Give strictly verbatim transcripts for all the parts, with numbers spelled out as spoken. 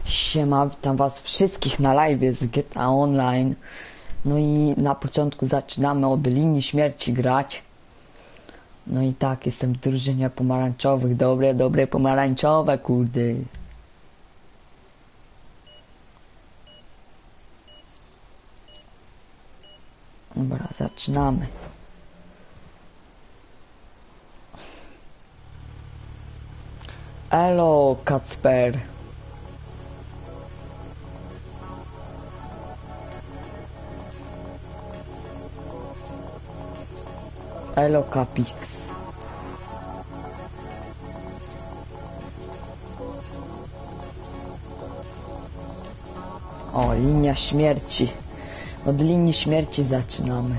Siema, witam was wszystkich na live z G T A Online. No i na początku zaczynamy od linii śmierci grać. No i tak, jestem w drużynie pomarańczowych. Dobre, dobre pomarańczowe, kurde. Dobra, zaczynamy. Elo, Kacper. Elo, Capix. O, linia śmierci. Od linii śmierci zaczynamy.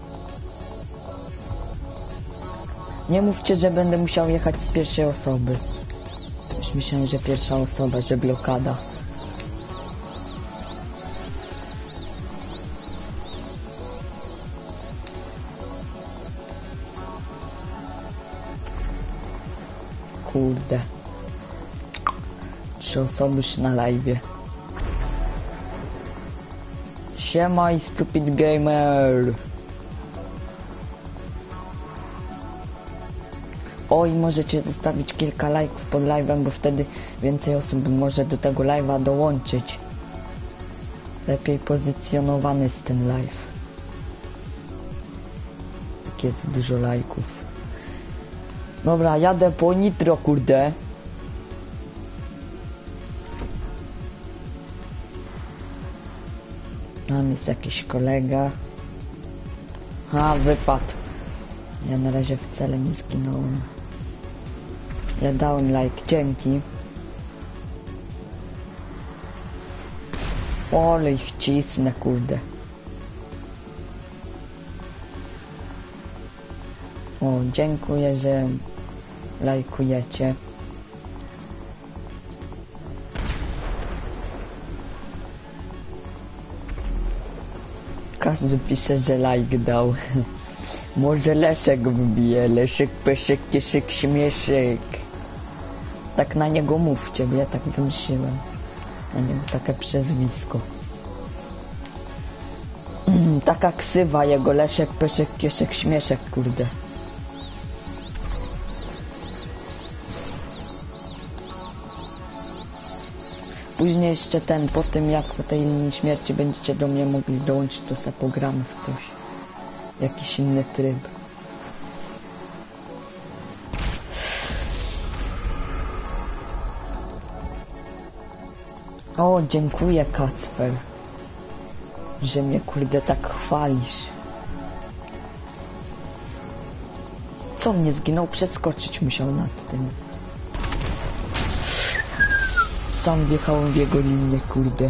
Nie mówcie, że będę musiał jechać z pierwszej osoby. Już myślałem, że pierwsza osoba, że blokada. Kurde. Trzy osoby już na live. Siema i stupid gamer. Oj, możecie zostawić kilka lajków pod live'em, bo wtedy więcej osób może do tego live'a dołączyć. Lepiej pozycjonowany jest ten live. Jak jest dużo lajków. Dobra, jadę po nitro, kurde. Tam jest jakiś kolega. A, wypadł. Ja na razie wcale nie zginąłem. Ja dałem like, dzięki. Ole ich cisnę, kurde. O, dziękuję, że lajkujecie. Każdy pisze, że like dał. Może Leszek wbije. Leszek, Peszek, Kieszek, Śmieszek. Tak na niego mówcie, bo ja tak wymyśliłem. Na niego takie przezwisko. Mm, taka ksywa jego. Leszek, Peszek, Kieszek, Śmieszek, kurde. Później jeszcze ten, po tym jak po tej linii śmierci będziecie do mnie mogli dołączyć, to se pogramy w coś. Jakiś inny tryb. O, dziękuję, Kacper, że mnie, kurde, tak chwalisz. Co mnie zginął? Przeskoczyć musiał nad tym. Sam wjechałem w jego linię, kurde.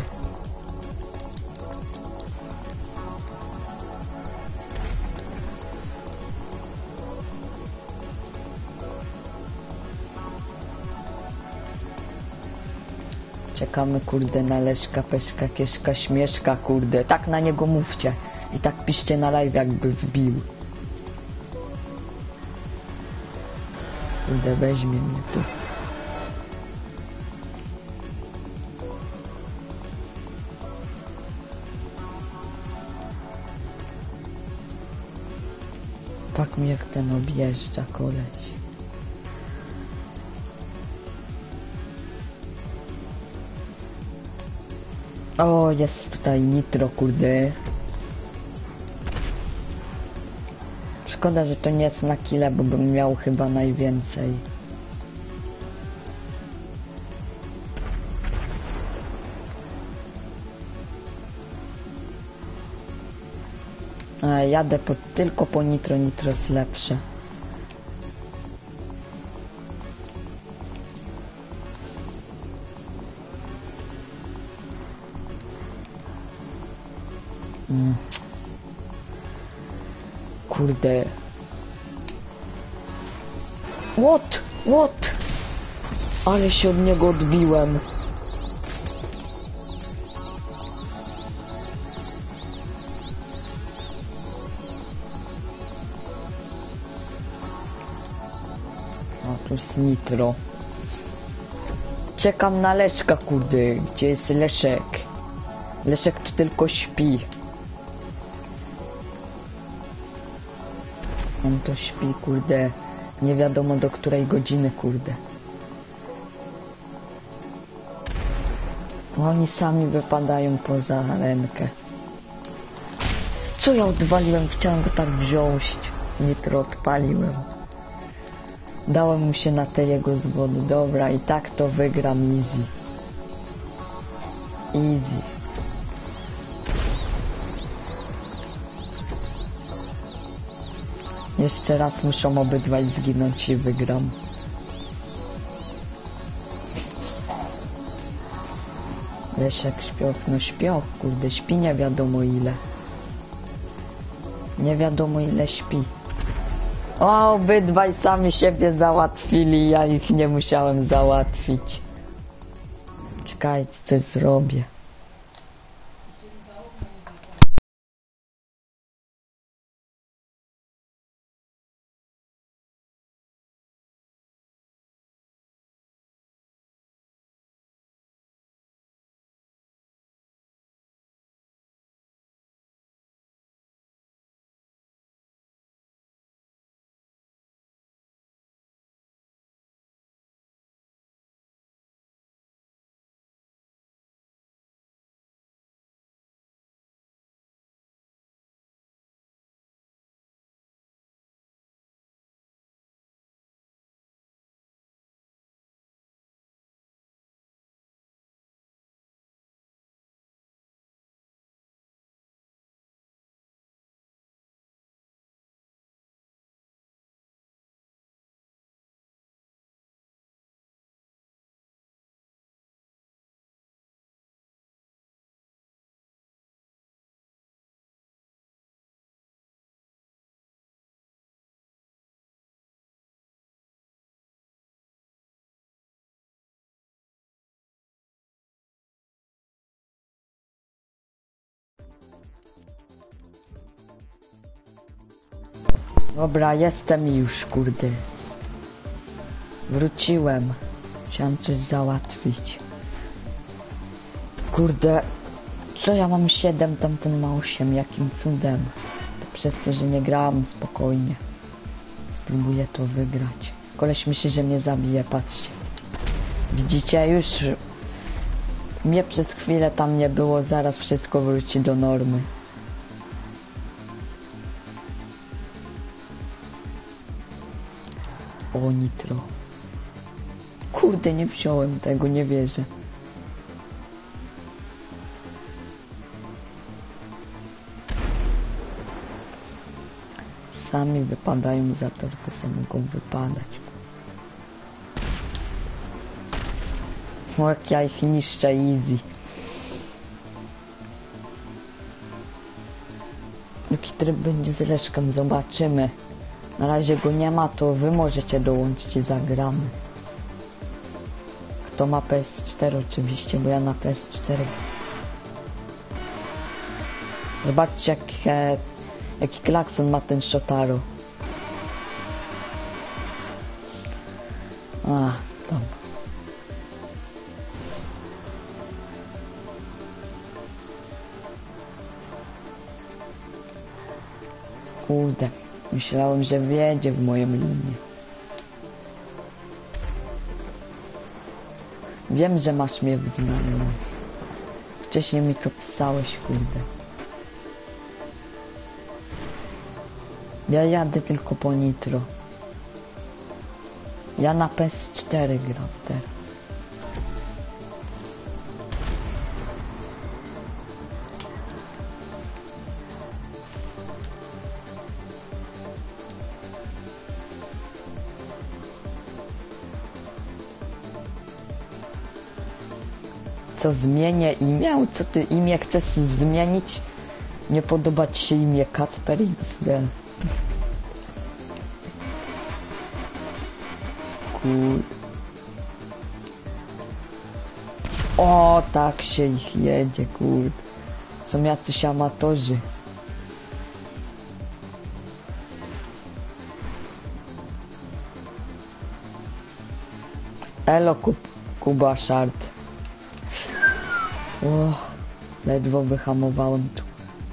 Czekamy, kurde, na Leszka, Peszka, Kieszka, Śmieszka, kurde. Tak na niego mówcie. I tak piszcie na live, jakby wbił. Kurde, weźmie mnie tu. Tak mi jak ten objeżdża, koleś. O, jest tutaj nitro, kurde. Szkoda, że to nie jest na kile, bo bym miał chyba najwięcej. A, jadę po, tylko po nitro, nitro jest lepsze. Mm. Kurde. What? What? Ale się od niego odbiłem. O, tu jest nitro. Czekam na Leszka, kurde. Gdzie jest Leszek? Leszek to tylko śpi. On to śpi, kurde. Nie wiadomo do której godziny, kurde. Oni sami wypadają poza rękę. Co ja odwaliłem? Chciałem go tak wziąć. Nitro odpaliłem. Dałem mu się na te jego zwody. Dobra, i tak to wygram easy. Easy. Jeszcze raz muszą obydwaj zginąć i wygram. Leszek śpioch, no śpioch, kurde, śpi nie wiadomo ile. Nie wiadomo ile śpi. O, obydwaj sami siebie załatwili, ja ich nie musiałem załatwić. Czekajcie, coś zrobię. Dobra, jestem już, kurde. Wróciłem. Chciałem coś załatwić. Kurde. Co ja mam siedem, tamten ma osiem, jakim cudem? To przez to, że nie grałem spokojnie. Spróbuję to wygrać. Koleś myśli, że mnie zabije, patrzcie. Widzicie, już mnie przez chwilę tam nie było, zaraz wszystko wróci do normy. O, nitro. Kurde, nie wziąłem tego, nie wierzę. Sami wypadają za to, to se mogą wypadać. O, jak ja ich niszczę easy. Jaki tryb będzie z Leszkiem, zobaczymy. Na razie go nie ma, to wy możecie dołączyć i zagramy. Kto ma P S cztery oczywiście, bo ja na P S cztery. Zobaczcie jak, e, jaki klakson ma ten Shotaro. A, dobra. Kurde. Myślałem, że wjedzie w moją linię. Wiem, że masz mnie w znajomych. Wcześniej mi to pisałeś, kurde. Ja jadę tylko po nitro. Ja na P S cztery gram teraz. Co, zmienię imię? Co ty imię chcesz zmienić? Nie podoba ci się imię Kacper X D. Cool. O, tak się ich jedzie, kurde. Są jacyś amatorzy. Elo, kup, Kuba Shard. O, ledwo wyhamowałem tu.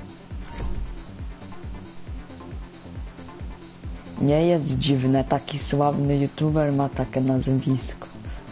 Nie jest dziwne, taki sławny youtuber ma takie nazwisko.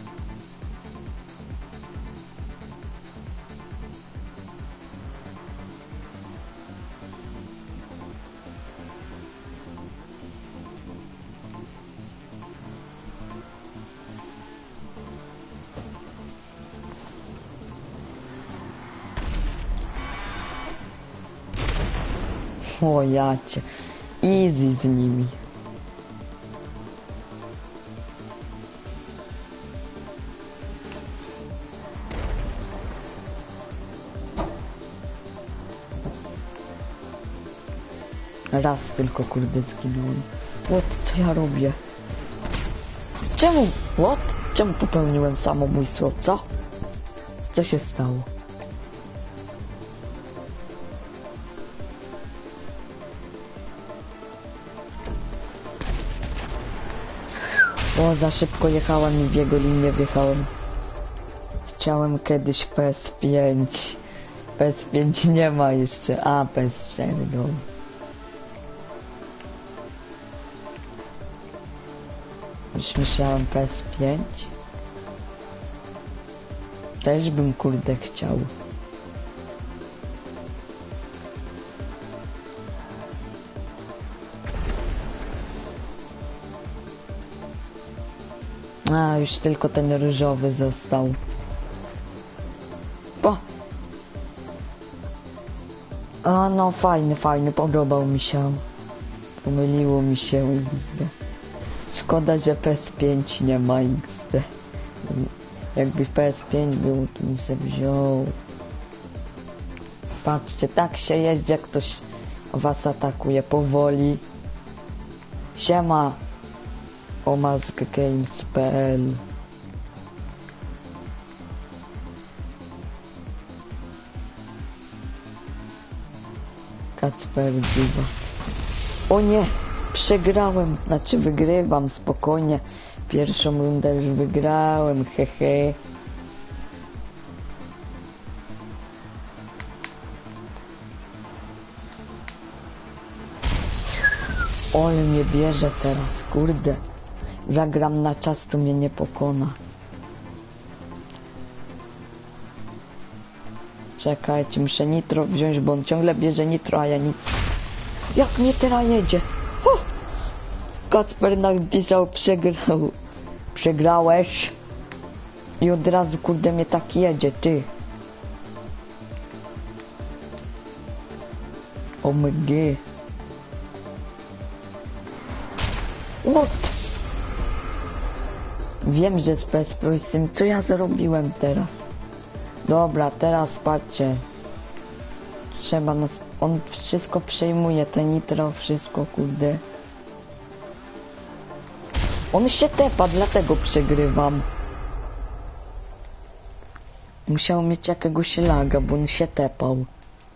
O jacie, easy z nimi. Raz tylko kurde zginąłem. What? Co ja robię? Czemu? What? Czemu popełniłem samobójstwo? Co? Co się stało? O, za szybko jechałem i w jego linię wjechałem. Chciałem kiedyś P S pięć. P S pięć nie ma jeszcze. A, P S cztery, no. Już myślałem P S pięć. Też bym kurde chciał. A, już tylko ten różowy został. O! A, no fajny, fajny, podobał mi się. Pomyliło mi się. Szkoda, że P S pięć nie ma X D. Jakby P S pięć był, to bym sobie wziął. Patrzcie, tak się jeździ, jak ktoś was atakuje powoli. Siema. Omask Games kropka p l. Kacper Dziwa. O nie! Przegrałem, znaczy wygrywam, spokojnie. Pierwszą rundę już wygrałem, hehe. Ole mnie bierze teraz, kurde. Zagram na czas, to mnie nie pokona. Czekajcie, muszę nitro wziąć, bo on ciągle bierze nitro, a ja nic. Jak mnie teraz jedzie? Oh! Kacper napisał, przegrał. Przegrałeś. I od razu kurde mnie tak jedzie, ty. O my g. What? Wiem, że z P S Pro z tym, co ja zrobiłem teraz. Dobra, teraz patrzcie. Trzeba nas... On wszystko przejmuje, te nitro, wszystko, kurde. On się tepa, dlatego przegrywam. Musiał mieć jakiegoś laga, bo on się tepał.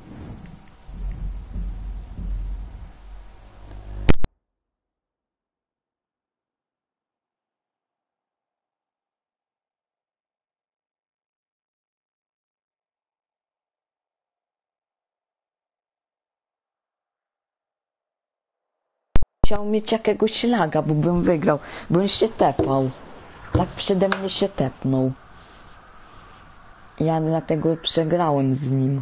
Musiał mieć jakiegoś laga, bo bym wygrał, bo on się tepał. Tak przede mnie się tepnął. Ja dlatego przegrałem z nim.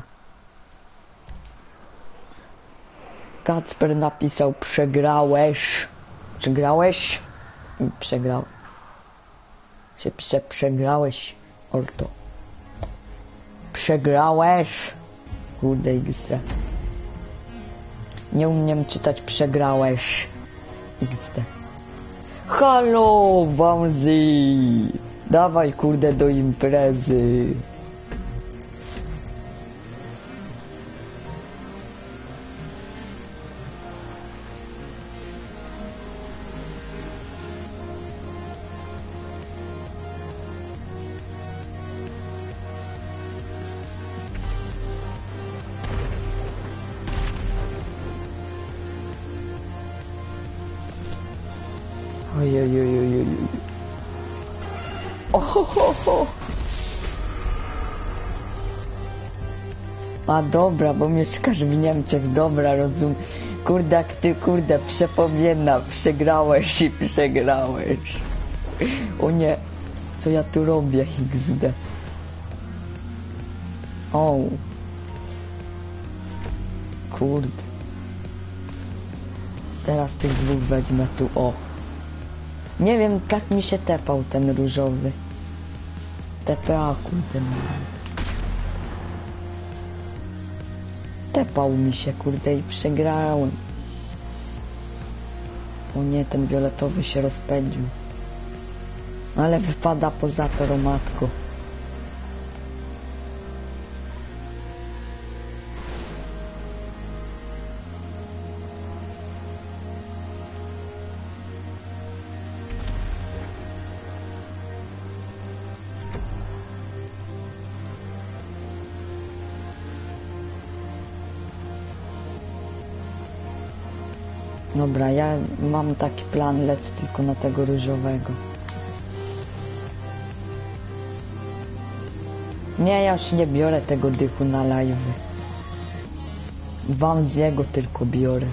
Kacper napisał, przegrałeś. Przegrałeś? I przegrał. Się prze przegrałeś, Orto. Przegrałeś. Kurde X D. Nie umiem czytać, przegrałeś. X D. Halo, Wamzi! Dawaj kurde do imprezy. Ojojojojoj. Oh, ho, ho. A dobra, bo mieszkasz w Niemczech, dobra, rozumiem. Kurde, jak ty, kurde, przepomniena, przegrałeś i przegrałeś. O nie, co ja tu robię, iks de. O. Kurde. Teraz tych dwóch wezmę tu, o. Nie wiem, jak mi się tepał ten różowy. T P A, kurde. Tepał mi się, kurde, i przegrałem. O nie, ten fioletowy się rozpędził. Ale wypada poza to, o matko. Dobra, ja mam taki plan, lecę tylko na tego różowego. Nie, ja już nie biorę tego dychu na live. Wam z jego tylko biorę.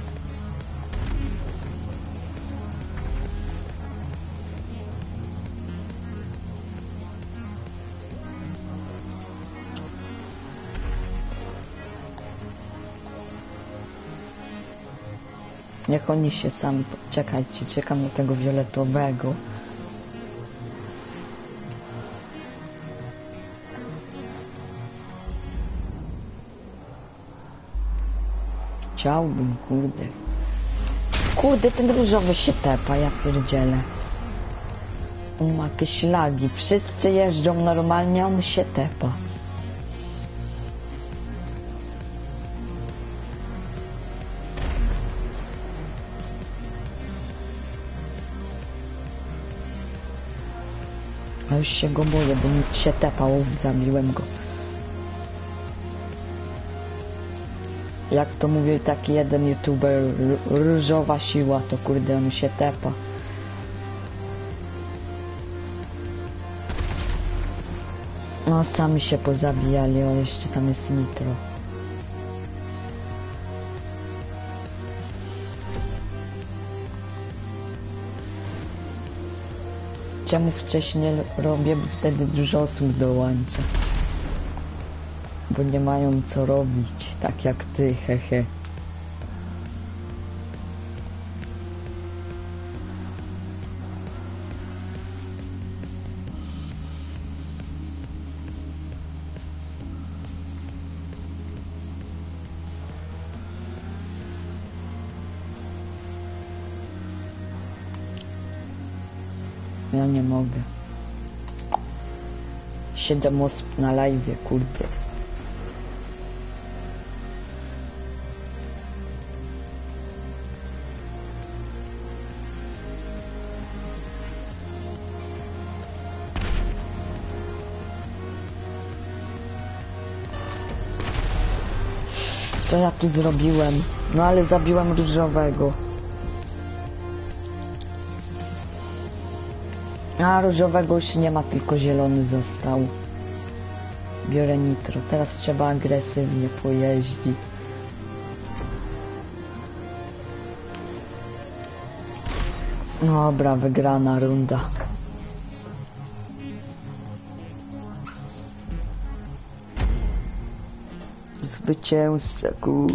Niech oni się sami... Czekajcie, czekam na tego fioletowego. Chciałbym, kurde. Kurde, ten różowy się tepa, ja pierdzielę. On ma jakieś lagi. Wszyscy jeżdżą normalnie, a on się tepa. A już się go boję, bo mi się tepał, zabiłem go. Jak to mówił taki jeden youtuber, różowa siła, to kurde on się tepa. No sami się pozabijali, ale jeszcze tam jest nitro. Czemu wcześniej robię, bo wtedy dużo osób dołącza. Bo nie mają co robić, tak jak ty, hehe. Ja nie mogę. Siedem osób na live, kurde. Co ja tu zrobiłem? No ale zabiłem różowego. A różowego już nie ma, tylko zielony został. Biorę nitro. Teraz trzeba agresywnie pojeździć. Dobra, wygrana runda. Zwycięzca, kurde.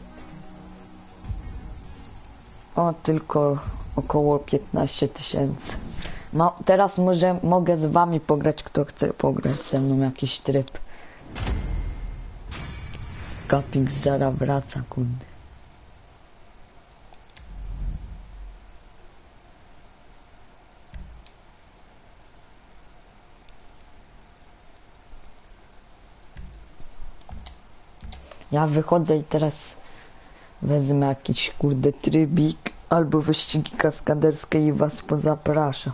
O, tylko około piętnaście tysięcy. No, teraz może mogę z wami pograć, kto chce pograć ze mną jakiś tryb. Kapik zara wraca, kurde. Ja wychodzę i teraz wezmę jakiś, kurde, trybik albo wyścigi kaskaderskie i was pozapraszam.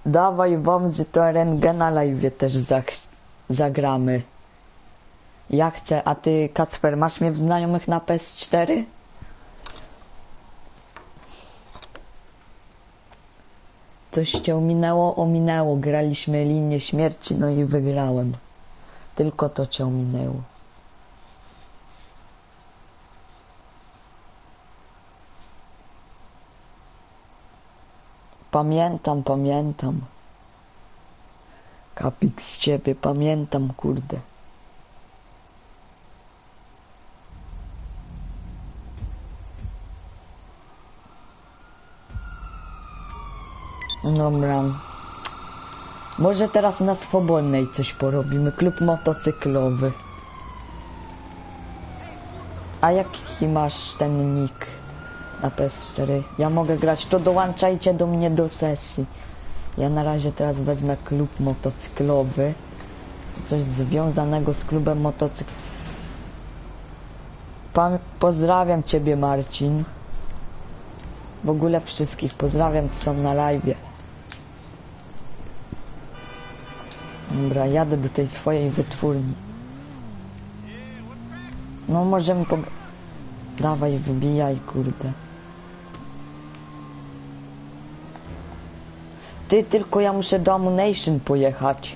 Dawaj Wamzy, to R N G na live też zag- zagramy. Ja chcę, a ty Kacper, masz mnie w znajomych na P S cztery? Coś cię ominęło? Ominęło. Graliśmy linię śmierci, no i wygrałem. Tylko to cię ominęło. Pamiętam, pamiętam. Kapik z ciebie, pamiętam, kurde. Dobra. Może teraz na swobodnej coś porobimy. Klub motocyklowy. A jaki masz ten nick na P S cztery? Ja mogę grać, to dołączajcie do mnie do sesji. Ja na razie teraz wezmę klub motocyklowy. Coś związanego z klubem motocykl... Pam pozdrawiam ciebie, Marcin. W ogóle wszystkich pozdrawiam, co są na live. Dobra, jadę do tej swojej wytwórni. No możemy po... Dawaj, wybijaj, kurde. Ty, tylko ja muszę do Ammunition pojechać.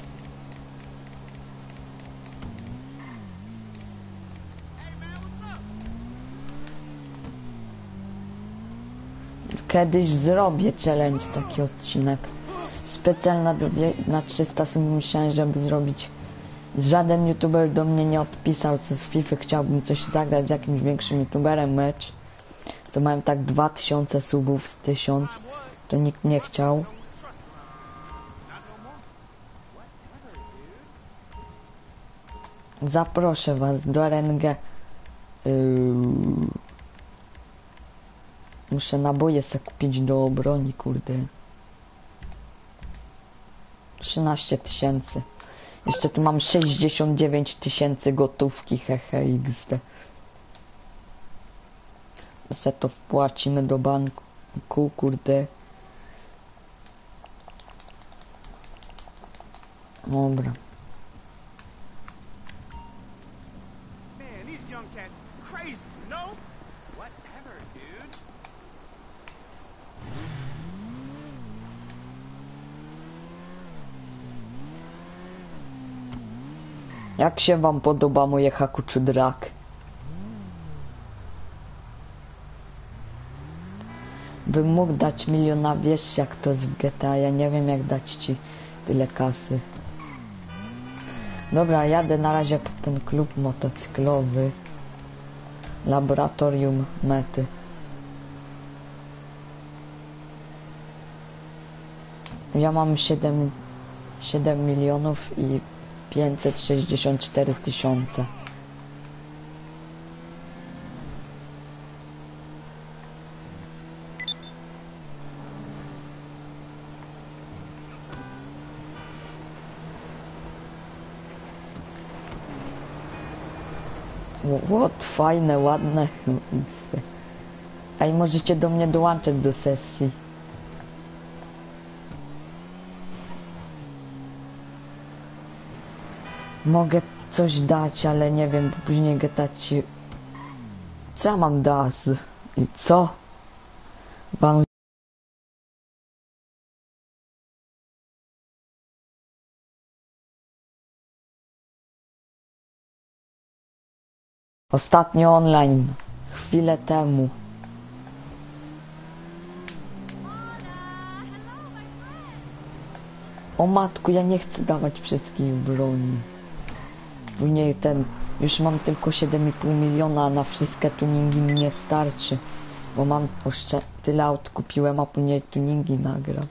Kiedyś zrobię challenge, taki odcinek. Specjalna do, na trzysta subów myślałem, żeby zrobić. Żaden youtuber do mnie nie odpisał, co z FIFA chciałbym coś zagrać z jakimś większym youtuberem mecz. To mają tak dwa tysiące subów z tysiąc. To nikt nie chciał. Zaproszę was do R N G. Yy... Muszę naboje sobie kupić do broni, kurde. trzynaście tysięcy. Jeszcze tu mam sześćdziesiąt dziewięć tysięcy gotówki, hehe, X D. Se to wpłacimy do banku, kurde. Dobra. Jak się wam podoba moje Hakuchu Drag? Bym mógł dać miliona, wiesz jak to z G T A, ja nie wiem jak dać ci tyle kasy. Dobra, jadę na razie po ten klub motocyklowy. Laboratorium mety. Ja mam siedem, siedem milionów i pięćset sześćdziesiąt cztery tysiące. What, fajne, ładne. Ej, możecie do mnie dołączyć do sesji. Mogę coś dać, ale nie wiem, bo później getać ci... Co ja mam dać? I co? Wam... Ostatnio online. Chwilę temu. O matku, ja nie chcę dawać wszystkich broni. Później ten... Już mam tylko siedem i pół miliona, a na wszystkie tuningi mi nie starczy. Bo mam jeszcze tyle aut kupiłem, a później tuningi nagram.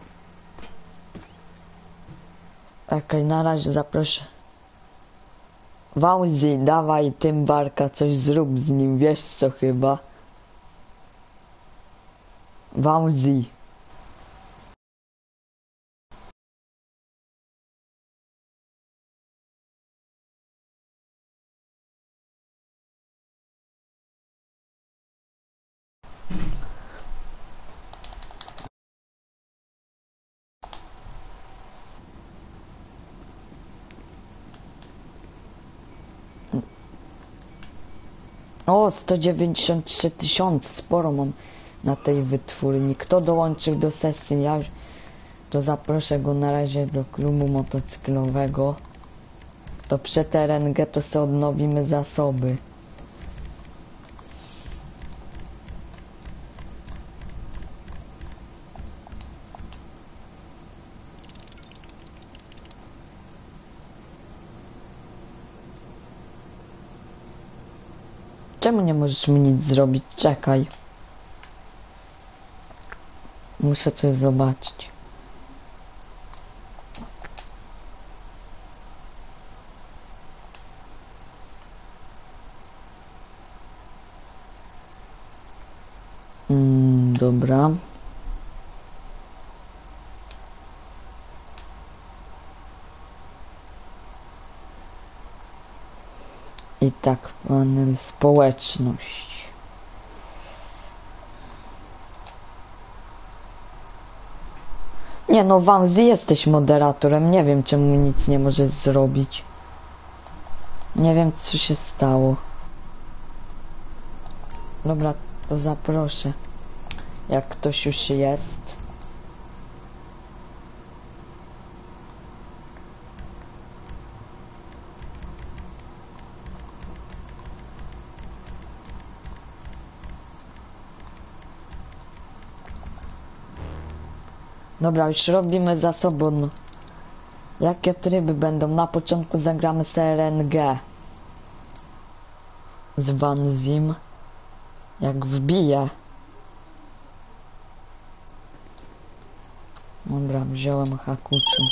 Okej, na razie zaproszę. Wałzi, dawaj tym barka, coś zrób z nim, wiesz co chyba. Wałzi. O, sto dziewięćdziesiąt trzy tysiące, sporo mam na tej wytwórni. Kto dołączył do sesji? Ja to zaproszę go na razie do klubu motocyklowego. To przed R N G to sobie odnowimy zasoby. Czemu nie możesz mi nic zrobić? Czekaj. Muszę coś zobaczyć. Mm, dobra. I tak, panel społeczność. Nie no, Wamzy, jesteś moderatorem. Nie wiem, czemu nic nie możesz zrobić. Nie wiem, co się stało. Dobra, to zaproszę. Jak ktoś już jest. Dobra, już robimy zasoby. No. Jakie tryby będą? Na początku zagramy z R N G. Z Vanzim. Jak wbije. Dobra, wziąłem Hakuczu.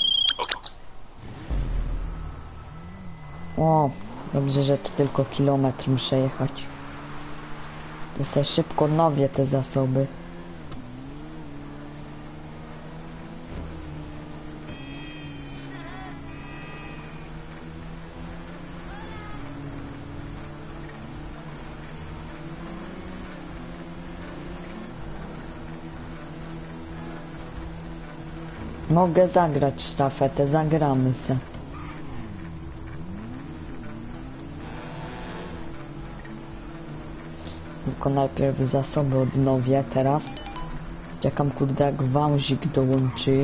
O, dobrze, że to tylko kilometr muszę jechać. To sobie szybko odnowię te zasoby. Mogę zagrać sztafetę, zagramy se. Tylko najpierw zasoby odnowię teraz. Czekam, kurde, jak wązik dołączy.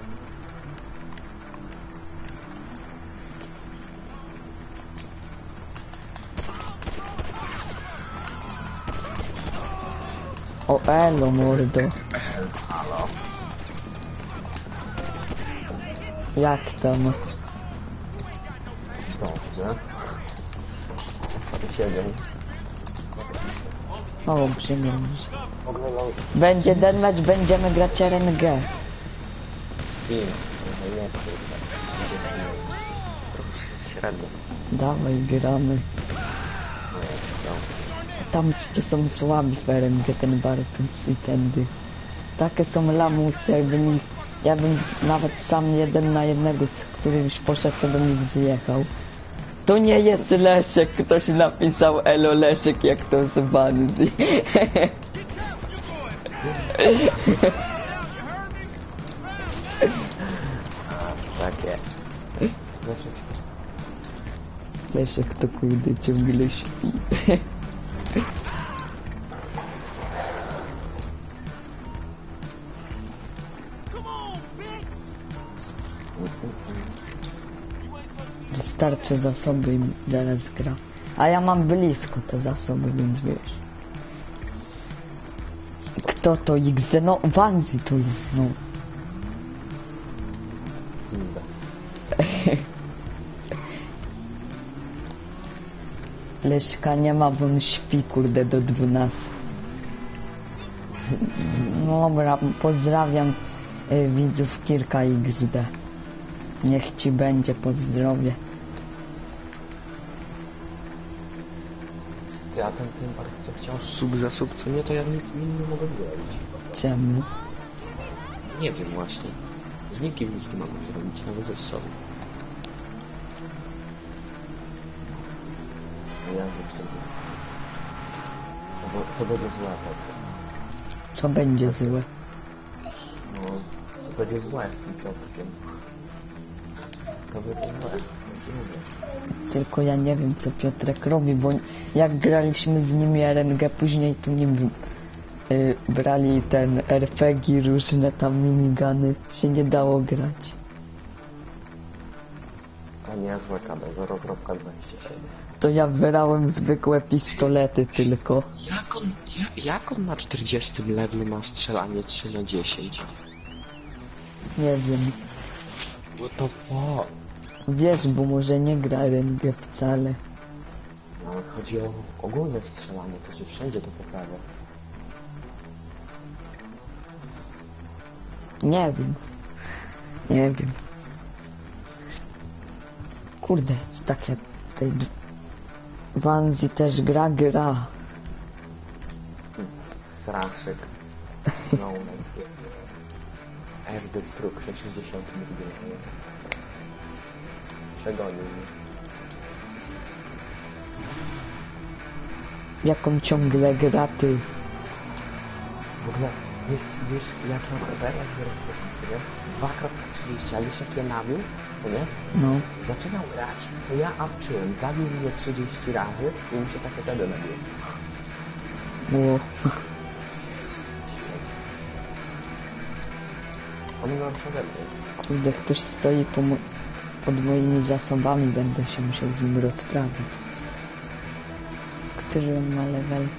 O, elo, mordo. Halo. Jak tam? Dobrze. Co się dzieje? O, przyjemnie. Oglądam Będzie deadmatch, będziemy grać R N G. film. Może nie chcę grać. Będzie film. Średnio. Dawaj, gramy. No jak to. Tam ci są słabi w R N G, ten Bartus i tędy. Takie są lamusy, jakby mi... Ja bym nawet sam jeden na jednego, z którym już poszedł, to bym ich zjechał. To nie jest Leszek, ktoś napisał elo Leszek, jak to z Vanzy. A, takie. Znaczy, Leszek to kurde ciągle śpi. Wystarczy zasoby i zaraz gra. A ja mam blisko te zasoby, więc wiesz. Kto to X D? No, Vanzy tu jest, no. pizda. Leszka nie ma, bo on śpi, kurde, do dwunastu. No dobra, pozdrawiam y, widzów Kirka X D. Niech ci będzie, pozdrowie. Ty, a ten tym park co chciał sub za sub, co nie, to ja nic z nim nie mogę zrobić. Czemu? Nie wiem właśnie. Z nikim nic nie mogę zrobić, nawet ze sobą. A ja wiem sobie. To, to będzie złe tak. Co będzie złe? No, to będzie złe z tym piątkiem. To będzie złe. Nie mówię. tylko ja nie wiem co Piotrek robi, bo jak graliśmy z nimi R N G, później tu nim y, brali ten R P G, różne tam minigany, się nie dało grać. A nie, złe K D, zero kropka dwadzieścia siedem. To ja brałem zwykłe pistolety tylko. Jak on, jak, jak on na czterdziestym levelu ma strzelanie trzy na dziesięć? Nie wiem. What the fuck? Wiesz, bo może nie gra R N G wcale. No, ale chodzi o ogólne strzelanie, to się wszędzie to poprawia. Nie wiem. Nie wiem. Kurde, co takie tej Wanzi też gra, gra. Straszek. No, F Destruction sześćdziesiąt milionów. Przegonił mnie. Jak on ciągle gra, ty. W ogóle, wiesz, wiesz jak ja teraz nie? dwa kropka trzydzieści, a wiesz jak ja nabił? Co nie? No. Zaczynał grać, to ja awczyłem, zabił mnie trzydzieści razy i mi się takie wtedy nabiło. Było. On ma przede mnie. Kurde, ktoś stoi po mo pod moimi zasobami, będę się musiał z nim rozprawić. Który on ma level?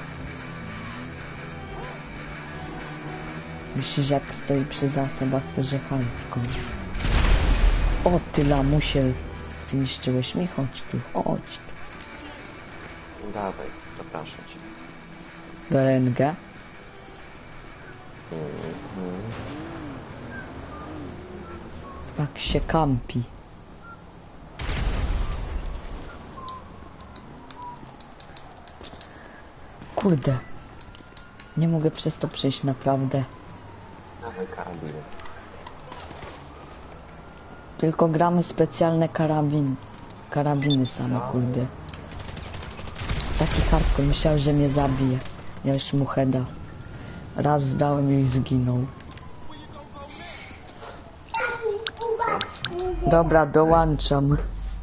Myślisz, jak stoi przy zasobach, to że hardcore. O, ty lamusie, zniszczyłeś mi? Chodź tu, chodź tu. Dawaj, zapraszam cię. Do R N G? Mhm. Tak się kampi. Kurde. Nie mogę przez to przejść, naprawdę. Dawaj karabiny. Tylko gramy specjalne karabin. Karabiny same, kurde. Taki hardcore, myślał, że mnie zabije. Ja już mu heada. Raz zdałem i zginął. Dobra, dołączam.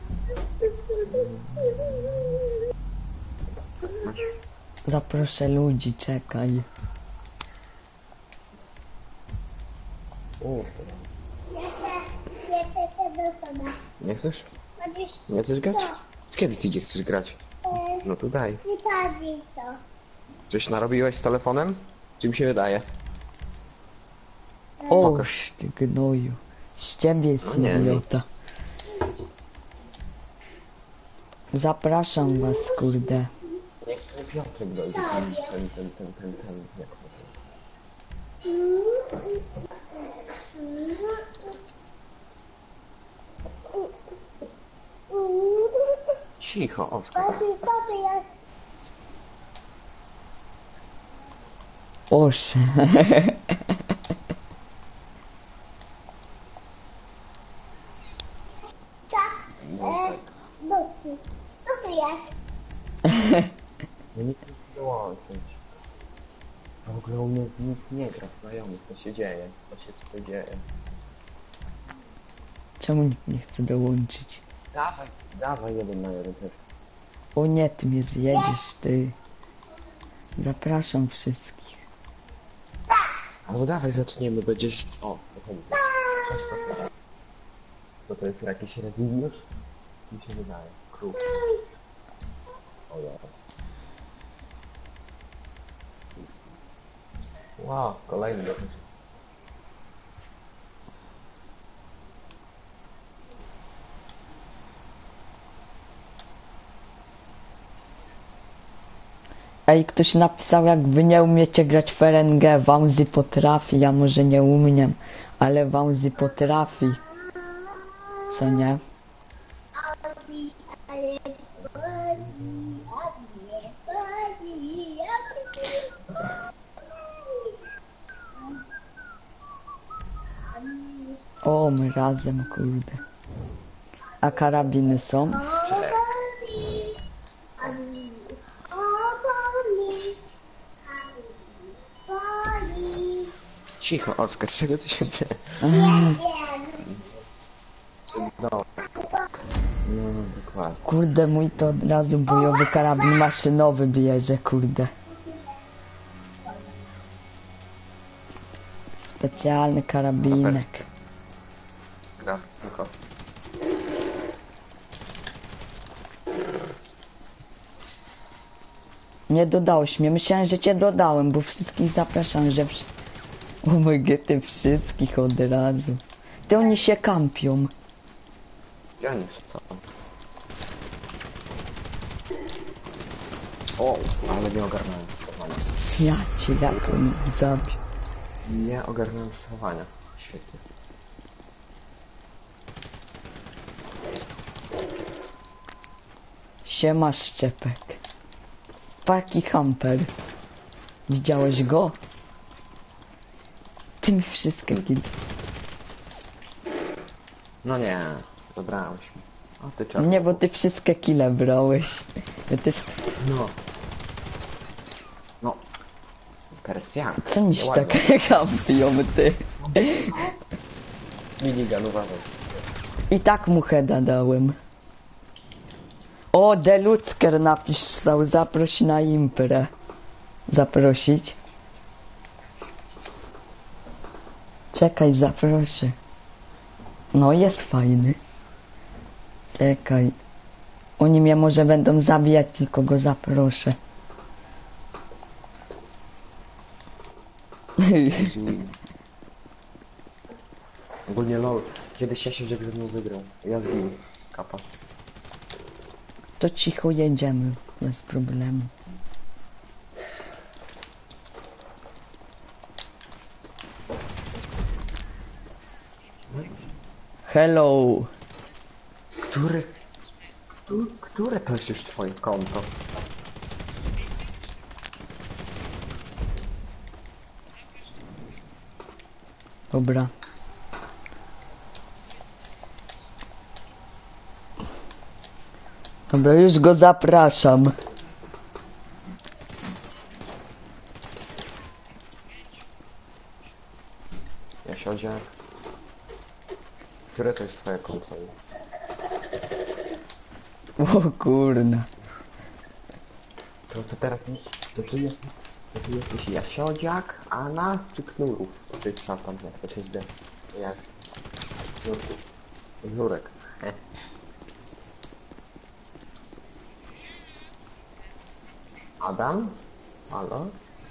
Zaproszę ludzi, czekaj. Uuu, nie chcesz? Nie chcesz grać? Kiedy ty nie chcesz grać? No to daj. Nie padnij to. Coś narobiłeś z telefonem? Czy mi się wydaje? O, Pokaż. ty gnoju. Z ciebie jest Nie, nie. idiota. Zapraszam was, kurde. Niech ten Piotrek dojdzie, ten, ten, ten, ten, ten, ten, jak to Cicho, Oskar. Tatuś, co to jest? Oż. Tak. No E, tak. buty. Co to jest? No nie chcę dołączyć. W ogóle u mnie nic nie gra, znajomych, co się dzieje? Co się tutaj dzieje? Czemu nikt nie chce dołączyć? Dawaj, dawaj jeden na jeden też. O nie, ty mnie zjedziesz, ty. Zapraszam wszystkich. Albo dawaj zaczniemy, będziesz... O, to chodzi. Coś to Co to jest jakiś Rediniusz? Mi się wydaje. Kruk. O jest. Wow, kolejny dosyć. Ej, ktoś napisał, jak wy nie umiecie grać w R N G, Wamzy potrafi, ja może nie umiem, ale Wamzy potrafi. Co nie? Abi, ale chodzi, a nie chodzi, O, my razem, kurde. A karabiny są? Cicho, Oskar, czego ty się dzieje? Mm, No. No, dokładnie. razu. Kurde, mój to od razu bojowy karabin maszynowy bierze, kurde. Specjalny karabinek. Gra, tylko. Nie dodałeś mnie, myślałem, że cię dodałem, bo wszystkich zapraszam, że wszyscy... O mój G, ty wszystkich od razu. Ty oni się kampią. Gdzie oni są? O, ale nie ogarnąłem sterowania. Ja cię, jak on zabił. Nie ogarnąłem sterowania. Świetnie. Siema Szczepek. Taki hamper. Widziałeś go? Ty mi wszystkie kil... No nie, zabrałeś mi. A ty czemu? Nie, bo ty wszystkie kile brałeś. Ja też... No. No. Persjan. Co mi się tak kampią, ty? Minigun, uważaj. I tak mu heada dałem. O, Delucker napisał, zaproś na imprę. Zaprosić? Czekaj, zaproszę. No, jest fajny. Czekaj. Oni mnie może będą zabijać, tylko go zaproszę. Ogólnie lol. Kiedyś ja się że ze mną wygrał. Ja z nim. Kapa. To cicho jedziemy, bez problemu. Hello. Który? Tu, które to jest już twoje konto? Dobra. Dobra, już go zapraszam. Jasiodziak. Które to jest twoje konto? O kurna. To co teraz mi? To ty jest... To ty jesteś Jasiodziak, Ana czy Knurów? Ty trzeba tam jak to się zde. Jak? Knurków. Żurek. Heh. Adam? Halo?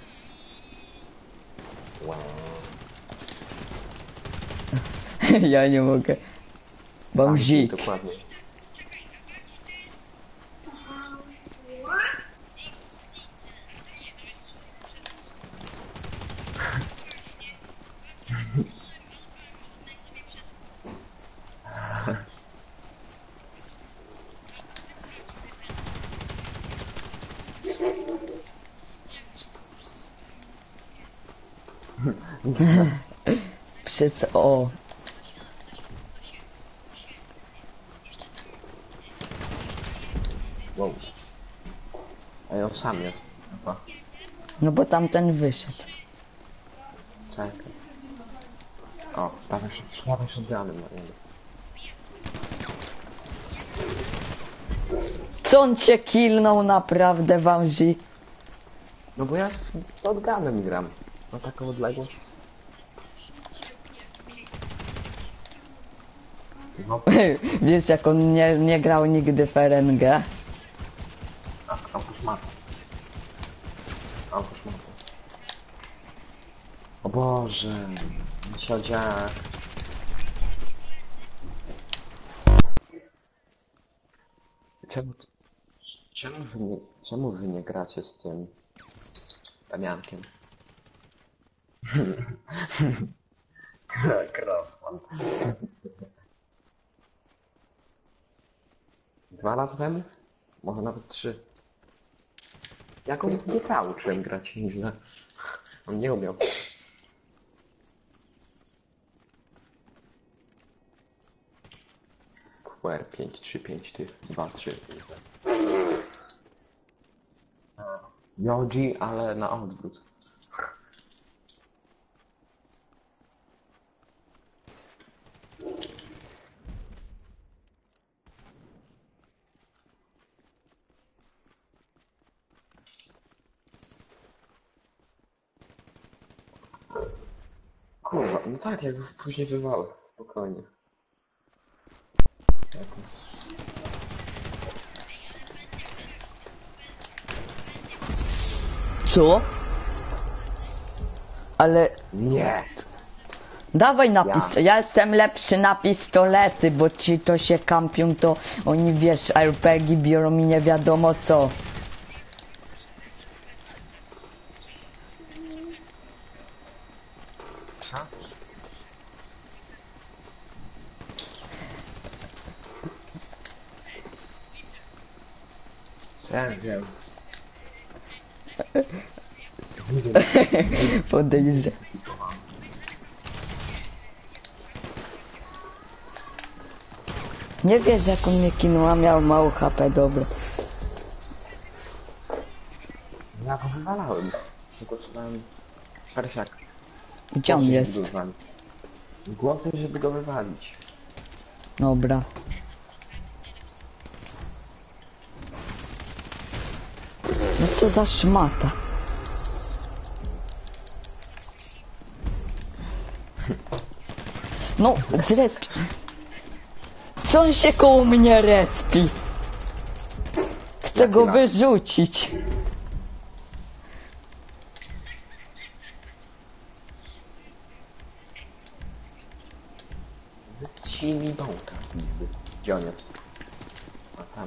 Wow. Ja nie mogę. Bałzik. Dokładnie. Przez o. Wow. Ej, on sam jest. Chyba. No bo tamten wyszedł. Czekaj. O, dawaj się, dawaj się odbranym na niego. Co on cię kilnął naprawdę, Wamzi? No bo ja z shotgunem gram. Na taką odległość. No, Wiesz, jak on nie, nie grał nigdy w R N G? a, a koszmata. A koszmata. O Boże. Siodziak. Czemu, czemu, wy nie, czemu wy nie gracie z tym Damiankiem? Crossman. Dwa lata temu? Może nawet trzy. Jak on nie nauczyłem grać nieźle. On nie umiał. Q R pięć trzy pięć ty dwa trzy. Yogi, ale na odwrót. wywa- No tak, jak później wywały. Spokojnie. Co? Ale Nie! dawaj na Ja. pistolet. Ja jestem lepszy na pistolety, bo ci to się kampią, to oni wiesz, R P G biorą i nie wiadomo co. Co? Wiem, wiem. Podejrzę. Nie wiesz jak on mnie kinął, a miał mało H P, dobra. Ja go wywalałem. Głosowałem Parsiak. Gdzie on jest? Głosem, żeby go wywalić. Dobra. No co za szmata. No, zrespi. Co on się koło mnie respi? Chcę go Jaki lat? wyrzucić. Wyci mi bąka. Gdzie on jest? A tam.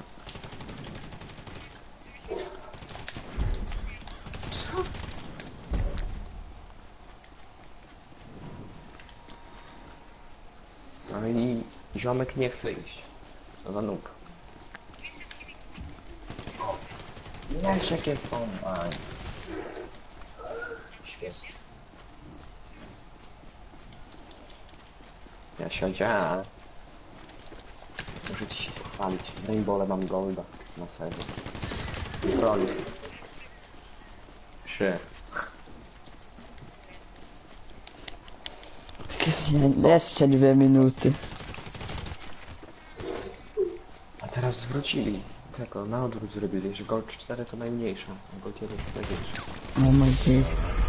No i ziomek nie chce iść. No za nóg. Leszek jest online. Świetnie. Ja siedziałem. Muszę ci się pochwalić. W Rainbowle mam golda na serio. Broni. Trzy. Jeszcze dwie minuty. A teraz zwrócili. Tylko na odwrót zrobili, że gold cztery to najmniejsza, a gold jeden to największa. O mój Boże.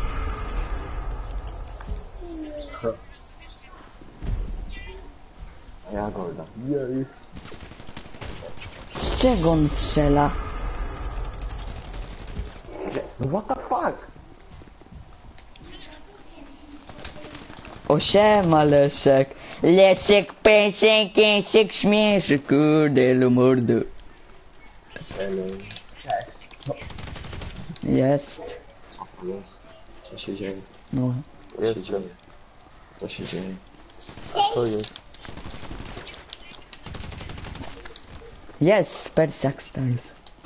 A ja golda. Jej. Z czego on strzela? No what the fuck? O siema Leszek. Leszek, pesek, pesek, śmieszy, kurde, lu mordu. Jest. Co to jest? Co się dzieje? No. Co się dzieje? Co się dzieje? Co jest? Jest, Persiak Stars.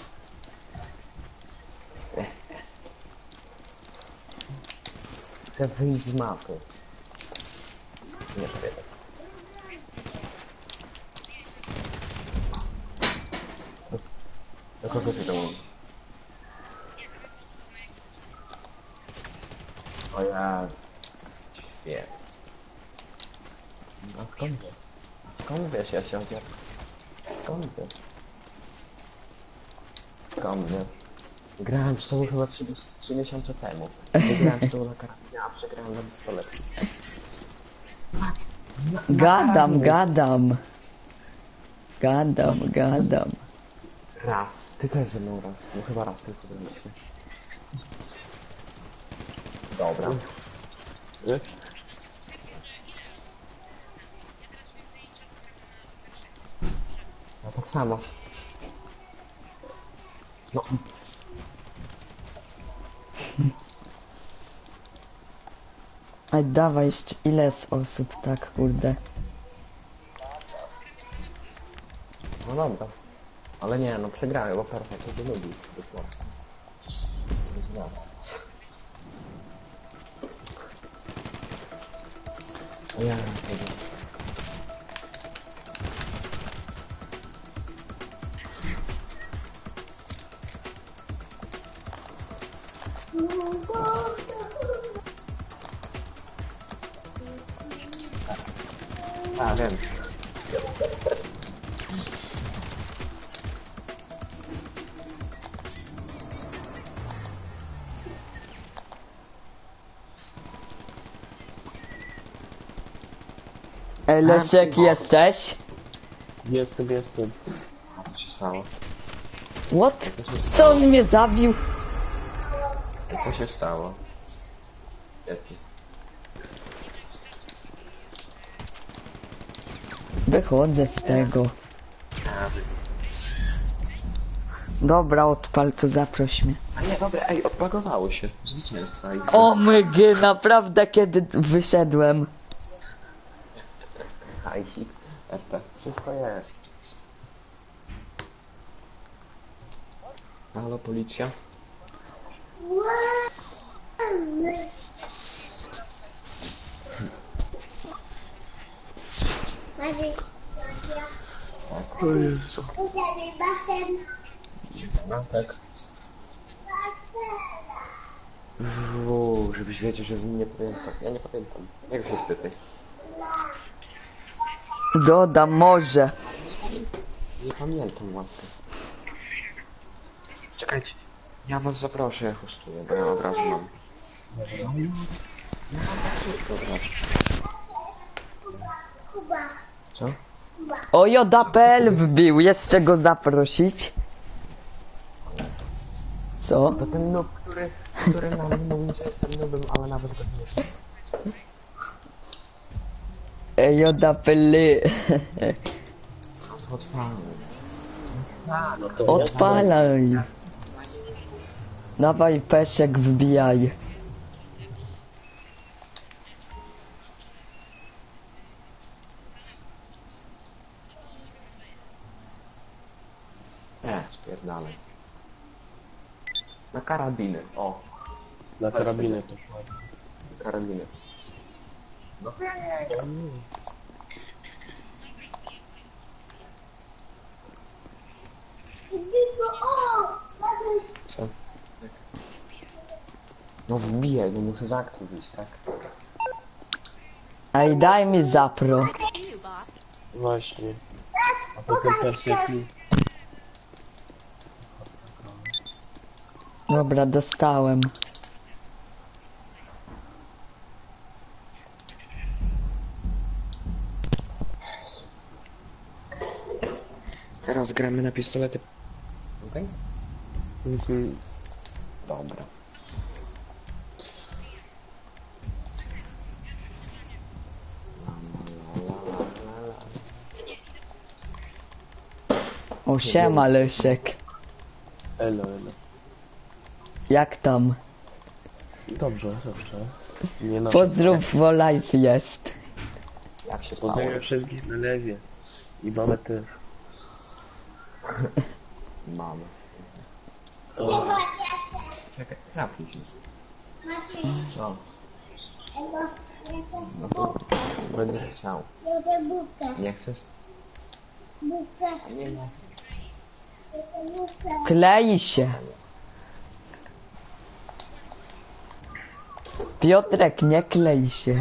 Chcę wyjść z mapy. Nie pamiętam. Do kogo ty to mówisz? O ja... Nie. A skąd wiesz? A skąd wiesz, ja się odjadę? Skąd wiesz? Skąd wiesz? Grałem z tobą chyba trzy, trzy miesiące temu. Wygrałem z tobą na karabinie, a przegrałem na pistolet. Gadam, gadam. Gadam, gadam. Raz. Ty też ze mną raz. No chyba raz tylko byliśmy. Dobra. Nie? No tak samo. No. A dawaj jeszcze, ile jest osób, tak kurde. No dobra. Ale nie, no przegrałem, bo perfekt to by lubił. O ja tego. A, wiem. Ej, Leszek, jesteś? Jestem, jestem. A co się stało? What? Co on mnie zabił? A co się stało? Jaki? Wychodzę z tego. A, wy- Dobra, odpal, to zaproś mnie. A nie, dobra, ej, odbagowało się. Zwycięzca i... O mygy, naprawdę kiedy wyszedłem. Hajsik, R P, wszystko jest. Halo, policja? O Jezu. Tutaj basen. No tak. Uuu, żebyś wiedział, że nie pamiętam. Ja nie pamiętam. Jak się spytaj? Dodam może. Nie pamiętam łapkę. Czekajcie. Ja was zaproszę, ja hostuję, bo ja od razu mam. Dobra. Kuba. Co? O, Joda.pl wbił, jeszcze go zaprosić. Co? To ten noob, który, który nam mówił, że jestem noobem, ale nawet go nie wiem. Ej, Joda.pl. Otwalę. A, no to Odpalaj. Dawaj, Peszek, wbijaj. Nie, spierdalaj. Na karabiny, o. Na karabinę to. Karabiny. No. O! Basen. Co? No wbijaj, bo muszę z akcji wyjść, tak? Ej, daj mi zapro. Właśnie. A potem persekli. Dobra, dostałem. Teraz gramy na pistolety. Okej? Mhm. Dobra. O, siema, Leszek. Elo, elo. Jak tam? Dobrze, dobrze. Nie na Pozdrów, bo live jest. Jak się stało? Pozdrawiam wszystkich na lewie. I mamę też. Mamy. O, Czekaj, zapnij się. Maciej. No, Ego. Lecę. no to będę chciał. Lecę bułkę. Nie chcesz? Bułkę. Nie, nie. Lecę bułkę. Klei się. Piotrek, nie klej się.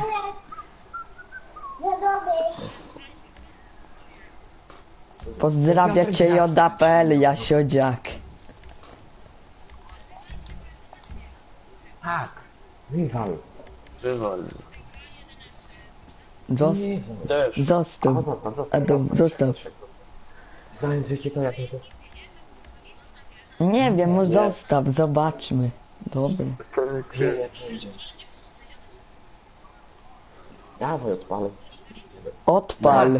Gotowy. Pozdrawia cię Joda.pl, Jasiodziak. Tak. Wywal. wywal. Zos Nie. Też. A, zostaw. zostaw, zostaw. Adam, zostaw. Znałem, że ci to jak nie też. Nie wiem, mu zostaw, zobaczmy. Dobra. Nie, nie, nie idziesz. Dawaj, odpalę. Odpal.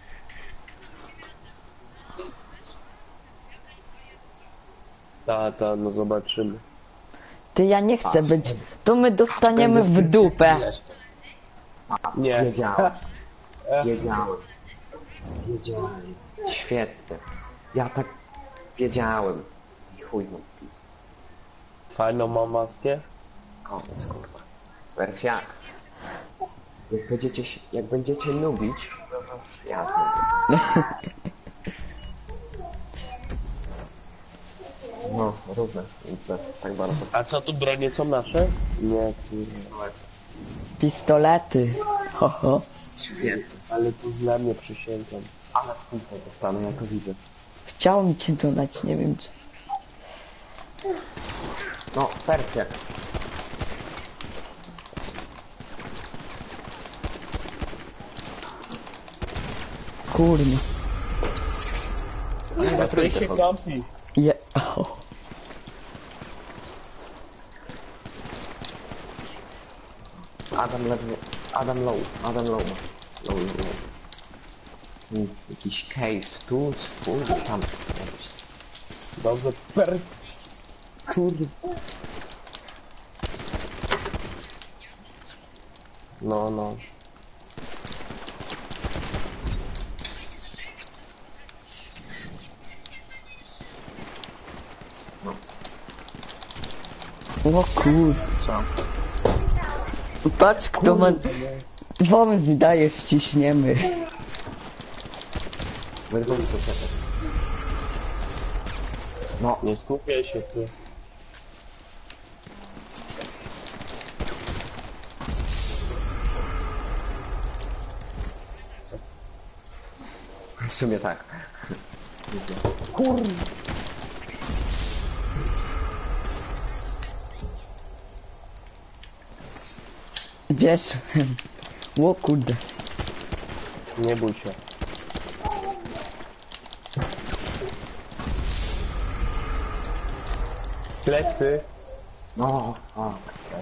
Ta, ta, no zobaczymy. Ty, ja nie chcę być. To my dostaniemy w dupę. Nie. Wiedziałem. Wiedziałem. Wiedziałem. Świetnie. Ja tak wiedziałem. I chuj no. Fajną mam maskę? Koniec, kurwa. Wersja. Jak będziecie, się- jak będziecie lubić, to was ja zrobię. No, równe, więc tak- tak bardzo. A co tu bronie są nasze? Nie, kurwa. Pistolety. Ho, ho. Świetnie. Ale tu dla mnie przysięgam. Ale tutaj dostanę, ja to widzę. Chciało mi cię dodać, nie wiem czy. No, perfekt. kurna. Ale na A ty się trójkę kampi. Je... O. Adam lewy, Adam low, Adam low ma. Low, low, low. Hmm, jakiś case, tu, kurde, tam. Dobrze, pers... Kurde. No, no. O kur... Co? Patrz kto ma... Pomysł daje, ściśniemy. Będę to czekać. No, Nie skupiaj się, ty. w sumie tak. Kurde. Wiesz... O kurde. Nie bój się. Plecy. No, o,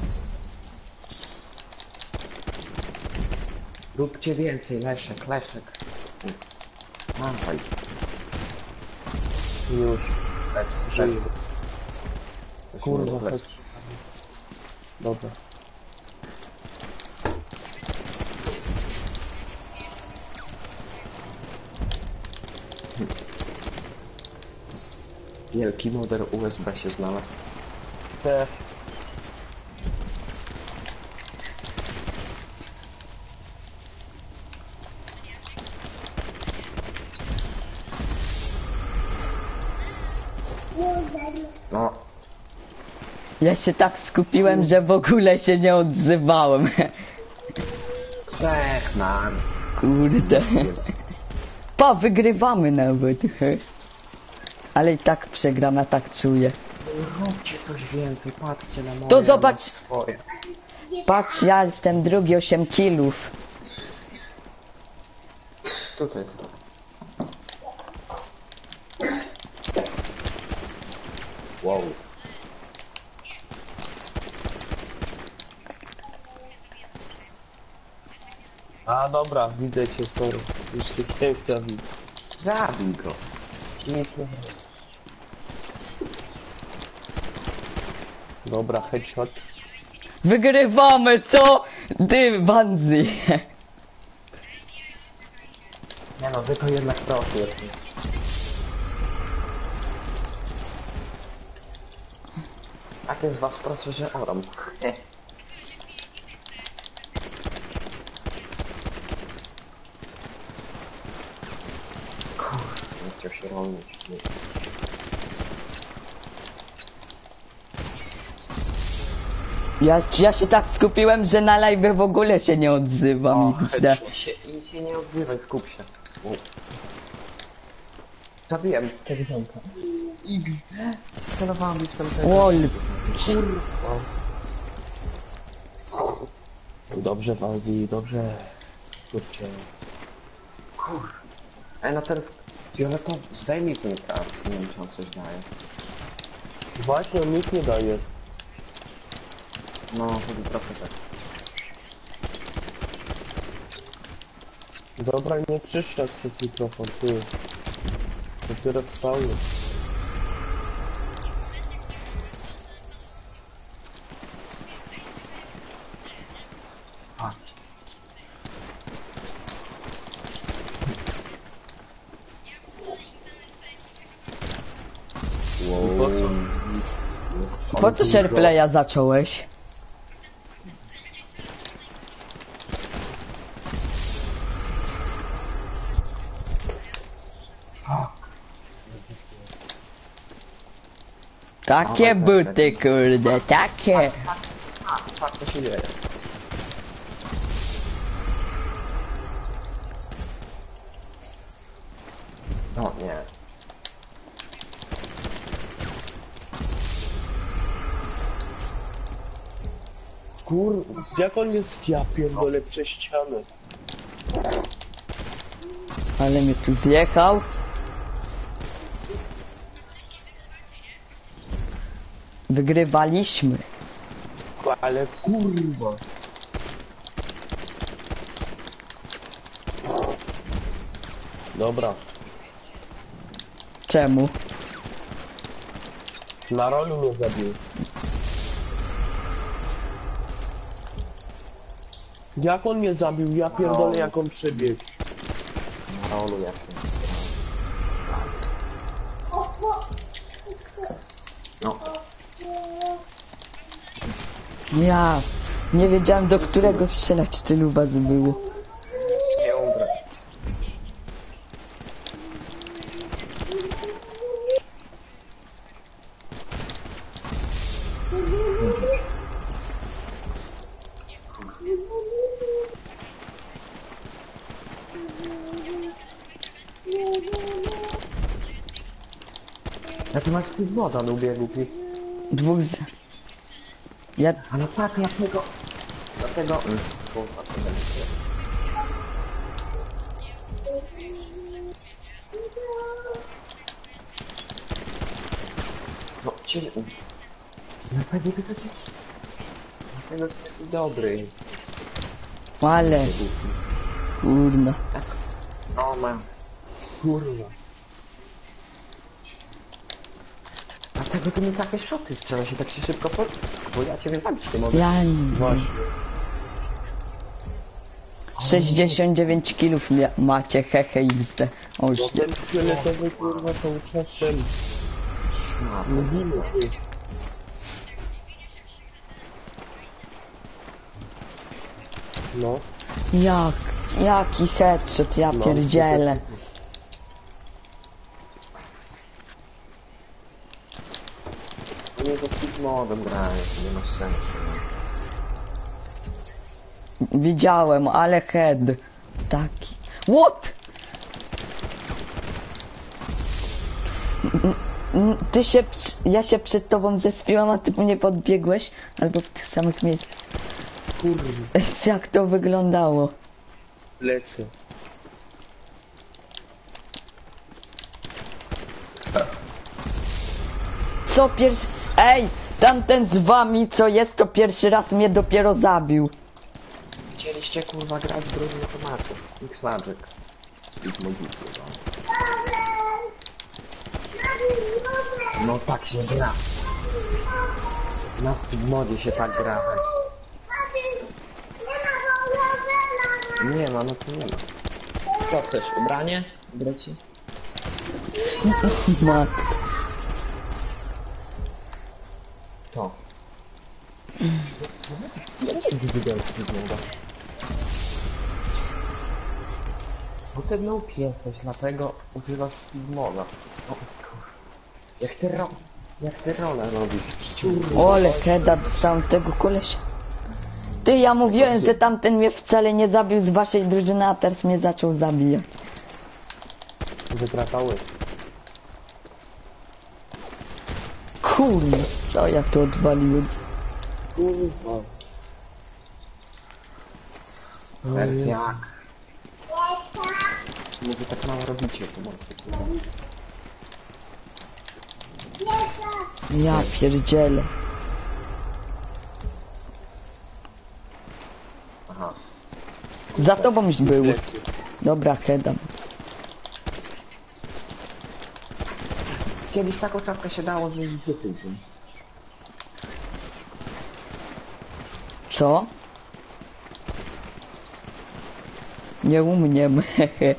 róbcie więcej, Leszek, Leszek. Dawaj. Już. Lec, Żyję. lec. Kurwa, Lec. chodź. Dobra. Wielki model U S B się znalazł. Te. No, Ja się tak skupiłem, że w ogóle się nie odzywałem. trzech nam. Kurde. Pa, wygrywamy nawet. Ale i tak przegram, ja tak czuję. Róbcie coś więcej, patrzcie na moje. To zobacz. na swoje. Patrz, ja jestem drugi, osiem kilów. Tutaj. Wow. A dobra, widzę cię, sorry. Już się chciałem zabić. Zabij go. Dobra, headshot. Wygrywamy, co? Ty, Banzi. Nie no, wy to jednak profi jest. Tak jest was prosto, że oram. Kurde, nie chciał się rolnić. Ja, ja się tak skupiłem, że na live w ogóle się nie odzywam. O, Źle. I się, i się nie odzywaj, skup się. U. Zabiłem tego ziomka. X. Celowałem w tam tego. Ol. Kurwa. Dobrze, Wazi, dobrze. Kurczę. Kurwa. Ej, no ten fioletowy, zdejmij ten kart, nie wiem czy on coś daje. Właśnie, on nic nie daje. No, chyba trochę tak. Dobra, nie przyszedł przez mikrofon, ty. Dopiero wstał. Patrz. Po co? Po co shareplaya zacząłeś? Takie buty, kurde, takie. Patrz, co się dzieje. No, nie. Kur... Jak on jest, ja pierdolę przez ścianę. Ale mnie tu zjechał. Wygrywaliśmy. Ale kurwa. Dobra. Czemu? Na rolu mnie zabił. Jak on mnie zabił? Ja pierdolę jak on przybiegł. Na rolu jak się. No, Ja nie wiedziałem, do którego strzelać, tylu was było. nie umrę. Ja ty masz ty woda, no ubiegł ty. Dwóch z... Ja... Ale tak, dlatego... Dlatego... Mm, kurwa, to jest. No, cię... Dlatego ty jesteś... Dlatego ty jesteś dobry. Ale... Kurna. O, mam. Kurwa. Dlatego ty mi takie szoty strzelasz i tak się szybko pod... Bo ja ciebie zabić nie mogę. Ja... Właśnie. sześćdziesiąt dziewięć kilów mia- macie, hehe, X D. O, już No nie. ten fioletowy kurwa cały czas ten... No, Mówimy ty. No. Jak? Jaki headshot, ja No, pierdzielę. nie to z modem grałem, nie ma sensu. Widziałem, ale head. Taki. What? N- n- Ty się, przy- ja się przed tobą zespiłam, a ty nie podbiegłeś? Albo w tych samych miejscach. Kurwa. Jak to wyglądało? Lecę. Co pierwszy... Ej! Tamten z wami, co jest, to pierwszy raz mnie dopiero zabił. Chcieliście kurwa grać w broni automatu. X-Magic. X-Magic, no. No tak się gra. Na Speedmodzie się tak gra. Nie ma, no to nie ma. Co chcesz, ubranie? Ubrać? Matko. To. Ja nie wiem, gdzie widziałem Speedmoda. Bo ty noob jesteś, dlatego używasz Speedmoda. O kur... Jak ty ro... Jak ty rolę robisz? Ole, heada dostałem tego kolesia. Ty, ja mówiłem, że tamten mnie wcale nie zabił z waszej drużyny, a teraz mnie zaczął zabijać. Wytratały. Kurde, co ja tu odwaliłem? Kurwa. No Jak? jest. Jak? Mówię, tak mało robicie pomocy, kurwa. Ja pierdzielę. Aha. Za tobą już był. Plecy. Dobra, headam. Kiedyś taką czapkę się dało zmienić do tydzień. Co? Nie umiem, hehe.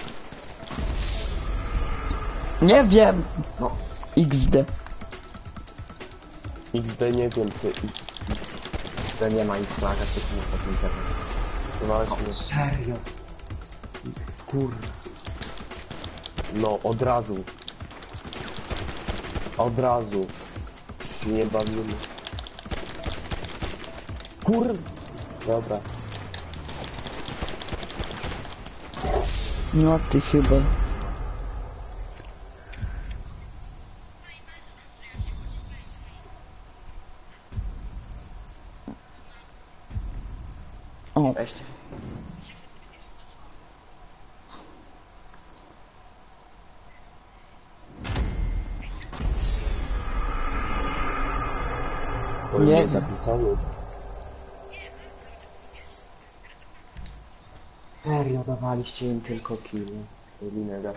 Nie wiem. No, X D. X D nie wiem, ty. to nie ma X-Maga, tylko na takim internet. Właśnie. Serio? Kurwa. No, od razu. Od razu. Się nie bawimy. Kurwa. Dobra. No ty chyba. O, Weźcie. To Nie nie wiem. zapisały. Serio, dawaliście im tylko kill. Linega.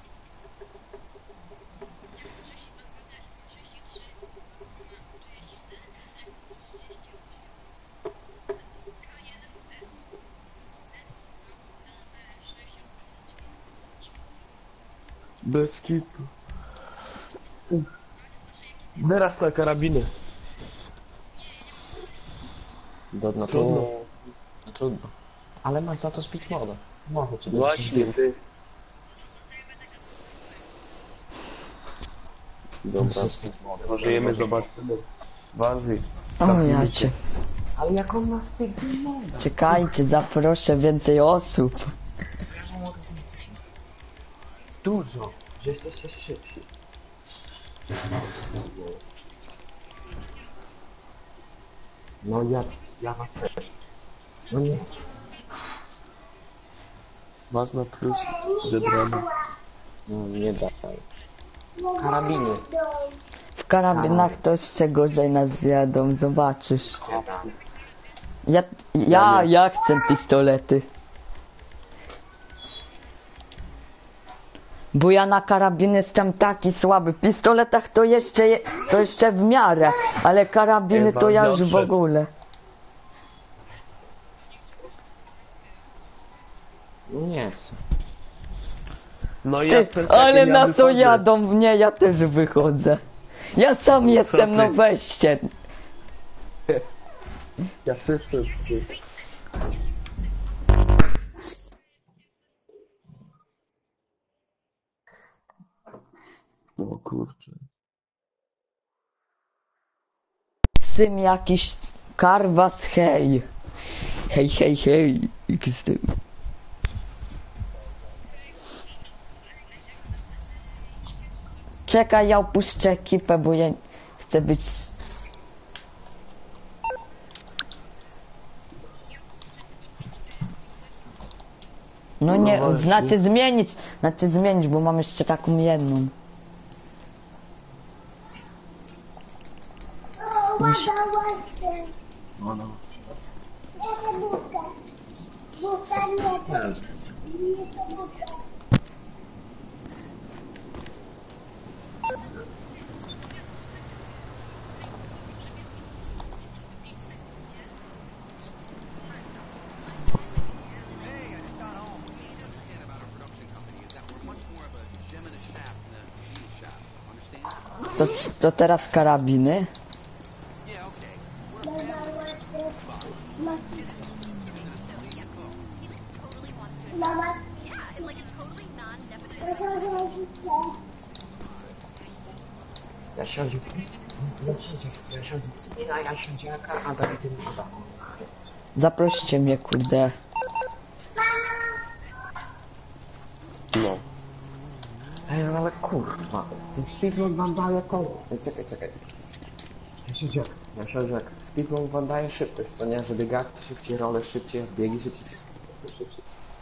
Bez kitu. Teraz na karabiny. Do, no to... Trudno. No trudno. Ale masz za to speed moda. Może ci Właśnie ty. Dobra. Może jemy, zobaczymy. Wanzi. O ja cię. Ale jak on ma speed moda? Czekajcie, zaproszę więcej osób. Dużo. Że jesteście szybsi. No ja... Ja was też. No nie. Ważna plus zebrany. No nie daj. Karabiny. W karabinach to jeszcze gorzej nas zjadą, zobaczysz. Ja, ja, ja chcę pistolety. Bo ja na karabiny jestem taki słaby. W pistoletach to jeszcze, je, to jeszcze w miarę, ale karabiny to ja już w ogóle. Nie chcę. No i ja Ty, ten ale taki ja na co wychodzę. jadą? Nie, ja też wychodzę. Ja sam jestem, ty? no weźcie. Ja też też. O kurczę. Sym jakiś karwas, hej. Hej, hej, hej. X D. Czekaj, ja opuszczę ekipę, bo ja chcę być... s- No nie, właśnie. znaczy zmienić, znaczy zmienić, bo mam jeszcze taką jedną. Musi... No no. Nie buka. Buka nie to. Nie to buka. Hey, I just got home. What you need to understand about our production company is that we're much more of a gem in a shaft than a machine shop. Understand? To, to teraz karabiny. Yeah, okay. We're a family. Mama, Totally wants to. mama, Yeah, and like it's totally non-nepotism. to rodzice. Ja siądzie... No siądzie, ja siądzie spina, ja siądziaka, a dalej ty mi poda. Zaproście mnie, kurde. No. Ej, no ale kurwa. Ten speedrun wam daje to... Ej, czekaj, czekaj. Ja siądziak, ja siądziak. Speedrun wam daje szybkość, co nie? Że biegacie szybciej, role szybciej, biegi szybciej, wszystko szybciej.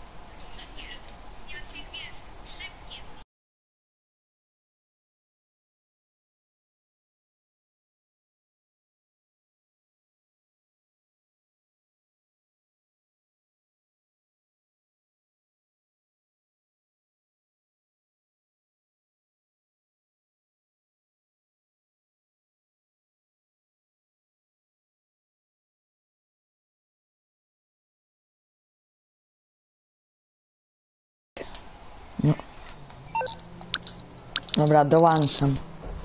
Dobra, dołączam.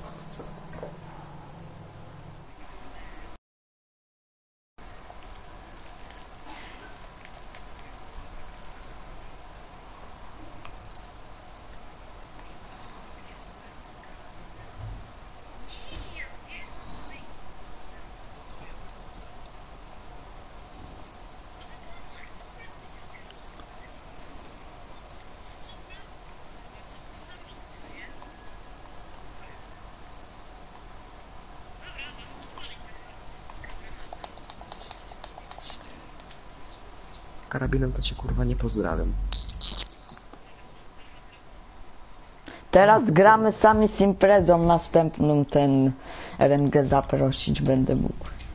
Karabinem to cię kurwa nie pozdrawiam. Teraz gramy sami z imprezą, następną ten R N G zaprosić będę mógł.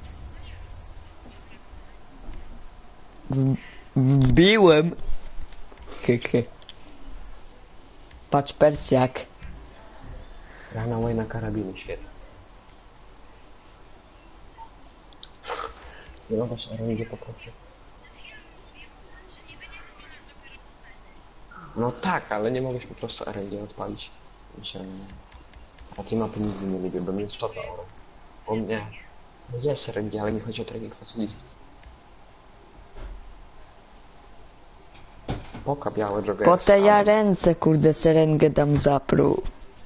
W- Wbiłem. Hehe. Patrz Persjak. Gra na Wayne'a karabiny, świetnie. No właśnie, R N G poproszę. No tak, ale nie mogłeś po prostu R N G odpalić. Myślałem... A tej mapy nigdy nie lubię, bo mnie jest sztopa oro. O mnie... No jest R N G, ale mi chodzi o trening facility. Poka białe, jogger. Po te ja ręce, kurde, serengę dam zapru.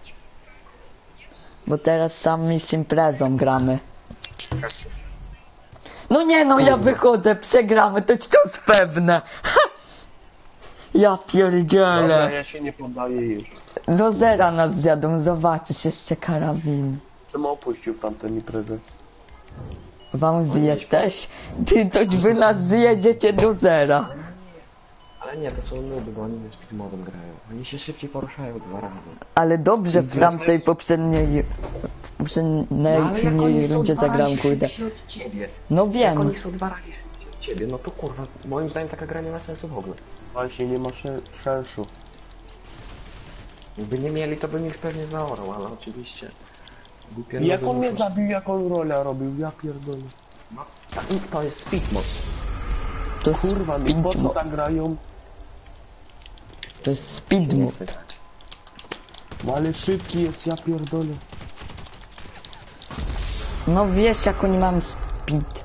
Bo teraz sami z imprezą gramy. No nie no, ja wychodzę, przegramy, to ci to jest pewne. Ha! Ja Dobra, pierdzielę. ja się nie poddaję już. Do zera nas zjadą, zobaczysz jeszcze karabin. Czemu opuścił tamtą imprezę? Wam jesteś? Ty, toć wy nas zjedziecie do zera. Ale nie, to są nudy, bo oni z speedmodem grają. Oni się szybciej poruszają dwa razy. Ale dobrze w tamtej poprzedniej... W poprzedniej No, ale jak oni są rundzie dwa zagrałem, razy kurde. szybsi od ciebie. No Jak wiem. oni są dwa razy szybsi od ciebie, no to kurwa, moim zdaniem taka gra nie ma sensu w ogóle. Właśnie nie ma sze- szensu. Jakby nie mieli, to bym ich pewnie zaorał, ale oczywiście... głupie Jak nudy on mnie muszą- zabił, jaką rolę robił? Ja pierdolę. No, ta- to jest speedmod. To jest Kurwa, no speed po co mod. tak grają? To jest speed mod. No ale szybki jest, ja pierdolę. No wiesz jak oni mają speed.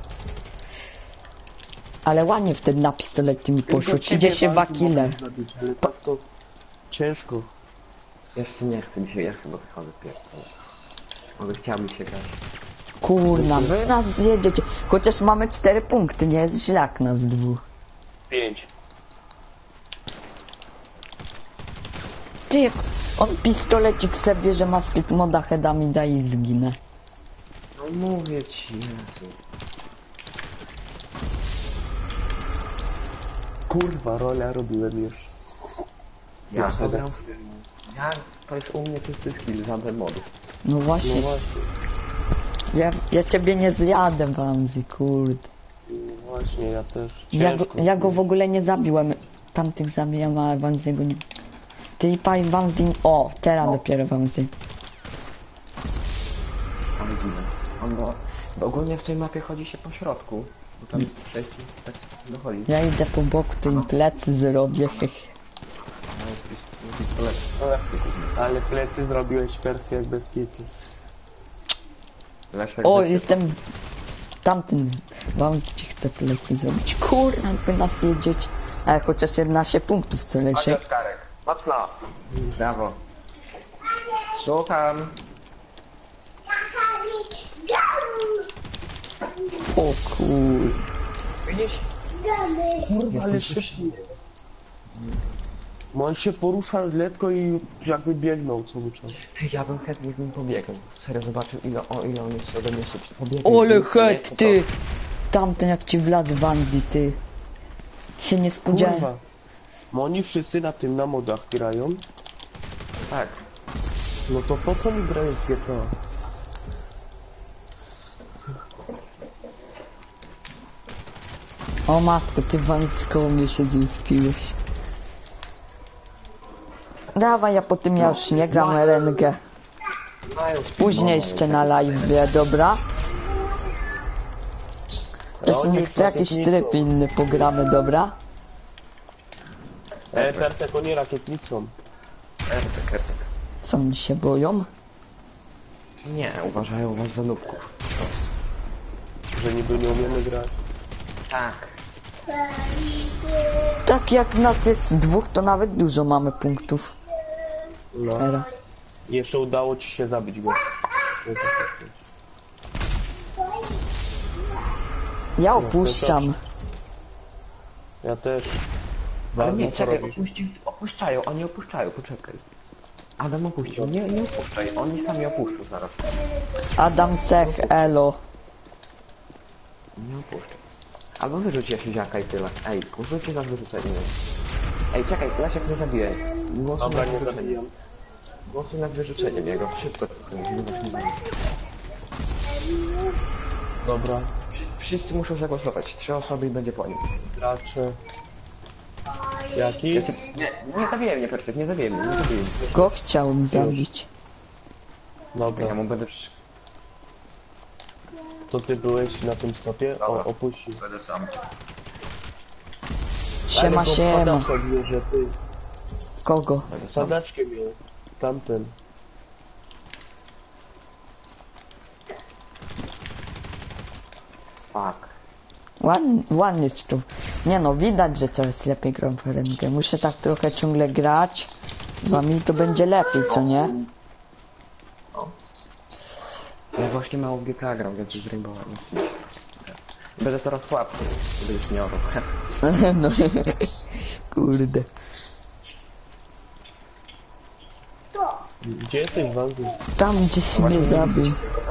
Ale ładnie wtedy na pistolety mi poszło. Tylko ciebie trzydzieści dwa walki kile. mogą zabić, ale tak to ciężko. Jeszcze nie chcę mi się, ja chyba wychodzę pierdolę. Ale chciałbym się grać. Kurna, wy nas zjedziecie. Chociaż mamy cztery punkty, nie jest źle jak nas dwóch. Pięć. Ty, jak on pistolecik sobie bierze, ma speed moda, headami da i zginę. No mówię ci, Jezu. Kurwa, rolę robiłem już. Ja Ja to gram... sobie- Ja, to jest u mnie czysty skill, żaden mod. No No właśnie, właśnie, ja, ja ciebie nie zjadę, Wamzi, kurde. no właśnie, ja też. Ja go, Ciężko. ja go w ogóle nie zabiłem. Tamtych zabijam, a Wamziego nie... Ty i paj Wamzi... O, teraz dopiero Wamzi. Ale ginę. On bo... Bo ogólnie w tej mapie chodzi się po środku. Bo tam przejść tak dochodzi. Ja idę po boku, to im plecy zrobię, hehe. No, jest pis- pistolet. Ale plecy zrobiłeś wersję jak bez kitu. Leszek O, wyszedł. jestem... Tamten... Wamzi ci chce plecy zrobić. Kurna, wy nas jedziecie. Ale chociaż jedenaście punktów co leci. Chodź, Oskarek. Mocno. Brawo. Słucham. O kur... Widzisz? Kurwa, ale szybki. Bo on się porusza lekko i jakby biegnął cały czas. Ja bym chętnie z nim pobiegł. Serio, zobaczył ile, o, ile on jest ode mnie szybszy. Pobiegł. Ole Nie, het, to- ty! Tamten jak ci wlazł Wanzi, ty. Się nie spodziewałem. Kurwa. Bo oni wszyscy na tym, na modach grają. Tak. No to po co mi grają w G T A? O matko, ty Wanzi koło mnie się zjespiłeś. Dawaj, ja po tym ja już nie gram R N G. Mają Później jeszcze na live, dobra? Jeśli nie chce jakiś tryb inny pogramy, dobra? E, Persek, oni rakietnicą. Ertek, ertek. Co oni się boją? Nie, uważają was za nubków. Że niby nie umiemy grać. Tak. Tak jak nas jest dwóch, to nawet dużo mamy punktów. No. Era. Jeszcze udało ci się zabić go. No tak jest. Ja opuszczam. Ja też. Ale Bardzo nie, co czekaj, robisz? opuści, opuszczają, oni opuszczają, poczekaj. Adam opuścił, nie, nie opuszczaj, oni sami opuszczą zaraz. Adam Sech, elo. Nie opuszczaj. Albo wyrzuć jakiziaka i tyle. Ej, użyjcie za wyrzucenie. Ej, czekaj, Leszek nie zabijaj. Głosuj Dobra, na nie wyrzucenie. zabijam. Głosuj na wyrzucenie jego, szybko. Nie masz nie zabijać. Dobra. Wszyscy muszą zagłosować. Trzy osoby i będzie po nim. Gracze. Jaki? Ja ty... Nie, nie zabiję mnie, Persek, nie zabiję mnie, nie zabiję mnie. Go chciałem zabić. Dobra. Ja mu będę przy... To ty byłeś na tym stopie? O, Dobra. opuścił. Będę sam. Siema, Ale go siema. padaczka bierze, ty. Kogo? Będę sam. Padaczkę miał. Tamten. Fuck. Ładnie, ładnie ci to. Nie no, widać, że coraz lepiej gram w rękę. Muszę tak trochę ciągle grać. Z wami to będzie lepiej, co nie? Ja właśnie mało w G K gram, więc już zrębowałem. Będę teraz słabszy, żeby już nie orał. No, kurde. Gdzie jesteś, Wanzy? Tam gdzieś mnie zabił. Yy,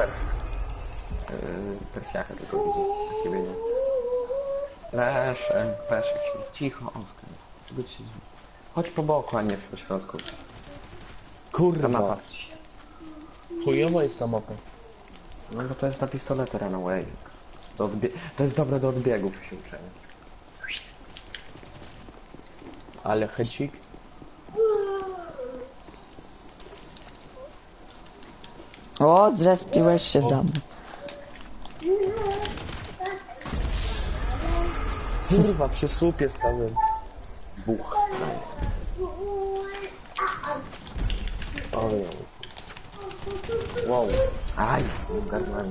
Persiaka tylko widzę, a ciebie nie. Leszę, Peszek się. Cicho, Oskar. Czego ci się... Chodź po boku, a nie po środku. Ta mapa. Kurwa. Chujowa jest ta mapa. No bo to jest na pistolety Runaway. Do odbie... To jest dobre do odbiegów się uczenia. Ale hecik? O, zrespiłeś się tam. Kurwa, przy słupie stałem. Buch. O, ja Wow. Aj, garnąłem.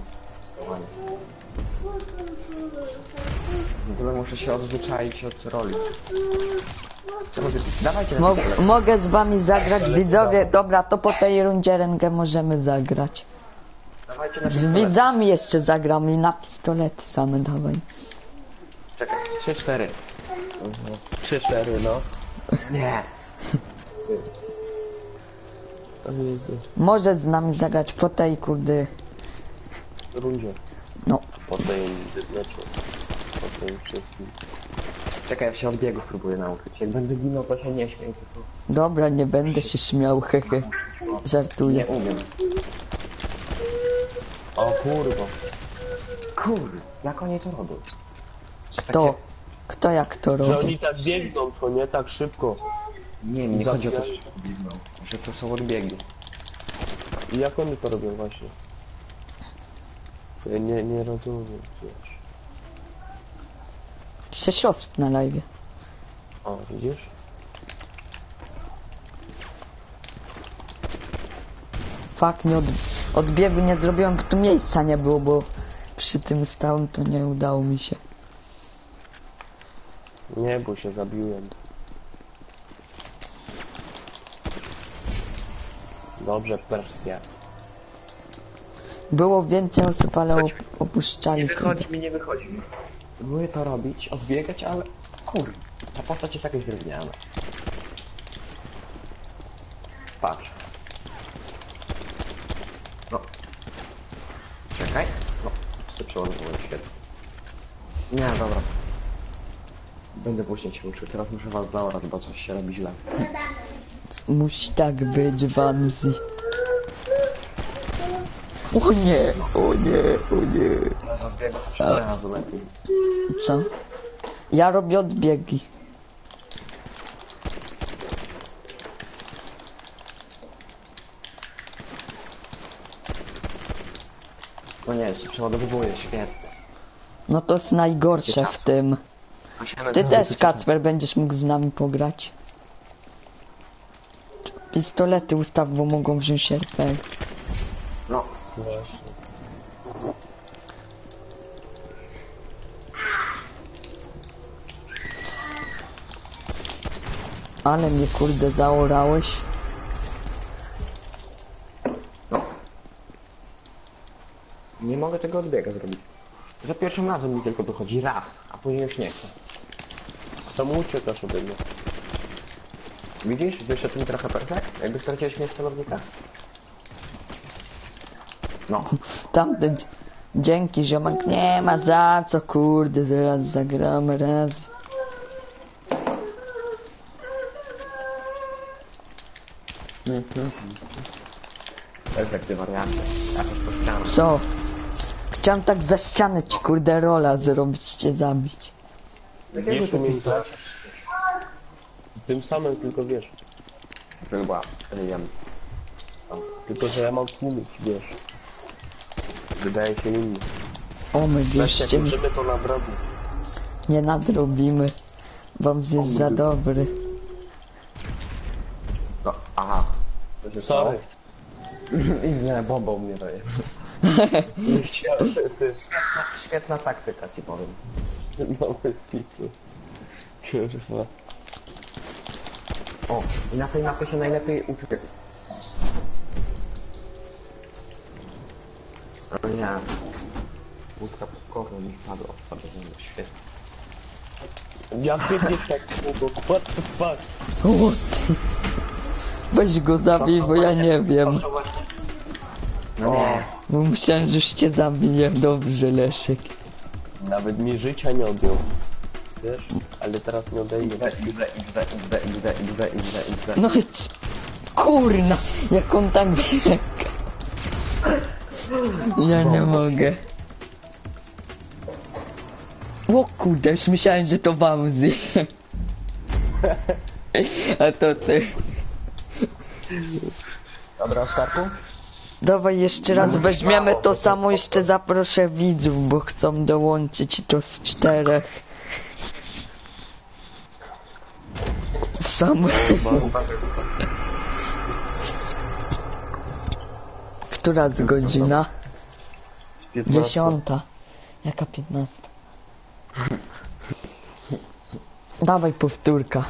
W ogóle muszę się odzwyczaić od roli. Czemu ty... Dawajcie na Mo pistolet. mogę z wami zagrać, widzowie. Dobra, to po tej rundzie rękę możemy zagrać. Dawajcie na Z pistolet. widzami jeszcze zagramy i na pistolety same dawaj. Czekaj, trzy, cztery. Trzy, cztery, no. Nie. O Jezu. Możesz z nami zagrać po tej kurde. Rundzie. No, Po tym meczu. Po tym wszystkim. Czekaj, ja się odbiegów próbuję nauczyć. Jak będę ginął, to się nie śmiej, tylko dobra, nie będę się śmiał, hehe. nie Żartuję. umiem. O kurwa. Kurde, jak oni to robią? Kto? Kto jak to Że robi? oni tak biegną, co nie tak szybko. Nie, mi nie chodzi o to, że Zabijają. biegną, że to są odbiegi. I jak oni to robią właśnie? Ja nie, nie rozumiem, wiesz. Sześć osób na live. O, widzisz? Fakt, nie od, odbiegu nie zrobiłem, bo tu miejsca nie było, bo przy tym stałem, to nie udało mi się. Nie, bo się zabiłem. Dobrze, Persja. Było więcej osób, ale op opuszczali. Nie kurde. wychodzi mi, nie wychodzi mi. Próbuję to robić, odbiegać, ale kurde, ta postać jest jakaś drewniana. Patrz. No. Czekaj. No, się przeładowałem świetnie. Nie, dobra. Będę później się uczył, teraz muszę was zaorać, bo coś się robi źle. Musi tak być, Vanzi. O nie, o nie, o nie. Odbiegać trzy razy lepiej. Co? Ja robię odbiegi. No nie, się przeładowuje, świetnie. No to jest najgorsze w tym. Ty też, Kacper, będziesz mógł z nami pograć. Pistolety ustaw, bo mogą wziąć R P G. No, Właśnie. Ale mnie kurde zaorałeś. no. Nie mogę tego odbiega zrobić. Za pierwszym razem mi tylko wychodzi raz, a później już nie chcę. Czemu uciekasz ode mnie? Widzisz? Wyszedł mi trochę perfekt? Jakby straciłeś mnie z celownika. No. Tamten... Dzięki, ziomek. Nie ma za co, kurde, zaraz zagramy raz. Mhm. Perfekty wariaty. Ja też poszczam. Co? Chciałem tak za ścianę ci kurde rola zrobić, cię zabić. Jakiego Wiesz, ty umiem mi grać? Tym samym, tylko wiesz. To chyba, nie wiem. Tylko, że ja mam tłumić, wiesz. Wydaje się inny. O my Weź, jak wieście, możemy to nadrobić. nie nadrobimy. Wąs jest za dobry. No, aha. To się Sorry. stało. I nie, bombą mnie daje. Nie chciałem, ty. Świetna taktyka ci powiem. No, bez kitu. Kurwa. O, i na tej mapie się najlepiej uczy. O nie. Łódka puskowa mi spadła. Spadła, świetnie. Ja biegniesz tak długo. What the fuck? O, ty. Weź go zabij, bo ja nie wiem. No nie. Bo myślałem, że już cię zabiję. Dobrze, Leszek. Nawet mi życia nie odjął. Wiesz? Ale teraz nie odejmie. Idę, idę, idę, idę, idę, idę, idę, idę. No i c- kurna, jak on tak biega. Ja nie mogę. O kurde, już myślałem, że to Wałzy. A to ty. Dobra, Oskarku? Dawaj jeszcze raz weźmiemy to samo, jeszcze zaproszę widzów, bo chcą dołączyć to z czterech. Sam. Która z godzina? piętnaście. Dziesiąta. Jaka piętnasta? Dawaj powtórka.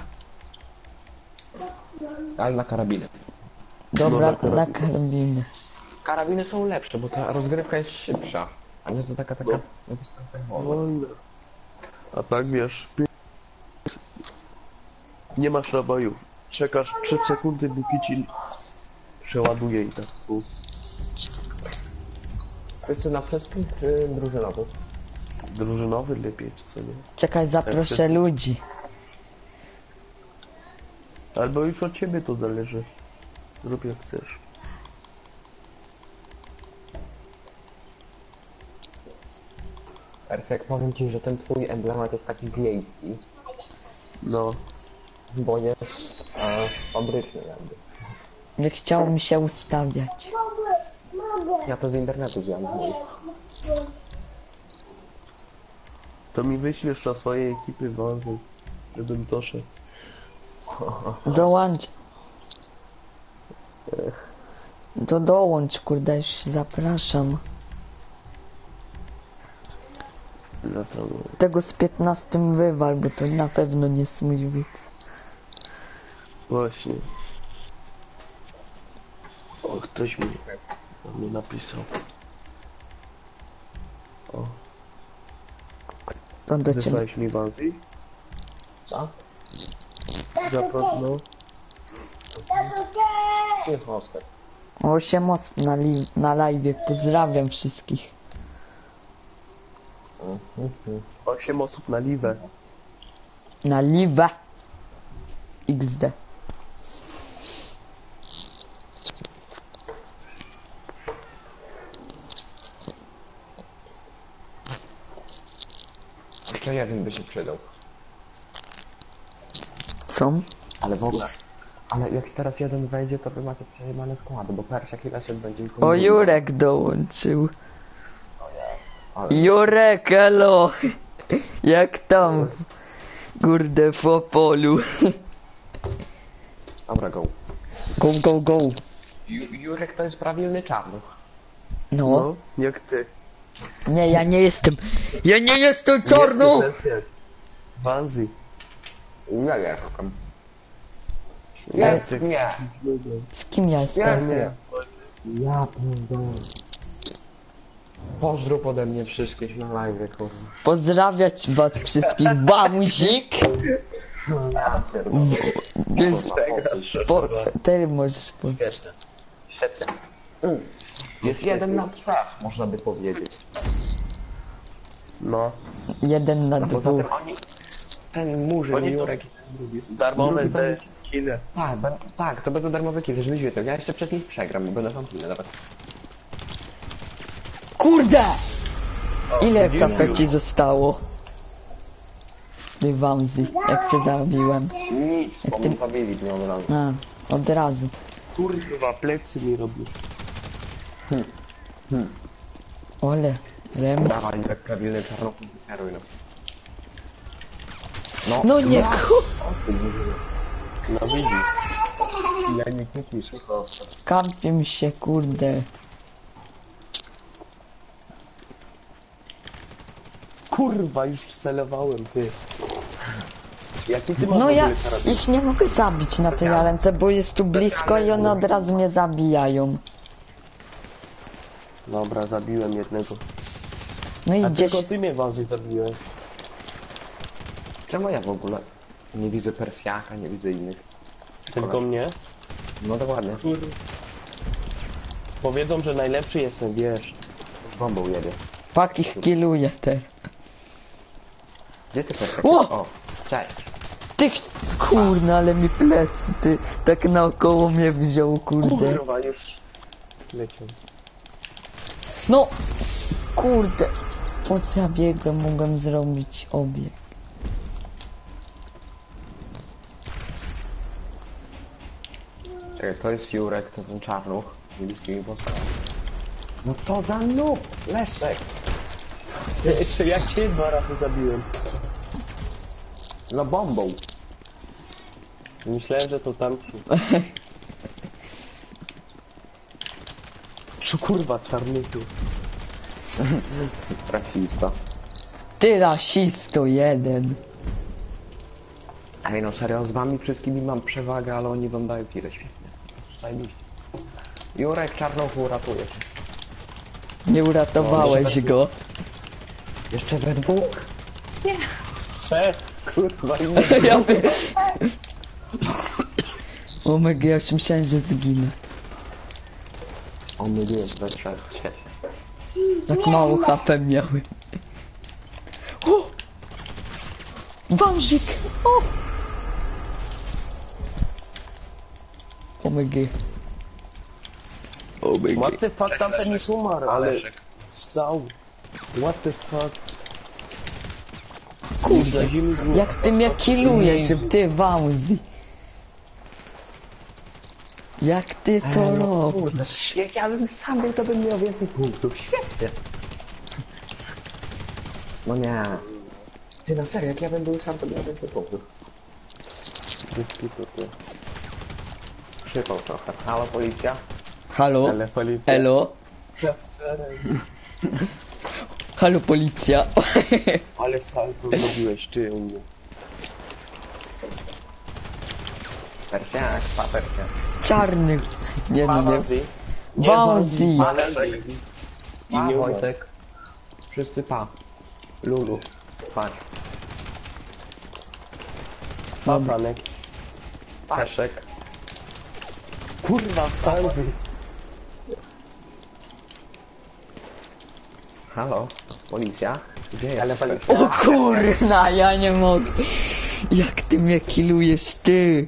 Ale na karabiny. Dobra, na karabiny. Karabiny są lepsze, bo ta rozgrywka jest szybsza. A nie to taka, taka... No. Wolne. A tak wiesz. Nie masz nabojów. Czekasz trzy sekundy, póki ci przeładuje i tak. U. Wszyscy na wszystkim, czy drużynowy? Drużynowy lepiej, czy co nie? Czekaj, zaproszę wszyscy. ludzi. Albo już od ciebie to zależy. Zrób jak chcesz. Perfekt, powiem ci, że ten twój emblemat jest taki wiejski, No. bo jest e, fabryczny jakby. Nie chciało mi się ustawiać. Mogę, mogę. Ja to z internetu wziąłem z moich. To mi wyślesz na swojej ekipy wązy, żebym doszedł. Dołącz. To dołącz, kurde, już się zapraszam. Zatrudnię. Tego z piętnastym wywal, bo to na pewno nie jest mój widz. Właśnie. O, ktoś mi, mi napisał. O, To do ciebie. wysłałeś mi wązy? Co? Zapro... no. Nie, Oskar. osiem osób na, li- na live. Pozdrawiam wszystkich. Mhm. Osiem osób na liwę. Na live. iks de. Jeszcze jeden by się przydał. Co? Ale w ogóle. Ale jak teraz jeden wejdzie, to wy macie przejebane składy, bo Persiak i Leszek będzie ich O, Jurek dołączył. Ale... Jurek, elo. Jak tam? Kurde, w Opolu. Dobra, go. Go, go, go. Ju Jurek to jest prawilny czarnuch. No. No, jak ty. Nie, ja nie jestem. Ja nie jestem czarną. Wanzy. Nie jestem. Ale- Nie, nie. Z kim ja jestem? Nie, nie. Ja pierdolę. Pozdrów ode mnie wszystkich na live, kurwa. Pozdrawiać was wszystkich. Bamusik. Ja pierdolę. Jest, po, ty możesz powiedzieć. Świetnie. Świetnie. Mm. Jest jeden na trzech, można by powiedzieć. No. Jeden na Poza dwóch. tym oni... Ten murzyn, Oni to- Jurek i ten drugi. Darmowe Drugi te będzie- kile. Tak, ben, tak, to będą darmowe killy, żebyś wiedział. Ja jeszcze przez nich przegram, bo będę wam kilę nawet. Kurde! Ile kapek ci zostało? Ty Wamzy, jak cię zabiłem. Nic, Jak bo ty- mu zabili mnie od razu. A, od razu. Kurwa, plecy mi robisz. Ole, remis. Dawaj, jak prawilny czarnochód heroin. No, No nie ku... No widzisz. ja nie kupisz. Kampię się, kurde. Kurwa, już wcelowałem, ty. Jaki ty masz No w ja ogóle karabin? ich nie mogę zabić na tej arence, bo jest tu blisko i one od razu mnie zabijają. Dobra, zabiłem jednego. No i A gdzieś... tylko ty mnie Wanzy zabiłeś. Czemu ja w ogóle nie widzę Persjaka, nie widzę innych? Tylko mnie? No dokładnie. Powiedzą, że najlepszy jestem, wiesz. Z bombą jedzie. Pak ich killuje te. Gdzie ty Persjak? O! O, cześć. Ty, kurna, ale mi plecy, ty. Tak naokoło mnie wziął, kurde. Kurwa, już leciał. No, kurde. Po co ja biegłem, mogłem zrobić obieg. Czekaj, to jest Jurek, to ten czarnuch. Niebieskimi włosami. No to za noob, Leszek. Czy ja cię dwa razy zabiłem? No bombą. Myślałem, że to tam... Co kurwa, czarnyku? Rasista. Ty rasisto jeden. Ej no serio, z wami wszystkimi mam przewagę, ale oni wam dają tyle świetnie. Zajebiście. Jurek, czarnuch, uratujesz. Nie uratowałeś go. Jeszcze we dwóch? Trzech, kurwa, i nie... Ja by... Omega, ja już myślałem, że zginę. On nie wie, we trzech, świetnie. Tak mało H P miałem. O! Wążyk! O! Omega. Omega. What the fuck, tamten już umarł, ale... Stał. What the fuck? Kurde, jak ty mnie killujesz, ty Wałzy. Jak ty to robisz? Jak ja bym sam był, to bym miał więcej punktów. Świetnie. No nie. Ty na serio, jak ja bym był sam, to miał więcej punktów. Przypał trochę. Halo, policja? Halo? Ale policja... Elo? Halo, policja. Ale salto zrobiłeś, ty u mnie. Persiak, pa Persiak. Czarny. Nie, no nie. Wanzy. Wązy. Ale... I Pa nie umarł. Wojtek. Wszyscy pa. Lulu. Patrz. Pa, Franek. Peszek. Kurwa, Wanzy. Halo, policja? Gdzie jest? Ale policja... O kurna, ja nie mogę. Jak ty mnie killujesz, ty.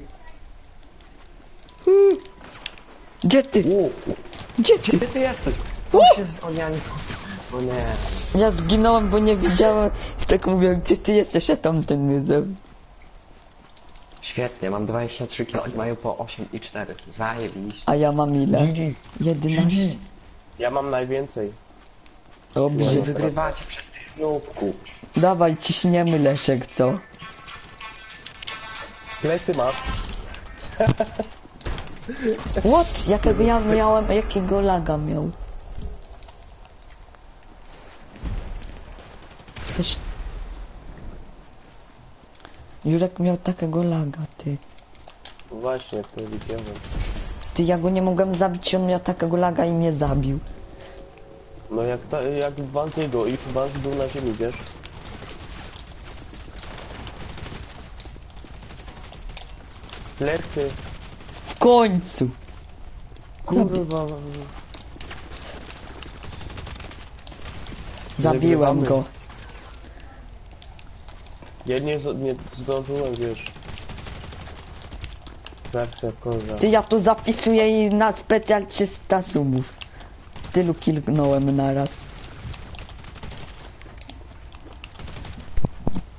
Hmm. Gdzie ty? U, Gdzie ty? gdzie ty jesteś? U! Co się z oniami? O nie. Ja zginąłem, bo nie widziałem. Tak mówię, gdzie ty jesteś, a tamten mnie zabił. Świetnie, mam dwadzieścia trzy kilo, oni mają po osiem i cztery. Zajebiście. A ja mam ile? jedenaście. Ja mam najwięcej. Wy Dobrze. wygrywacie przez tych nubku. Dawaj, ciśniemy, Leszek, co? Plecy masz. What? Jakiego ja miałem, jakiego laga miał? Też... Jurek miał takiego laga, ty. Właśnie, to widziałem. Ty, ja go nie mogłem zabić, on miał takiego laga i mnie zabił. No jak, ta, jak Wanzy'ego i Wanzy był na ziemi, wiesz? Plecy. W końcu! Kurwa. Zabiłem Wygrywamy. go. Ja nie, z- nie zdążyłem, wiesz. Wersja koza. Ty, ja tu zapisuję i na specjal trzysta subów. Tylu kilknąłem naraz.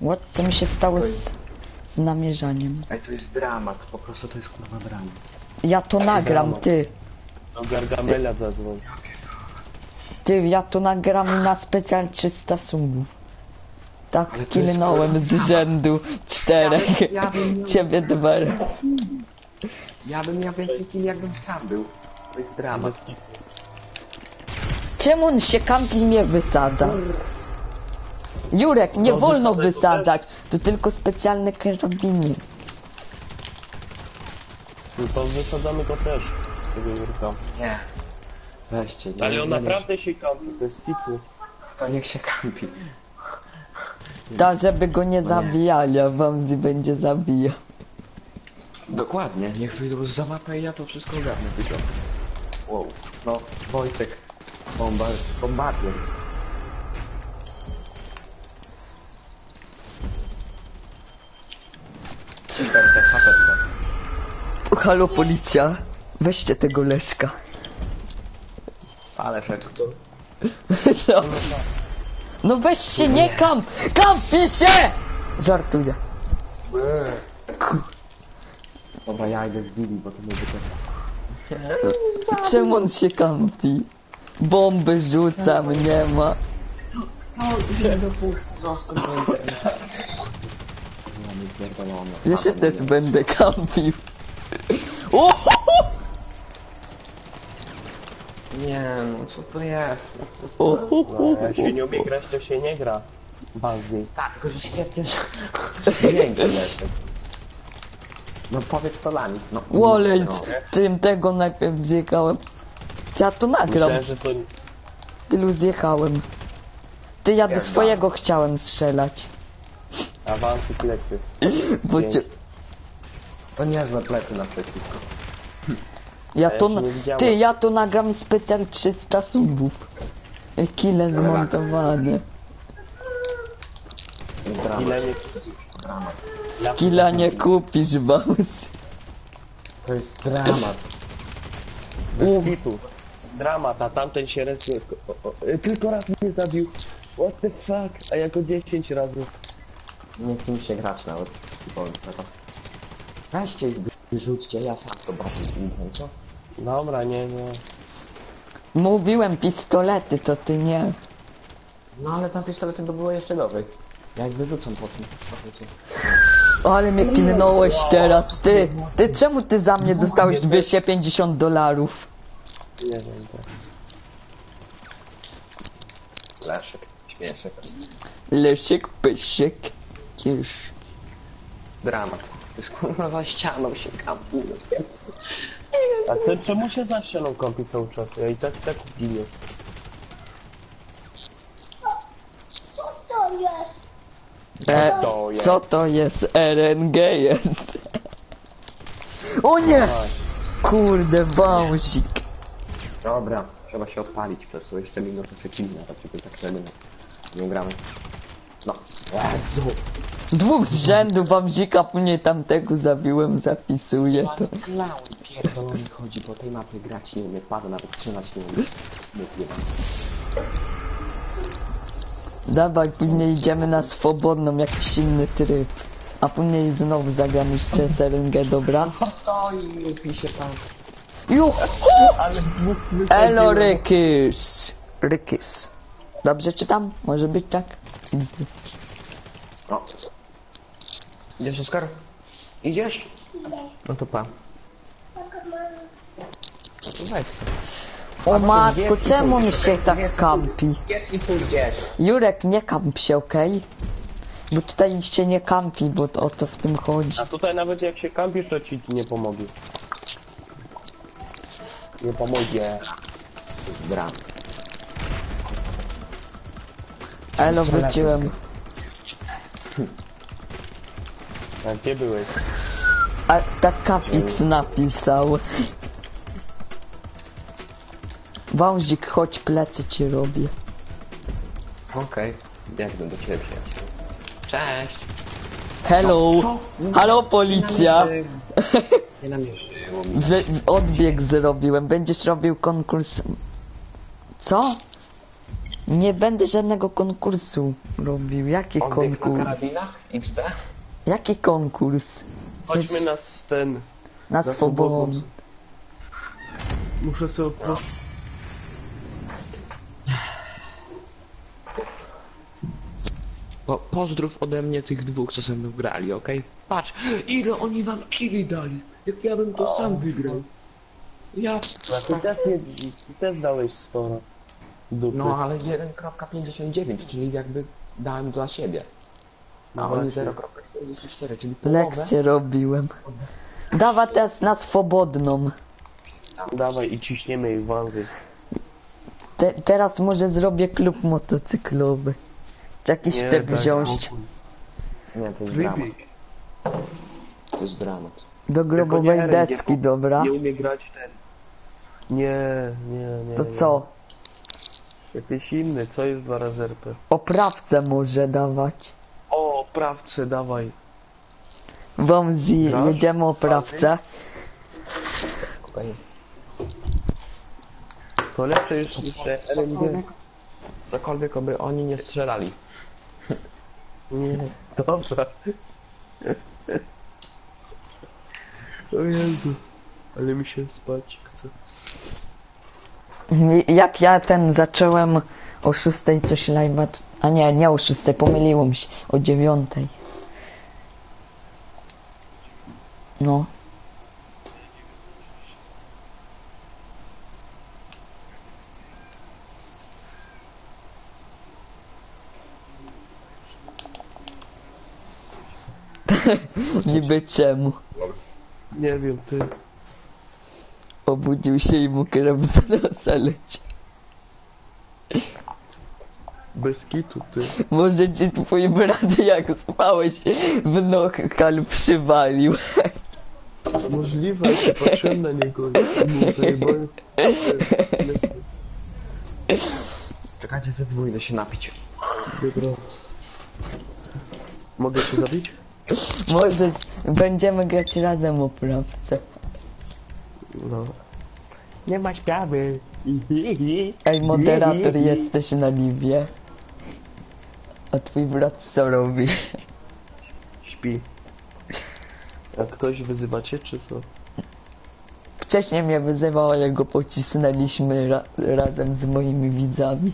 What? Co mi się stało z, z namierzaniem? Ej, to jest dramat, po prostu to jest kurwa dramat. Ja to nagram, ty. Do Gargamela zadzwoń. Ty, ja to nagram na specjal trzysta subów. Tak Ale to kilnąłem z rzędu czterech. Ja- ja bym miał- Ciebie dwa. Ja bym miał więcej kill, jakbym sam był. To jest dramat. Czemu on się kampi mnie wysadza? Jurek, nie No, wolno wysadzaj to wysadzać. To tylko specjalne karabiny. No to wysadzamy go też. Tego Jurka. Nie. Weźcie, nie. Ale on nie, naprawdę się kampi, bez kitu. To niech się kampi. Ta, żeby go nie zabijali, a wam będzie zabijał. Dokładnie, niech wyjdą za mapę i ja to wszystko ogarnę, tylko. Wow. No, Wojtek. Bomba, bombardier. Cztertek, hapetka. Halo policja, weźcie tego Leszka. Ale szek. No, no weź się, nie kamp! Kampi się! Żartuję. Ku- Dobra, ja idę z Billy, bo to mój wytek. Czemu on się kampi? Bomby rzucam, nie ma. Nie dopuszczę, zostań Wojtek. Mamy pierdolone. Ja się też będę kampił. O! Nie no, co to jest? O! No, jak się nie umie grać, to się nie gra. Bazy. Tak, tylko że świetnie, że... Dźwięk lecę. No powiedz to Lani. No, Wolej, no. tym tego najpierw zjechałem. Ja to nagram. Myślałem, że to... Tylu zjechałem. Ty, ja do Pierdolę. swojego chciałem strzelać. Awansy plecy. Bo Pięć. cię, To niezłe plecy naprzeciwko. ja ja to, cię na, nie widziałem. ty, ja to nagram specjal trzysta subów. Kile zmontowane. Dramat. Ile nie... Dramat. Kila nie kupisz, Baus. To jest dramat. Bez kitu. Dramat, a tamten się raz... o, o, o, tylko raz mnie zabił. What the fuck? A jako dziesięć razy. Nie chce mi się grać nawet. Powiem tego. Weźcie ich, wyrzućcie, ja sam to bawię z tym, co? Dobra, nie, nie. Mówiłem pistolety, to ty nie. No ale tam pistolety to było jeszcze gorzej. Jak wyrzucam po tym, słuchajcie. Ale mnie kilnąłeś teraz, ty. Ty, czemu ty za mnie dostałeś dwieście pięćdziesiąt dolarów? Nie wiem, tak. Leszek, śmieszek. Leszek, pysiek, kisz. Dramat. To jest kurwa za ścianą się kampi. A ty czemu się za ścianą kąpi cały czas? Ja i tak, tak ginę. Co to jest? E, to jest? co to jest? R N G jest. O nie! Kurde, wąsik. Dobra, trzeba się odpalić przez to jeszcze minutę sekundna, dlaczego tak żeby nie gramy. No. Jezu. Dwóch z rzędu wąsika, później tamtego zabiłem, zapisuję to. Clown pierdolony chodzi po tej mapie grać nie umie, pada nawet trzymać nie umie. Mówię. Dawaj, później idziemy na swobodną, jakiś inny tryb. A później znowu zagram jeszcze z R N G, dobra? Stoi, pisze pan. Juhu! Ale dwóch Elo, Rykys! Rykys. Dobrze czytam? Może być tak? O. Idziesz, Oskar? Idziesz? No to pa. No to weź. O matko, czemu on się tak kampi? Jedz i pójdziesz. Jurek, nie kamp się, okej? Bo tutaj się nie kampi, bo to, o to w tym chodzi. A tutaj nawet jak się kampisz, to ci nie pomogę. Nie pomogę. Dram. Elo, wróciłem. A gdzie byłeś? A tak Kapix napisał. Wązik, chodź, plecy ci robię. Okej. Biegnę do ciebie, przyjaciel. Cześć. Hello! Halo, policja! Nie namierzyło mi. Wy, odbieg zrobiłem. Będziesz robił konkurs... Co? Nie będę żadnego konkursu robił. Jaki On biegł na konkurs? karabinach? X D? Jaki konkurs? Chodźmy na ten... Na na swobodę. swobodę. Muszę sobie odpro... Po, pozdrów ode mnie tych dwóch, co ze mną grali, okej? Patrz, ile oni wam killi dali. Jak ja bym to sam wygrał. Ja... Ty też, nie, ty też dałeś sporo. Dupy. No ale jeden przecinek pięćdziesiąt dziewięć, czyli jakby dałem dla siebie. A No oni właśnie. zero przecinek czterdzieści cztery, czyli połowę. Lekcję robiłem. Dawa teraz na swobodną. Dawaj i ciśniemy ich wązy. Te, teraz może zrobię klub motocyklowy. Czy jakiś Nie, typ tak, wziąć Nie, to jest dramat. Wybieg. To jest dramat. do grobowej Tylko nie, deski, nie- dobra? Nie umie grać ten. Nie, nie, nie. To nie. co? Jakiś inny, co jest dwa razy R P? Oprawcę może dawać. O, oprawcę, dawaj. Wązi, Grasz? jedziemy oprawcę. Okej. To lepsze już niż te R M G. Cokolwiek, cokolwiek, oby oni nie strzelali. Nie, dobra. O Jezu. Ale mi się spać chce. Jak ja ten zacząłem o szóstej coś live'a, t- a nie, nie o szóstej, pomyliłem się, o dziewiątej. No. Niby czemu? Nie wiem, ty. Obudził się i mu krew z nosa leci. Bez kitu, ty. Może ci twój brat jak spałeś w nokal przywalił. Możliwe, jak się patrzyłem na niego i mu zajebałem. Czekajcie, ze dwóch idę się napić. Dobra. Mogę się zabić? Może będziemy grać razem oprawcę. No. Nie ma sprawy. Ej, moderator jesteś na liwie. A twój brat co robi? Śpi. A ktoś wyzywacie, czy co? Wcześniej mnie wyzywał, ale go pocisnęliśmy ra razem z moimi widzami.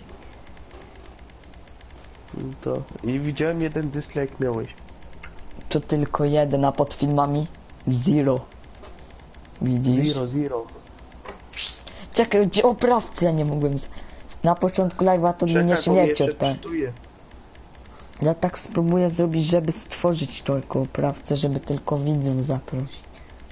No to. I widziałem jeden dislike miałeś. To tylko jeden, a pod filmami zero. Widzisz? Zero, zero. Czekaj, gdzie oprawcy? Ja nie mogłem. Z... Na początku live'a to mnie Czekaj, bo mnie śmierć jeszcze odpędzi. czytuje. Ja tak spróbuję zrobić, żeby stworzyć to jako oprawcę, żeby tylko widzów zaprosić.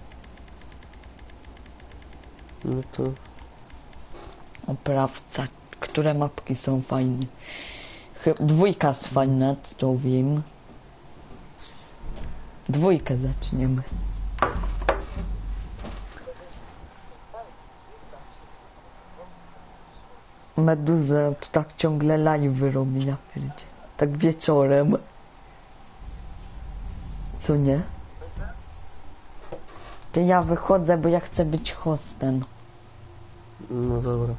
No to. Oprawca. Które mapki są fajne? Chy- Dwójka jest fajna, to wiem. Dwójkę zaczniemy. Meduza to tak ciągle live robi, ja pierdzie. Tak wieczorem. Co nie? To ja wychodzę, bo ja chcę być hostem. No dobra.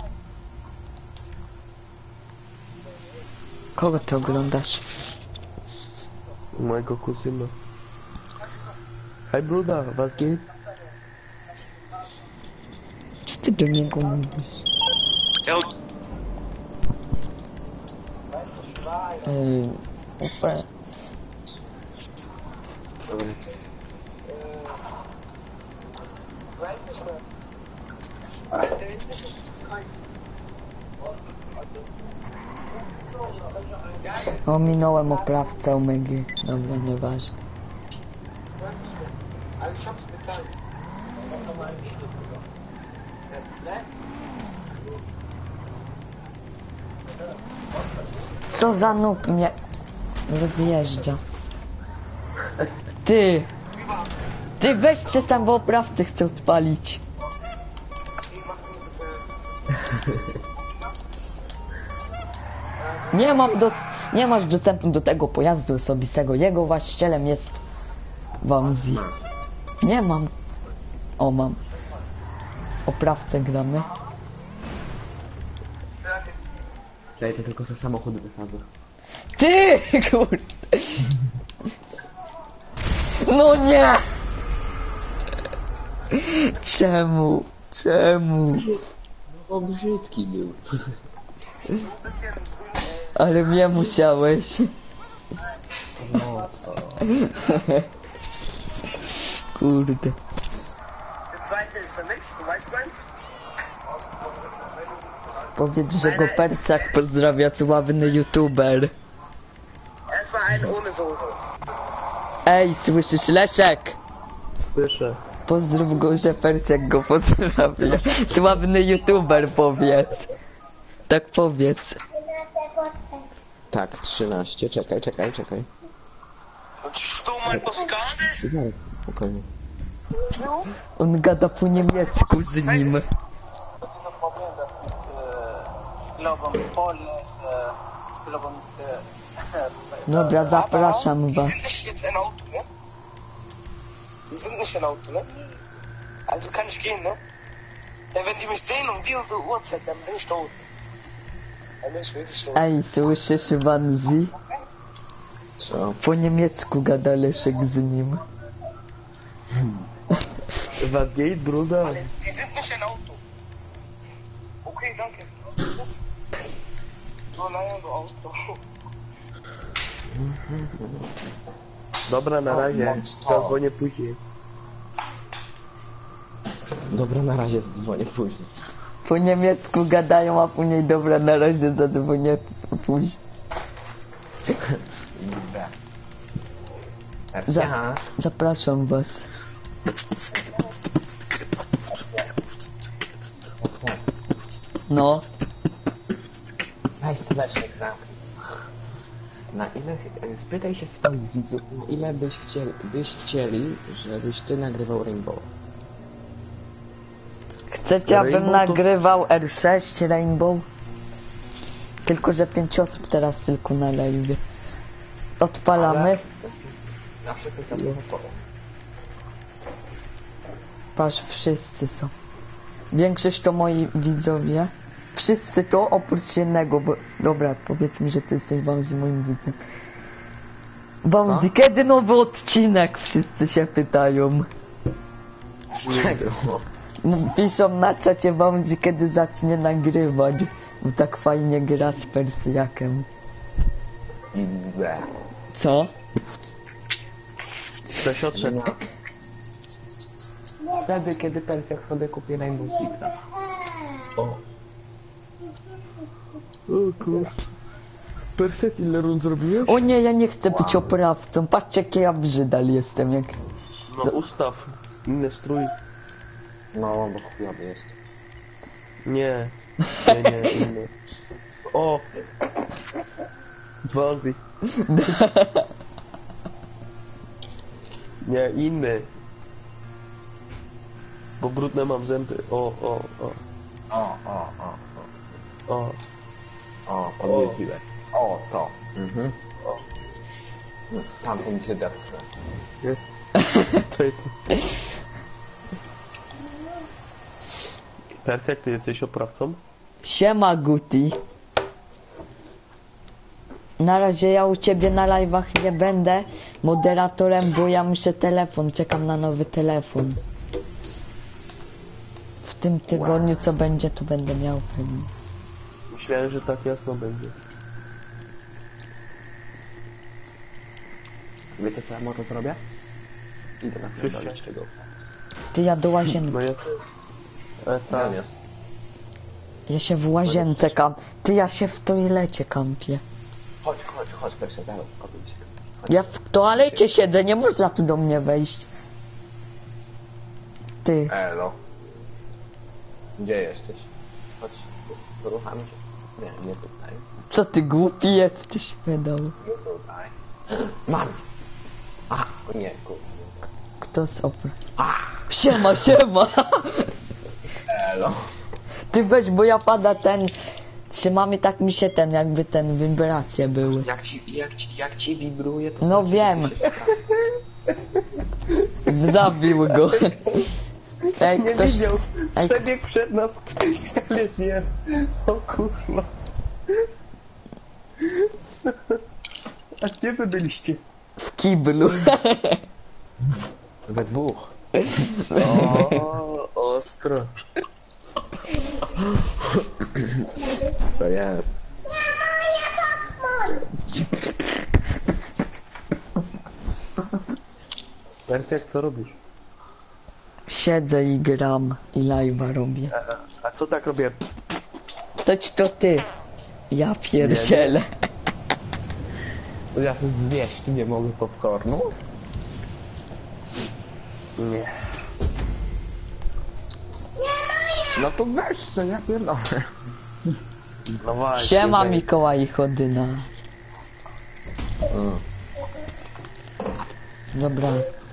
Kogo ty oglądasz? Mojego kuzyna. Hej bruda, was geht? Co ty do niego mówisz? Yy, upra- Ominąłem oprawcę Omegi. Dobra, nieważne. Co za noob mnie rozjeżdża. Ty! Ty weź przestań, bo oprawcy chcę odpalić. Nie mam dos... Nie masz dostępu do tego pojazdu osobistego. Jego właścicielem jest Wamzi. Nie mam. O, mam. Oprawcę gramy. Ja to tylko za samochód wysadzę. Ty, kurde. No nie! Czemu? Czemu? No brzydki był. Ale mnie musiałeś. No, Kurde. Der zweite ist für mich, du weißt mein? Powiedz, że go Percak pozdrawia, sławny youtuber. Es war ein ohne Soße. Ej, słyszysz, Leszek? Słyszę. Pozdrów go, że Percak go pozdrawia. Sławny youtuber, powiedz. Tak powiedz. tak, trzynaście, czekaj, czekaj, czekaj. Und Sturm Boscane? Zaraz, spokojnie. On gada po niemiecku z nim. Ich glaube, Paul ist, äh, ich glaube, mit, äh, Dobra, zapraszam Die was. sind nicht jetzt ein Auto, ne? Die sind nicht ein Auto, ne? Also kann ich gehen, ne? Ja, wenn die mich sehen um die und so Uhrzeit, dann bin ich tot. Dann bin ich wirklich tot. Ej, słyszysz, Wanzi? Co? Po niemiecku gada Leszek z nim. Was geht, Bruder? Die sind nicht ein Auto. Okay, danke. Tschüss. Oh nein, du Auto. Dobra, na razie. Zadzwonię później. Dobra, na razie dzwonię później. Po niemiecku gadają, a później dobra, na razie zadzwonię później. Za, zapraszam was. No, Weź, Leszek, zamknij. Na ile, spytaj się swoich widzów, na ile byś chcieli, byś chcieli, żebyś ty nagrywał Rainbow? chcecie, abym Rainbow to- nagrywał R sześć Rainbow? Tylko, że pięć osób teraz tylko na live. Odpalamy. Zawsze ktoś tam nie powiem. Patrz, wszyscy są. Większość to moi widzowie. Wszyscy to oprócz jednego, bo... Dobra, powiedzmy, że ty jesteś Bamzi moim widzem. Bamzi, kiedy nowy odcinek? Wszyscy się pytają. Czego? M- Piszą na czacie Bamzi, kiedy zacznie nagrywać. Bo tak fajnie gra z Persjakiem. Ble. Co? Ktoś odszedł. Wtedy, kiedy Persjak sobie kupi Rainbow Sixa. O. O kur... Perfekt, ile rund zrobiłeś? O nie, ja nie chcę być oprawcą. Patrzcie, jaki ja brzydal jestem, jak... No ustaw. Inny strój. No, bo chujowy jest. Nie. Nie, nie, inny. O! Waldi. Nie, inny. Bo brudne mam zęby. O, o, o. O, o, o, O. o. O, podwypiłeś. O, to. Mhm. O. Tam to mi się depcze. Jest. To jest... Perfekt, ty jesteś oprawcą? Siema, Guti. Na razie ja u ciebie na live'ach nie będę moderatorem, bo ja muszę telefon, czekam na nowy telefon. W tym tygodniu co będzie, to będę miał pewnie. Myślałem, że tak jasno będzie. Wiecie co ja może zrobię? Idę na Wszyscy. chwilę czego. Ty, ja do łazienki. No ja... E, tak. Zamiast. Ja się w łazience kam. Ty, ja się w toalecie kampię. Chodź, chodź, chodź, Persja, zaraz, kopię się. Chodź. Ja w toalecie siedzę, nie można tu do mnie wejść. Ty, Elo. Gdzie jesteś? Chodź, poruchamy się. Nie, nie tutaj. co ty głupi jesteś, pedał. Nie tutaj. Mam! A, o nie, kurde. Kto z opra? Siema, siema! Elo. Ty weź, bo ja pada ten... Trzymamy tak mi się ten, jakby ten, wibracje były. Jak ci, jak ci, jak ci wibruje, to... No wiem. Zabił go. Ej, Nie ktoś... widział. Ej, Przebiegł przed nas. Ale zje. O kurwa. A gdzie wy byliście? W kiblu. We dwóch. O, ostro. To jest. Persjak, co robisz? Siedzę i gram i live'a robię. A, a co tak robię? Toć to ty. Ja pierdzielę. Ja tu zjeść nie mogę popcornu? Nie. No to weź co, ja pierdolę. No właśnie. Siema weź. Mikołaj Chodyna. Mm. Dobra.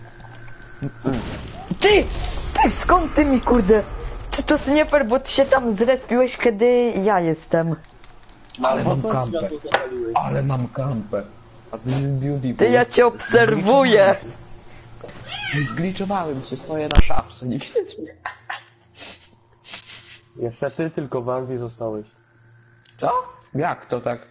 Ty! Ty, skąd ty mi kurde? Czy to sniper, bo ty się tam zrespiłeś, kiedy ja jestem. Ale Po mam co kampę. światło zapaliłeś? Ale mam kampę. A ty z beauty. Ty, ja cię obserwuję. Zgliczowałem się, stoję na szafce, nie widać mnie. Niestety tylko w Anzji zostałeś. Co? Jak to tak?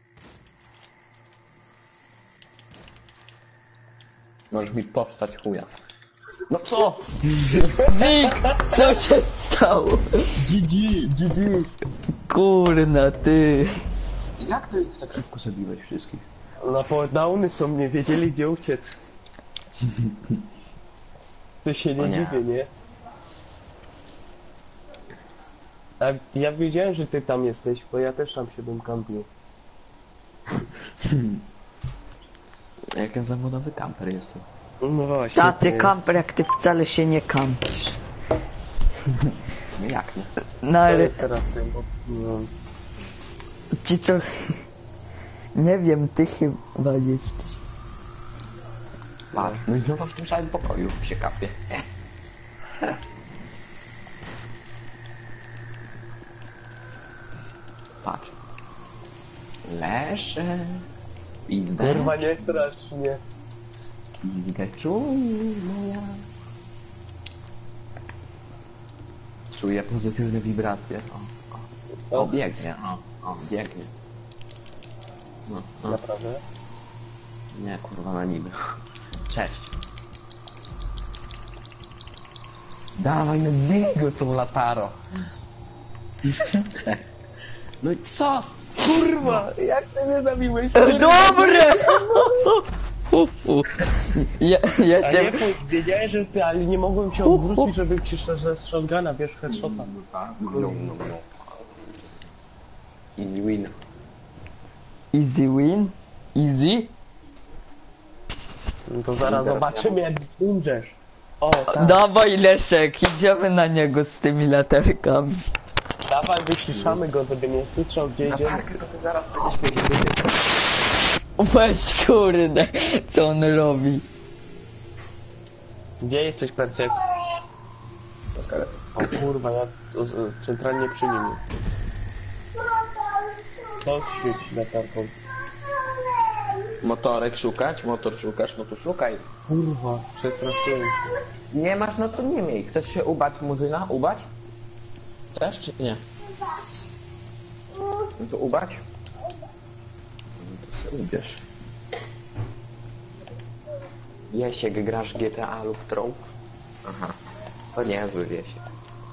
Możesz mi postać chuja. No co? Zik, co się stało? G G, G G. Kurna, ty. Jak ty ich tak szybko zabiłeś wszystkich? Na powerdowny są, nie wiedzieli gdzie uciec. Ty się nie O nie. dziwię, nie? A ja wiedziałem, że ty tam jesteś, bo ja też tam się bym kampił. Jak ja zawodowy kamper jestem. No właśnie. Ta, ty kamper, jak ty wcale się nie kampisz. No jak nie? No To ale jest teraz tym, bo... No. ci co... Nie wiem, ty chyba jesteś. Patrz, no i znowu w tym samym pokoju się kapie. Patrz. Leszę. Izbę. Kurwa, nie strasz mnie. Izbę czuję moja. Czuję pozytywne wibracje. O, o. O, biegnie, o, o, biegnie. No, no. Naprawdę? Nie, kurwa, na niby. Cześć. Dawaj, no biegł tą lataro. No i co? Kurwa, jak ty mnie zabiłeś? Dobre! Ja, ja A cię... nie, bo wiedziałem, że ty, ale nie mogłem cię odwrócić, żeby ci sz- ze shotguna, wiesz, headshota. No, no, no. Easy win. Easy win? Easy? No to zaraz zobaczymy, jak umrzesz. O, tak. Dawaj Leszek, idziemy na niego z tymi latarkami. Dawaj, wyciszamy go, żeby nie słyszał, gdzie Na idziemy. parkę to ty zaraz będziesz wiedzieć. Weź kurde, co on robi? Gdzie jesteś, Percek? O kurwa, ja to, z- centralnie przy nim. To świeć latarką. Motorek szukać? Motor szukasz? No to szukaj. Kurwa, przestraszyłem się. Nie masz, no to nie miej. Chcesz się ubać, Murzyna? Ubać? Chcesz czy nie? No to ubać? No to się ubierz. Jesiek, grasz G T A lub Troll? Aha. To niezły Jesiek.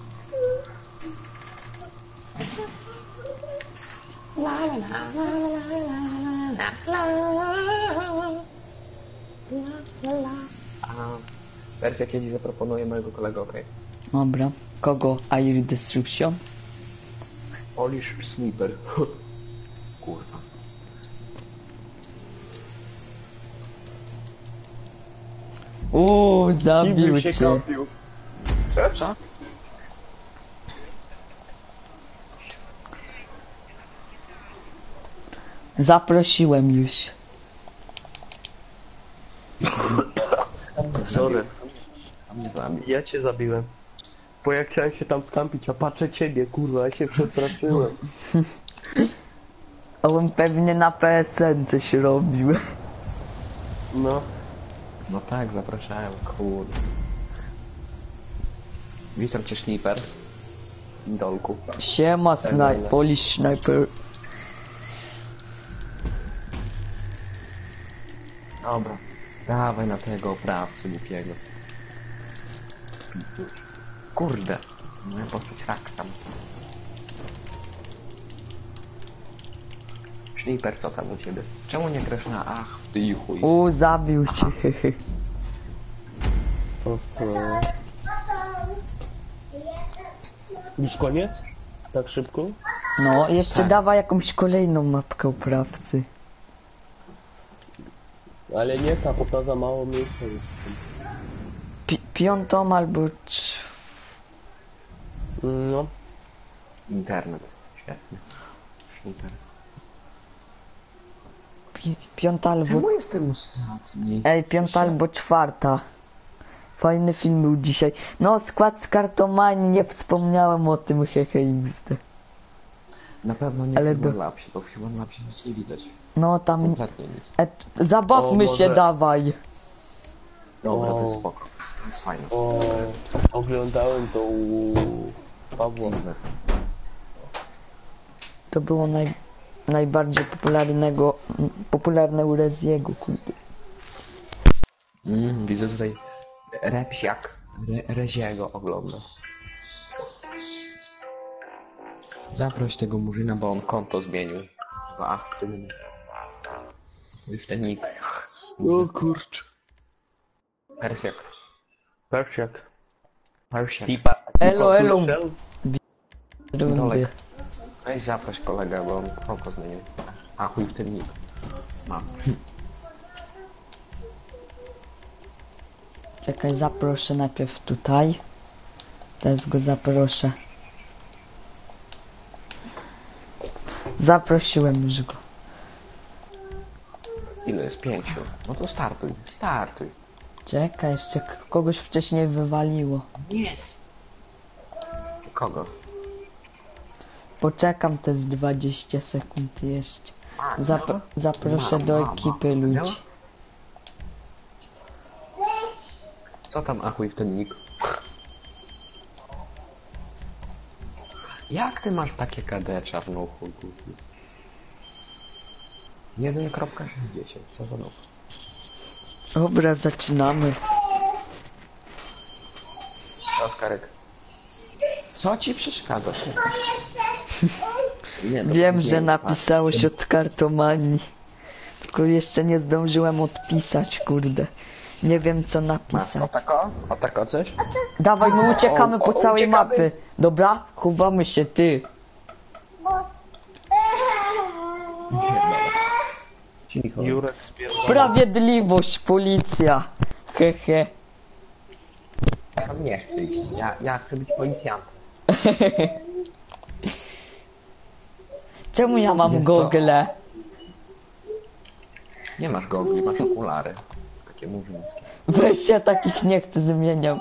La la la la la la la la la la. A wersja kiedyś zaproponuję mojego kolegę, okej? Dobra, kogo? Air Destruction? Polish Sniper. Kurwa. Uuu, zabił Kibel się cię. kąpił. Co? Zaprosiłem już. Sorry, Tam nie zabił. ja cię zabiłem. Bo ja chciałem się tam skampić, a patrzę ciebie, kurwa, ja się przestraszyłem. A on pewnie na P S N coś robił. No. No tak, zapraszałem, kurde. Witam cię, Sniper. Dolku. Siema, snaj Polish Sniper. Dobra. Dawaj na tego oprawcy głupiego. Kurde. No ja poszedł rak tam. Sniper, co tam u ciebie? Czemu nie grasz na ach w ty i chuj? U, zabił się. Aha. Już koniec? Tak szybko? No, jeszcze Tak. dawaj jakąś kolejną mapkę oprawcy. Ale nie ta, bo ta za mało miejsca jest w tym. Pi piątą albo cz... No. Internet. Świetnie. Sniper. pi piąta albo... Czemu jestem ostatni? Ej, piąta albo czwarta. Fajny film był dzisiaj. No, skład z kartomanii, nie wspomniałem o tym, hehe X D. Na pewno nie Ale w do- Human Labsie, bo w Human Labsie nic nie widać. No, tam... Kompletnie nic. E, zabawmy O, się, może- dawaj. Dobra, to jest O. spoko. To jest fajne. O, oglądałem to u Pawła. To było naj... najbardziej popularnego... popularne u Reziego, kurde. Mm, widzę tutaj Repsiak Re Reziego ogląda. Zaproś tego murzyna, bo on konto zmienił. Chyba aktywny. Już ten nick. O kurcz. Persiak. Persiak. Persiak. Tipa. Elo, elo. Rundy. Dolek. Weź zaproś kolegę, bo on konto zmienił. A chuj w ten nick. Mam. Czekaj, zaproszę najpierw tutaj. Teraz go zaproszę. Zaprosiłem już go. Ile jest? Pięciu. No to startuj. Startuj. Czekaj, jeszcze k- kogoś wcześniej wywaliło. Nie. Kogo? Poczekam te z dwadzieścia sekund jeszcze. A, Zapr no. zaproszę Ma- do mama. ekipy No. ludzi. Co tam achuj w ten nick? Jak ty masz takie K D czarnuchu, głupi? jeden sześćdziesiąt, co za nóg? Dobra, zaczynamy. Oskarek. Co ci przeszkadza? Nie, to Wiem, później że nie napisałeś od kartomanii. Tylko jeszcze nie zdążyłem odpisać, kurde. Nie wiem co Masz napisać. o tako? O tako coś? Dawaj, my uciekamy O, po o, całej uciekamy. mapy. Dobra? Chowamy się, ty. Cicho. Jurek spierdolę. Sprawiedliwość, policja. Hehe. Ja tam nie chcę iść. Ja, ja chcę być policjantem. Czemu ja mam Wiesz co? gogle? Nie masz gogli, masz okulary. Takie murzyńskie. Weź, ja takich nie chcę, zmieniam.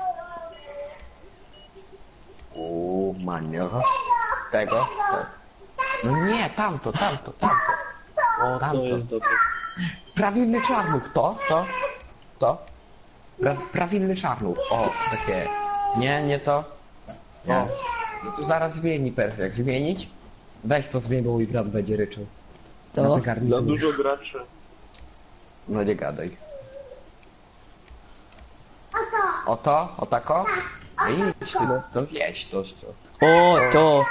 Uuu, manio. Tego? Tak. No nie, tamto, tamto, tamto. O, Tamto. to jest dobre. Prawilny czarnuch, to? To? To? Pra, prawilny czarnuch. O, takie. Nie, nie to. Nie. No to zaraz zmieni perfekt. Zmienić? Weź to zmień, bo mój brat będzie ryczał. To? Na zegarniku. Za dużo graczy. No nie gadaj. O to? O tako? No idź ty, no, to wieś to co. O, to.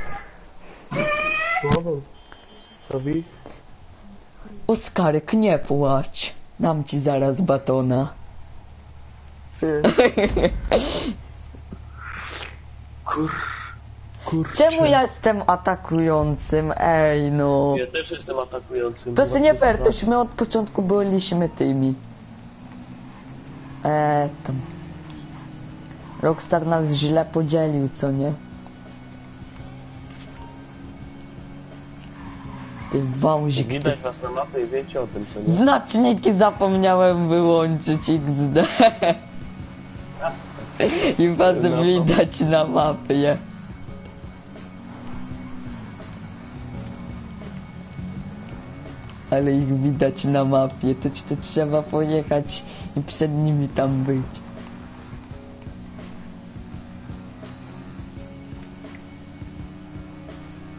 Słabo. Co wi? Oskarek, nie płacz. Dam ci zaraz batona. Kur... Kurczę. Czemu ja jestem atakującym? Ej, no. Ja też jestem atakującym. To jest nie fair, toż my od początku byliśmy tymi. Eee, tam. Rockstar nas źle podzielił, co nie? Ty wązik, ty. Widać was na mapie i wiecie o tym, co nie? Znaczniki zapomniałem wyłączyć iks de. I was No. widać na mapie. Ale ich widać na mapie, to, to trzeba pojechać i przed nimi tam być.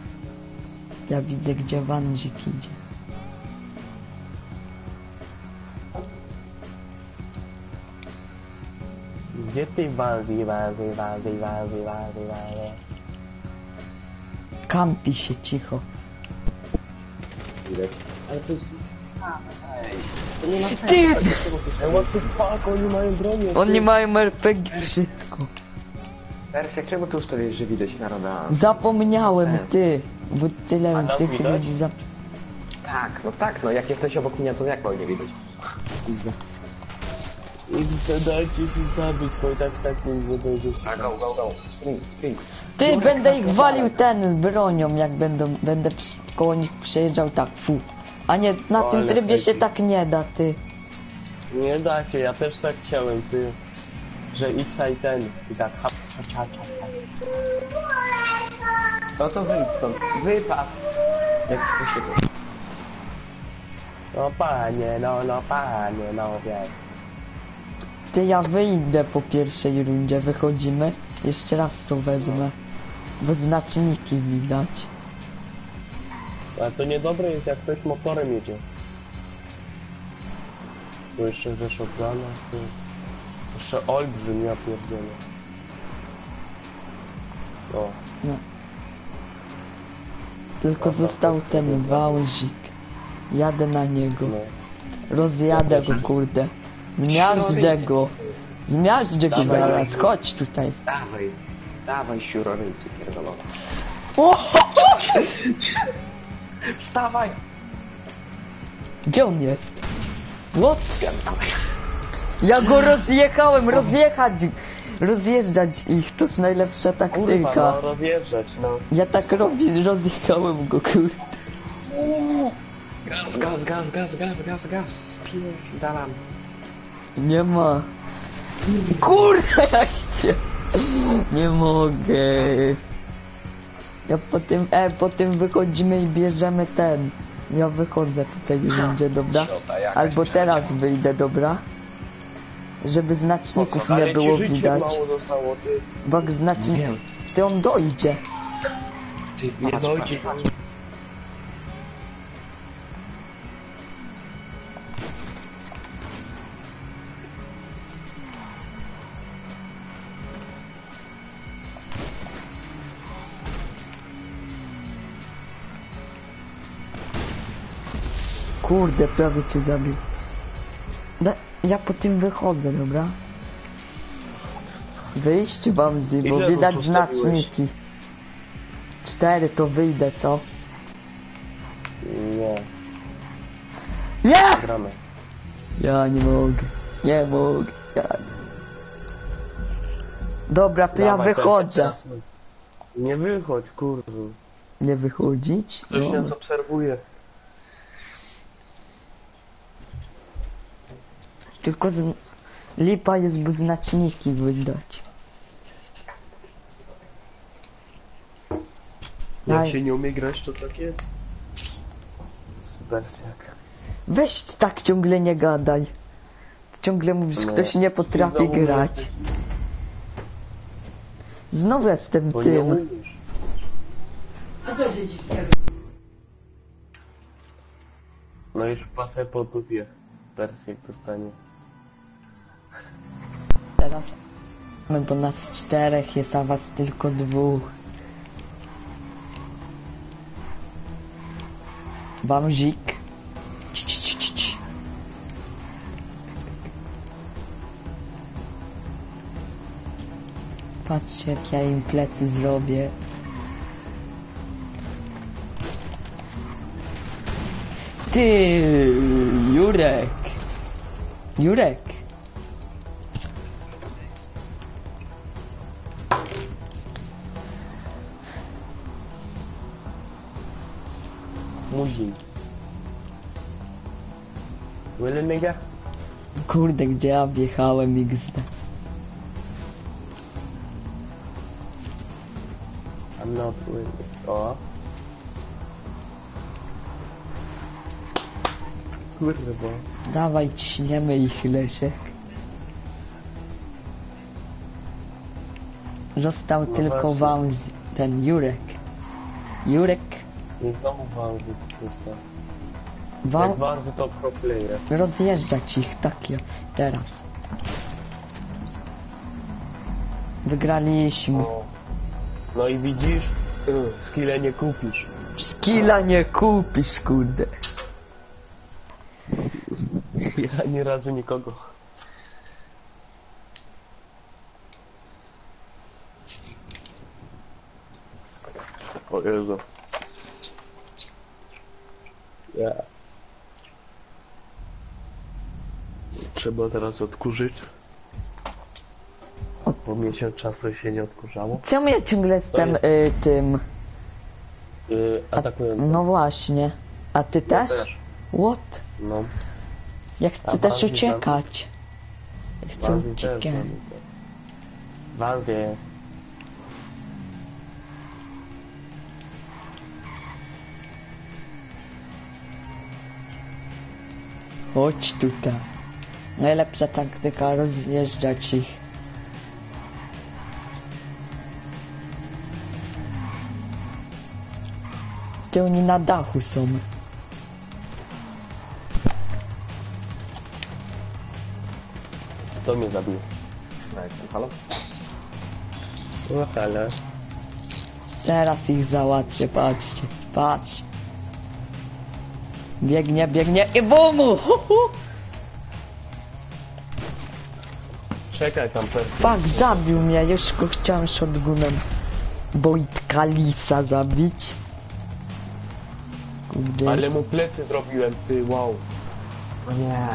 Ja widzę, gdzie Wandzik idzie. Gdzie ty wazi, wazi, wazi, wazi, wazi, wazi? Kampi się cicho. Widać. Ale to jest... Ej, to nie ma sensu. Ty! Ale dlaczego ty- Ej, what the fuck, oni mają bronię. Oni mają R P G wszystko. Persja, czemu tu ustawiłeś, że widać naroda? Zapomniałem, E. ty. Bo A tyle nas tych widać? ludzi zap... Tak, no tak, no jak jesteś obok mnie, to jak nie widać? I dajcie się zabić, bo i tak tak nie zdążę się. A go, go, go. Spring, spring. Ty, będę ich walił ten bronią, jak będą, będę przy- koło nich przejeżdżał tak, fu. A nie, na O, tym ale trybie się fajnie. tak nie da, ty. Nie da się, ja też tak chciałem, ty. Że X i ten. I tak, ha, ha, ha, ha, ha. No to wyjdź stąd. Wypad. Jak to się to... No panie, no, no panie, no wiem. Ty, ja wyjdę po pierwszej rundzie, wychodzimy. Jeszcze raz to wezmę. Bo znaczniki widać. Ale to niedobre jest, jak ktoś motorem jedzie. Tu jeszcze ze shotguna, tu... Jeszcze olbrzym, ja pierdzielę. O, Tylko został ten wałzik. Jadę na niego. no. Rozjadę go, kurde. Zmiażdżę go. Zmiażdżę go Dawaj, zaraz. dawaj. Chodź tutaj. Dawaj. Dawaj, siurorynki pierdolone. Wstawaj! Gdzie on jest? What? Ja go rozjechałem, rozjechać. Rozjeżdżać ich, to jest najlepsza Kurwa, taktyka. no, rozjeżdżać, no. Ja tak robię, rozjechałem go, kurde. Gaz, gaz, gaz, gaz, gaz, gaz, gaz. Spierdalam. Nie ma. Kurde, jak cię. Nie mogę. Ja po tym, e, po tym wychodzimy i bierzemy ten. Ja wychodzę tutaj będzie, dobra? Albo teraz wyjdę, dobra? Żeby znaczników nie Ale było ci życie widać. mało zostało, ty. Bo jak znacznik... Wiem. Ty on dojdzie. Ty, Nie patrz, dojdzie. patrz, patrz. Kurde, prawie cię zabił. Da, ja po tym wychodzę, dobra? Wyjść Bamzi, bo Ile widać ruchu stawiłeś? znaczniki. Cztery to wyjdę, co? Nie, Nie! gramy. Ja nie mogę. Nie mogę. Ja... nie- Dobra, to ja Dawaj, wychodzę. teraz. Nie wychodź, kurwa. Nie wychodzić? Ktoś No. nas obserwuje. Tylko z... lipa jest, bo znaczniki widać. Jak Daj. się nie umie grać, to tak jest. Supersiak. Weź tak ciągle nie gadaj. Ciągle mówisz, No. ktoś nie potrafi Znowu grać. jesteś- Znowu jestem Bo nie tym. umiesz. No już płacę po dupie. Persjak dostanie. Teraz mamy, bo nas czterech jest, a was tylko dwóch. Bamzik. Ci, ci, ci, ci, ci. Patrzcie, jak ja im plecy zrobię. Ty, Jurek. Jurek. Muzin. Willy nigga? Kurde, gdzie ja wjechałem X D. I'm not Willy. O. Kurwa. Dawaj, ciśniemy ich, Leszek. Został No tylko właśnie. wam ten Jurek. Jurek, I znowu Wanzy dostał. wam Jak Wanzy to pro player. rozjeżdżać ich takie teraz. Wygraliśmy. O. No i widzisz? Y, skille nie kupisz. Skilla nie kupisz, kurde. Ja ani razu nikogo. O Jezu. Ja. Trzeba teraz odkurzyć. Od- Bo miesiąc czasu się nie odkurzało. Czemu ja ciągle jestem y, tym... Yy, A, atakuję. no właśnie. A ty też? też. What? No. Ja chcę A też bardziej uciekać. Ja chcę Ważny też. uciekać. Wazie. Chodź tutaj. Najlepsza taktyka, rozjeżdżać ich. Ty oni na dachu są. Kto mnie zabił? Tak, halo? No ale. Teraz ich załatwię, patrzcie, patrz. Biegnie, biegnie i bumu! Hu, hu. Czekaj tam pewnie. Fuck, zabił mnie, już go chciałem shotgunem Wojtka Lisa zabić. Kurde. Ale mu plecy zrobiłem, ty, wow. O nie.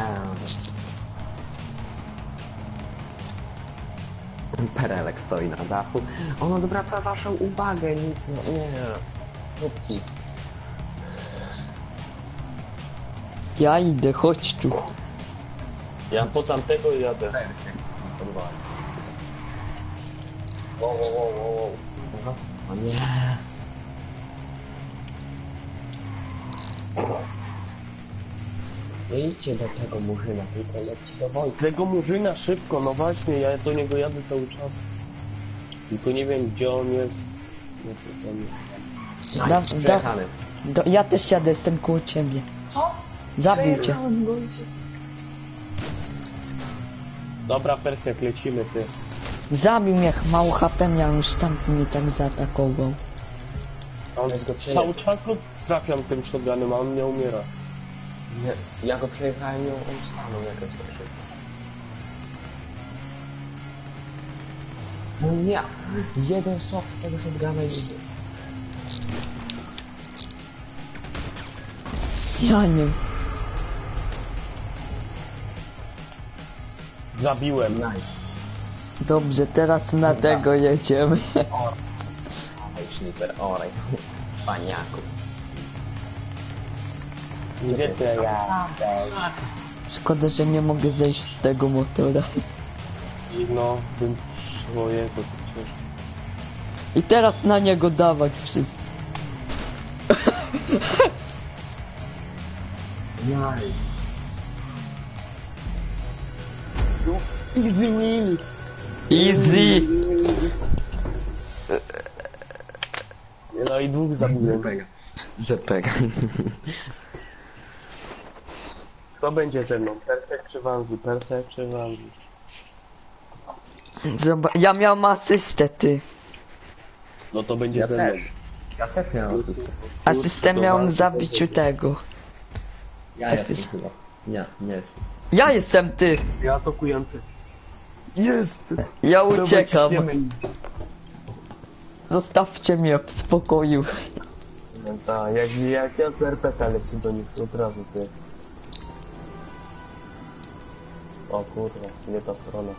Perelek stoi na dachu. On odwraca waszą uwagę, nic no nie. Chłopki. Ja idę, chodź tu. Ja po tamtego jadę. Wow, wow, wow, wow, wow. O nie. Nie idźcie do tego murzyna, tylko lećcie do Wojtka. Tego murzyna szybko, no właśnie, ja do niego jadę cały czas. Tylko nie wiem gdzie on jest. No to tam jest. Da, Nice, da, przejechany. do, ja też jadę, jestem koło ciebie. Co? Zabił cię. Przejechałem go i się- Dobra, Persjak, lecimy, ty. Zabił mnie, mało H P miał, już tamty mnie tak zaatakował. A on Weź go przejedź. cały czas go trafiam tym shotgunem, a on nie umiera. Nie, ja go przejechałem i on stanął jakoś tak szybko. No nie, jeden sok z tego shotguna i idzie. Ja nie. Zabiłem. Nice. Dobrze, teraz na tego jedziemy. Oj, sniper, oraj. Paniaku. Gdzie ty ja? Szkoda, że nie mogę zejść z tego motora. I no, bym człowieku przecież. I teraz na niego dawać wszystko. Nice. Easy me! Easy! No i dwóch zabiłem. Zepega. Zepega. Kto będzie ze mną? Persek czy Wanzi? Persek czy Wanzi? Zobacz, ja miałem asystę, ty. No to będzie Ja ze mną. też. Ja też miałem asystę. Asystę miałem zabić u tego. Ja jestem chyba. Nie, nie. Ja jestem ty. Ja atakujący. Jest! Ja Dobra, uciekam. ciśniemy. Zostawcie mnie w spokoju. No tak, jak, jak ja z R P K lecę do nich od razu, ty. O kurwa, nie ta strona.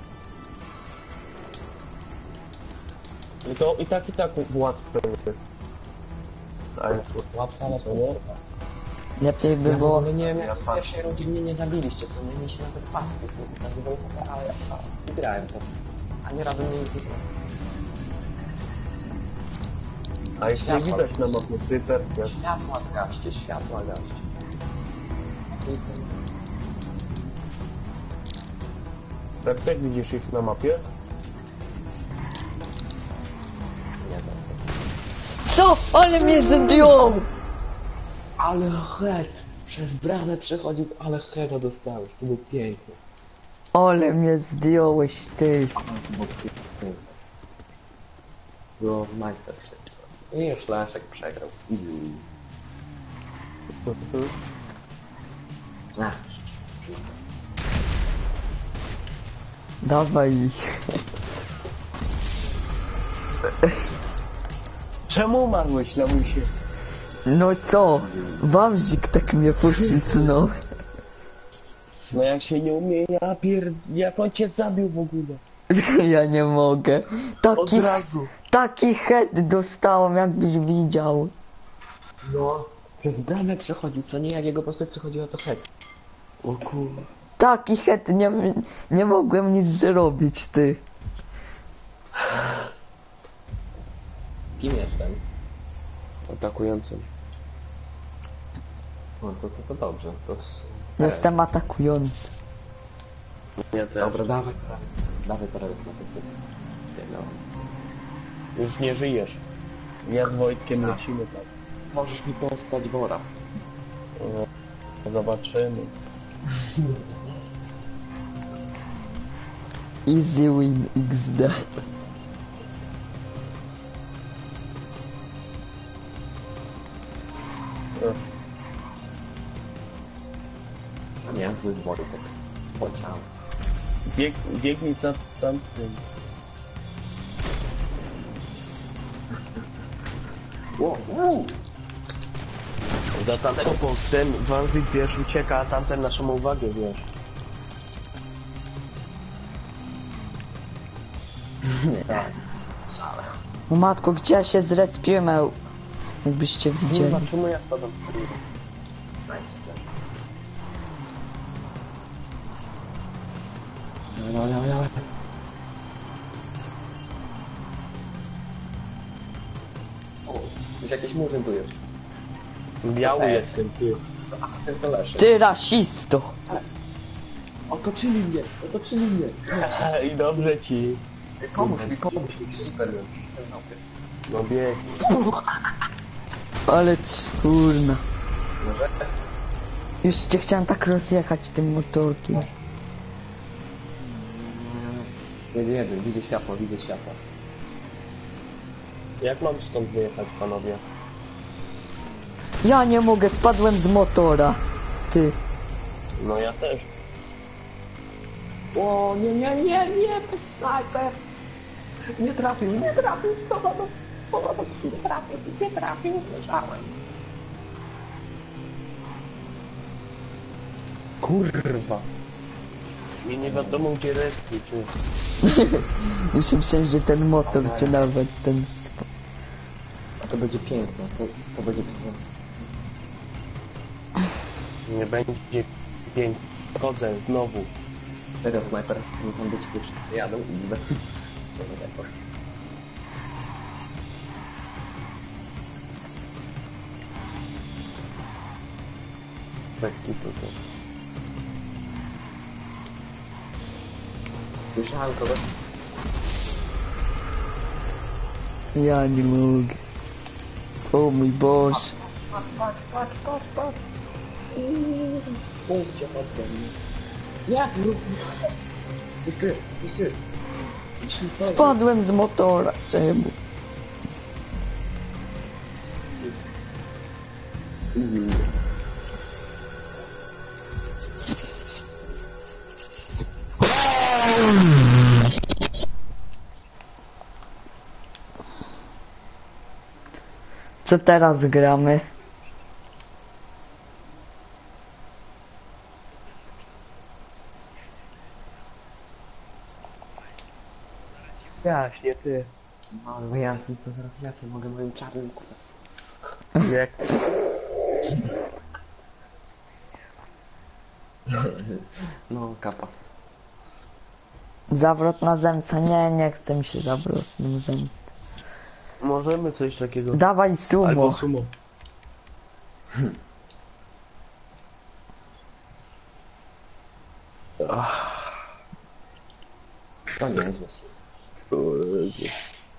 I to i tak i tak łatwe jest. A jest Łatwo, ale to nie. Lepiej by Ja w było. ogóle nie wiem, Ja jak w patrzę. pierwszej rundzie mnie nie zabiliście, co nie mi się nawet paski, tak było, ale ja wygrałem to. Ani razu mnie nie wygrałem. A jeśli nie widać na mapie, ty Persja. Światła gaście, światła gaście. Persek, widzisz ich na mapie? Nie wiem. Co? Ale mnie zdjął! Ale head! Przez bramę przechodził, ale heada dostałeś, to był piękny. Ale mnie zdjąłeś, ty. Było majster wszystko. I już Leszek przegrał. Easy. Ach, Dawaj ich. Czemu umarłeś, lamusie? No co? Wamzik tak mnie pocisnął. No jak się nie umie, ja pier... jak on cię zabił w ogóle? Ja nie mogę. Od Taki, razu. taki head dostałem, jakbyś widział. no, przez bramę przechodził, co nie? Jak jego postać przechodziła, to head. O kur... Taki head, nie, nie mogłem nic zrobić, ty. Kim jestem? Atakującym. No to, to, to dobrze. To s- Jestem atakujący. Ja też. Dobra, dawaj, dawaj. Dawaj teraz na to. No. Już nie żyjesz. Ja z Wojtkiem lecimy tak. Możesz mi postać wora. No, zobaczymy. Easy win X D. Nie, to jest Wojtek. Poleciałem. Bieg, biegnij za tamtym. Wow, wow. Za tamtego, bo ten Wanzik, wiesz, ucieka, a tamten naszą uwagę, wiesz. Tak. O matko, gdzie ja się zrespiłem? Jakbyście widzieli. Kurwa, czemu ja spadam? Dawaj, dawaj, dawaj. O, już jakiś murzyn tu jest. Biały Ej. jestem, ty. Ach, ten to Leszek. Ty rasisto. Otoczyli mnie, otoczyli mnie. I dobrze ci. Pomóż mi, pomóż mi, super. No bieg. Ale kurna. Może? Już cię chciałem tak rozjechać tym motorkiem. Jedzie, jedzie, widzę światło, widzę światło. Jak mam stąd wyjechać, panowie? Ja nie mogę, spadłem z motora. Ty. No ja też. O, nie, nie, nie, nie, to jest snajper. Nie trafił, nie trafił, powodu, powodu, nie trafił, nie trafił, leżałem. Kurwa. I nie wiadomo gdzie resztki, czy... Już myślałem, że ten motor czy nawet ten... sp- A to będzie piękne, to, to będzie piękne. Nie będzie pięć. Chodzę znowu. Serio, snajper, nie tam być pierwszy. Jadą i widzę. Beczki tutaj. Słyszałem kogoś? Ja nie mogę. O mój Boże. Patrz, patrz, patrz, patrz, patrz. Mówcie ode mnie. Jak rób? Ty, ty, ty, ty. Spadłem z motora. Czemu? Co teraz gramy? Jaśnie, ty. No, no ja, to zaraz ja cię mogę moim czarnym kurwa. Jak... No, kapa. Zawrotna zemsta. Nie, nie chcę mi się zawrotną zemstę. Możemy coś takiego... Dawaj sumo. Albo sumo. To nie jest złe.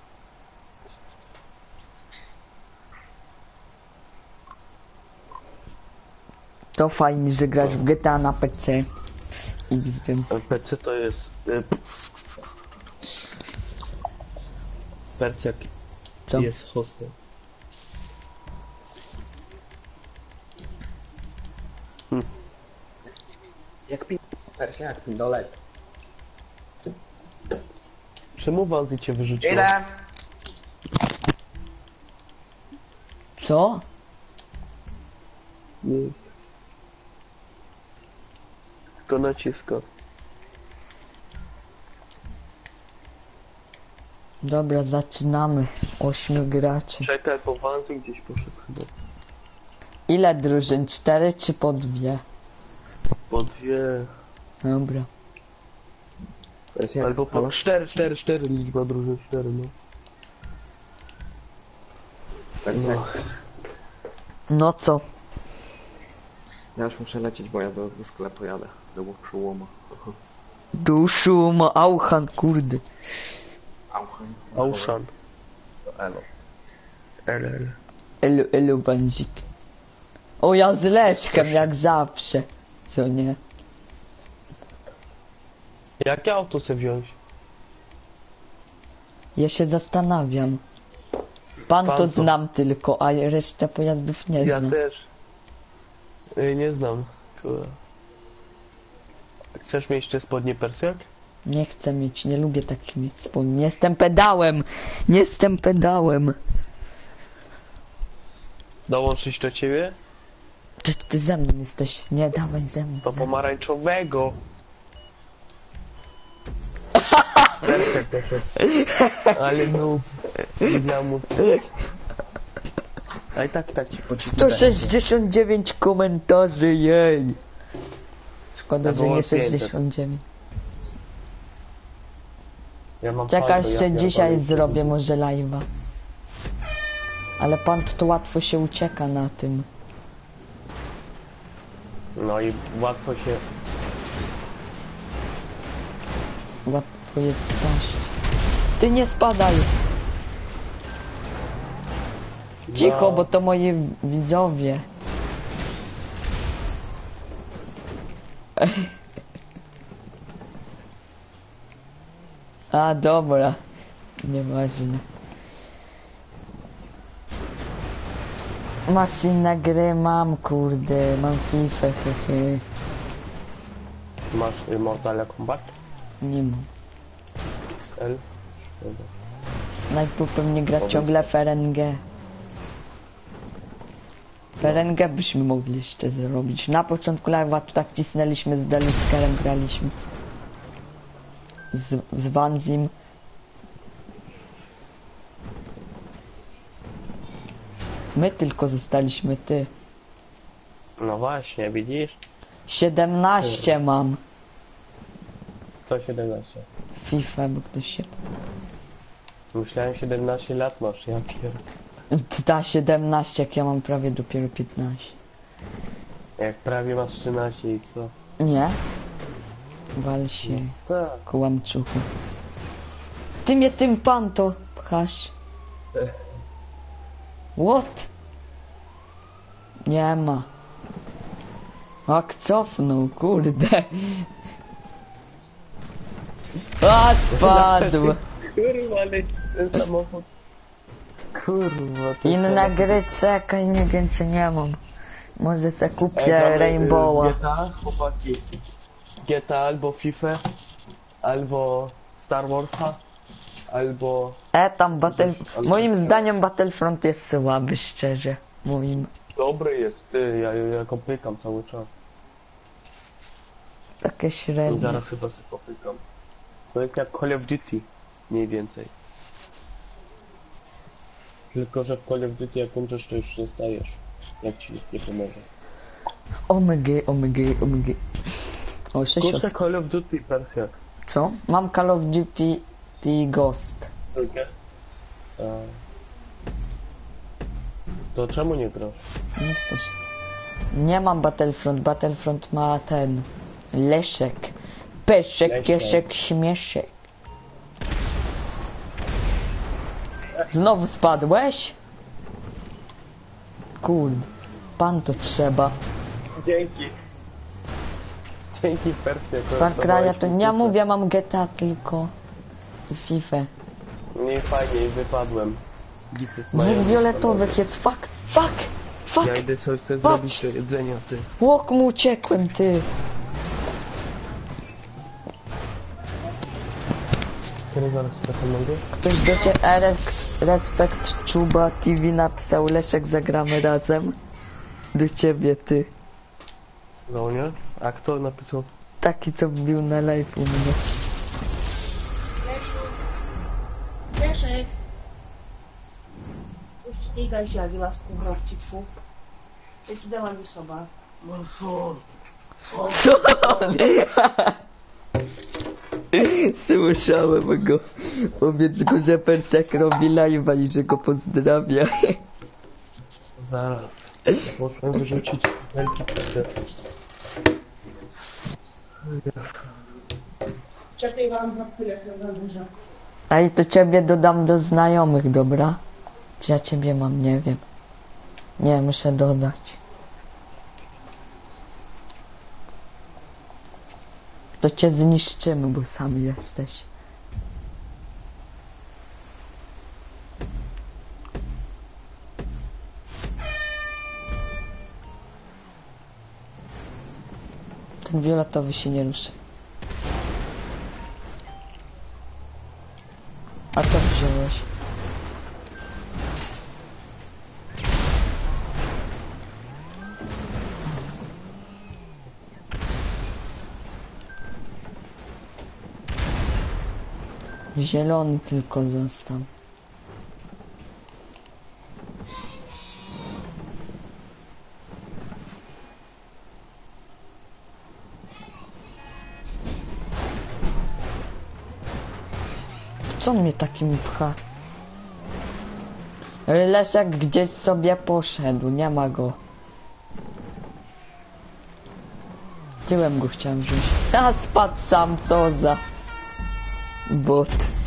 To fajnie, że grasz w G T A na P C. X D. P C to jest... y, Persja... Co? Jest hostem. Jak pi... Persja, jak pindolek. Czemu Wanzy cię wyrzuciło? Ile? Co? Nie. Kto naciska? Dobra, zaczynamy. Ośmiu graczy. Czekaj, bo Wanzy gdzieś poszedł chyba. Ile drużyn? Cztery czy po dwie? Po dwie. Dobra. Persja, Albo po halo? cztery, cztery, cztery liczba drużyn, cztery, no. Persja, No. No co? ja już muszę lecieć, bo ja do, do sklepu jadę. Do przełoma. Duszu ma Auchan, kurde. Auchan. Auszan. To elo. L L. Elu, elu, bandzik. O, ja z Leszkiem, jak zawsze. Co nie? Jakie auto se wziąć? Ja się zastanawiam. Pan to Pan to- znam tylko, a resztę pojazdów nie Ja znam. też. Ej, nie znam. Kurwa. Chcesz mieć jeszcze spodnie Persjak? Nie chcę mieć, nie lubię takich mieć spodni. Nie jestem pedałem! Nie jestem pedałem! Dołączyć do ciebie? Ty, ty ze mną jesteś. Nie, dawaj ze mną. Do ze mną. pomarańczowego. Persjak poszedł. Ale no. Lamus. A i tak, tak ci poczytam. sto sześćdziesiąt dziewięć komentarzy, jej! Szkoda, To że było nie pięćset. sześćdziesiąt dziewięć. Ja mam Czekaj, saldo, jeszcze ja dzisiaj pierdolę. zrobię może live'a. Ale pan to łatwo się ucieka na tym. No i łatwo się... Łatwo jest spaść. Ty nie spadaj! Cicho, No. bo to moi widzowie. A, dobra. Nieważne. Maszynne gry mam, kurde. Mam FIFA, hehe. Masz y, Mortal Kombat? Nie mam. X L? Dobra. Snajper pewnie gra ciągle F R N G. F R N G byśmy mogli jeszcze zrobić. Na początku live'a tu tak cisnęliśmy z Deluxkerem, graliśmy. Z, z Vanzim. My tylko zostaliśmy, ty. No właśnie, widzisz? siedemnaście mam. Co siedemnaście? FIFA, bo ktoś się... Myślałem siedemnaście lat masz, ja pier... Ta siedemnaście, jak ja mam prawie dopiero piętnaście. Jak prawie masz trzynaście i co? Nie? Wal się. Tak. Kołamczuchu. Ty mnie tym panto pchasz. What? Nie ma. Jak cofnął, kurde. A, spadł. Kurwa, ale ten samochód. Kurwa, ten Inne samochód. gry, czekaj, nie więcej nie mam. Może se Ej, kupię gramy, y, Rainbowa. G T A, chłopaki. G T A albo FIFA, albo Star Warsa, albo... E, tam Battle... Ale- Moim zdaniem Battlefront jest słaby, szczerze. Moim. Dobry jest, ty, ja, ja go pykam cały czas. Takie I średnie. zaraz chyba sobie popykam. To jest jak Call of Duty, mniej więcej. Tylko, że w Call of Duty jak umrzesz, to już nie stajesz. Jak ci nikt nie pomoże. Omega, omega, omega. O, sześć Kurczę, osób. Call of Duty, Persja. Co? Mam Call of Duty Ghost. Drugie? A... To czemu nie grasz? Nie chcesz. Nie mam Battlefront. Battlefront ma ten... Leszek. Peszek, Leszek. kieszek, śmieszek. Znowu spadłeś? Kurde. Pan to trzeba. Dzięki. Dzięki, Persja. Far Cry'a to nie mówię, mam G T A tylko. I FIFA. Nie fajnie, wypadłem. Bity smają. Dwóch fioletowych jest, fuck, fuck, fuck! Ja idę coś chcę Patrz. zrobić do jedzenia, ty. Łok mu uciekłem, ty! Kiedy zaraz trochę mogę? Ktoś do ciebie, Erex, Respekt Czuba T V napisał, Leszek, zagramy razem. Do ciebie, ty. No nie? A kto napisał? Taki, co wbił na live u mnie. Leszek. Już ci tej gaziali łasku grawcicu. Jeśli dała mi soba. Co? Słyszałem go. Powiedz go, że Persek robi live'a i że go pozdrawia. Zaraz. Poszłem wyrzucić wielki pędzel. Czekaj, wam na chwilę sobie dużo. A i to ciebie dodam do znajomych, dobra? Czy ja ciebie mam, nie wiem. Nie, muszę dodać. To cię zniszczymy, bo sam jesteś. Ten fioletowy się nie ruszy. A co wziąłeś? Zielony tylko został. Co on mnie takim pcha? Leszek gdzieś sobie poszedł, nie ma go. Tyłem go chciałem wziąć. A spadł sam, co za bot.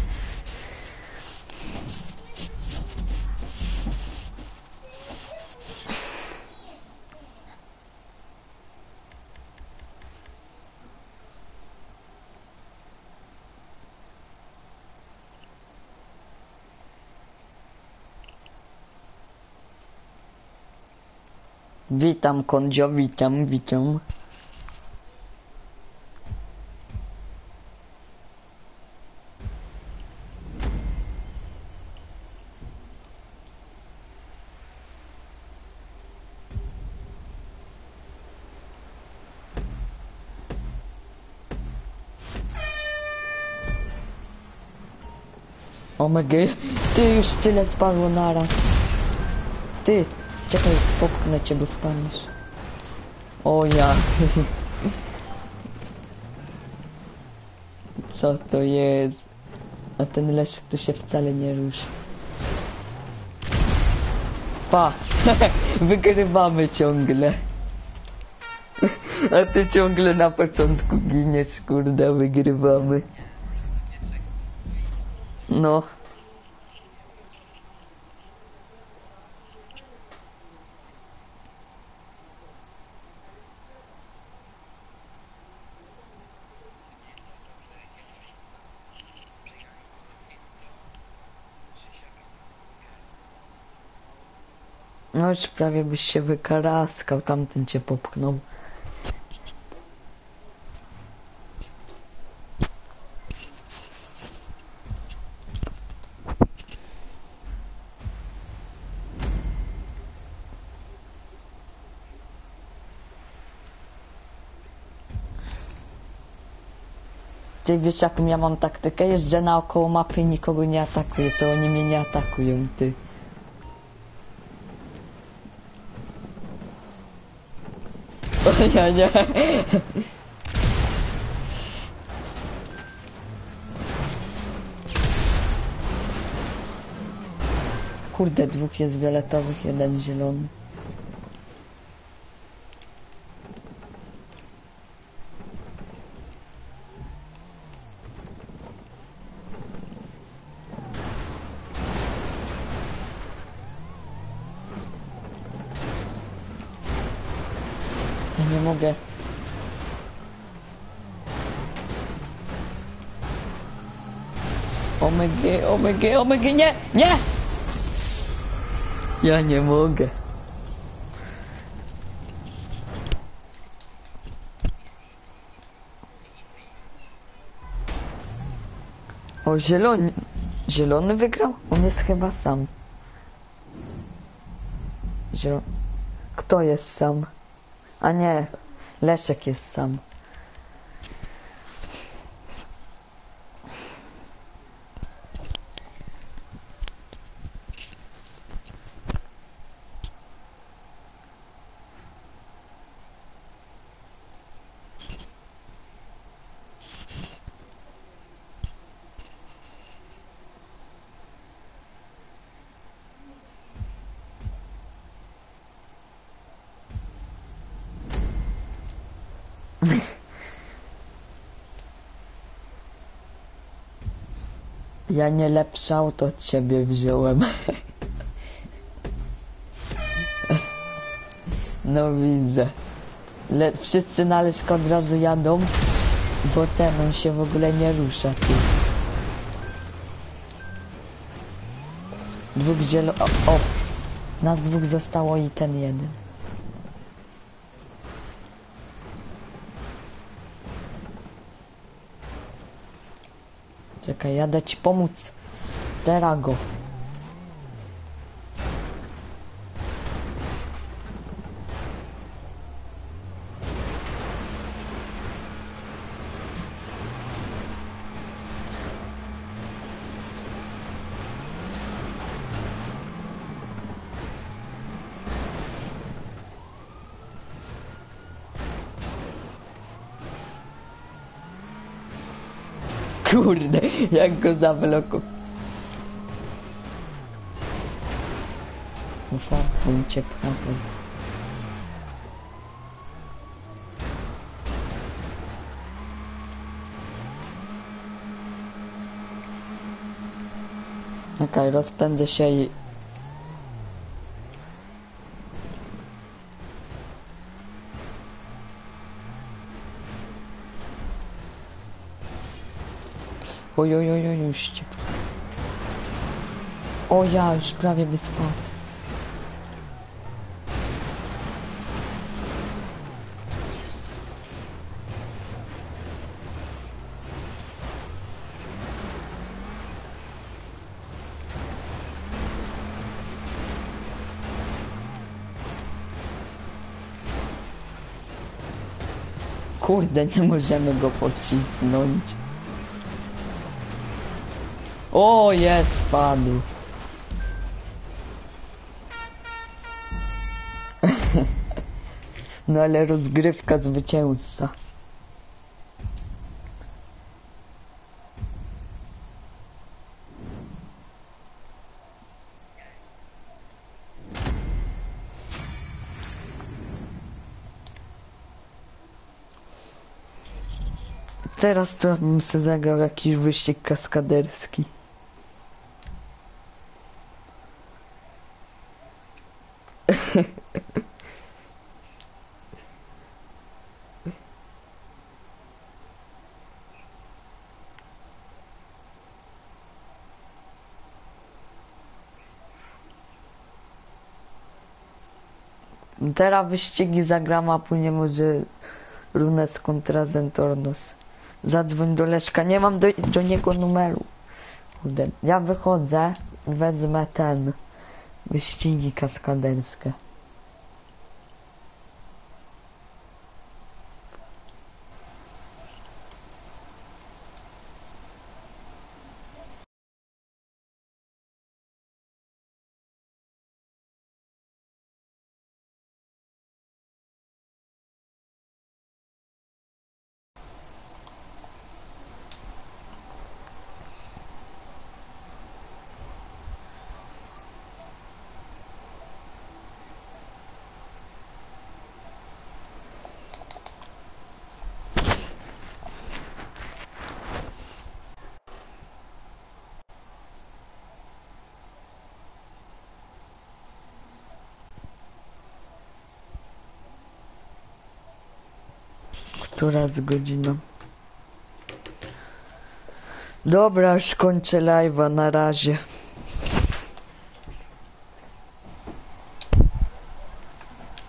Witam, Kondzio, witam, witam. Omega, ty już tyle spadło naraz. Ty, czekaj, popchnę cię, bo spadniesz. O ja. Co to jest? A ten Leszek to się wcale nie ruszy. Pa! Wygrywamy ciągle. A ty ciągle na początku giniesz, kurde, wygrywamy. No. No już prawie byś się wykaraskał, tamten cię popchnął. Ty wiesz jaką ja mam taktykę? Jeżdżę naokoło mapy i nikogo nie atakuję, to oni mnie nie atakują, ty. O nie, nie. Kurde, dwóch jest fioletowych, jeden zielony. Ja nie mogę. Omega, omega, omega, nie, nie! Ja nie mogę. O, zielony. Zielony wygrał? On jest chyba sam. Zielony. Kto jest sam? A nie, Leszek jest sam. Ja nie lepsze auto od ciebie wziąłem. No widzę. Le wszyscy na Leszka od razu jadą, bo ten on się w ogóle nie rusza. Ty. Dwóch zielo... O, o! Nas dwóch zostało i ten jeden. Czekaj, jadę ci pomóc. Teraz go. Kurde, jak go zablokował. Ufa, uciekł na to. Okej, rozpędzę się i... Oj, oj, oj, oj, już cię... O, ja już prawie by spadł. Kurde, nie możemy go pocisnąć. O, jest, spadł. No ale rozgrywka zwycięzca. Teraz to bym sobie zagrał jakiś wyścig kaskaderski. Teraz wyścigi zagram, a później może Runes kontra Zentornos. Zadzwoń do Leszka, nie mam do, do niego numeru. Kurde, ja wychodzę, wezmę ten wyścigi kaskaderskie. Która jest godzina? Dobra, już kończę live'a, na razie.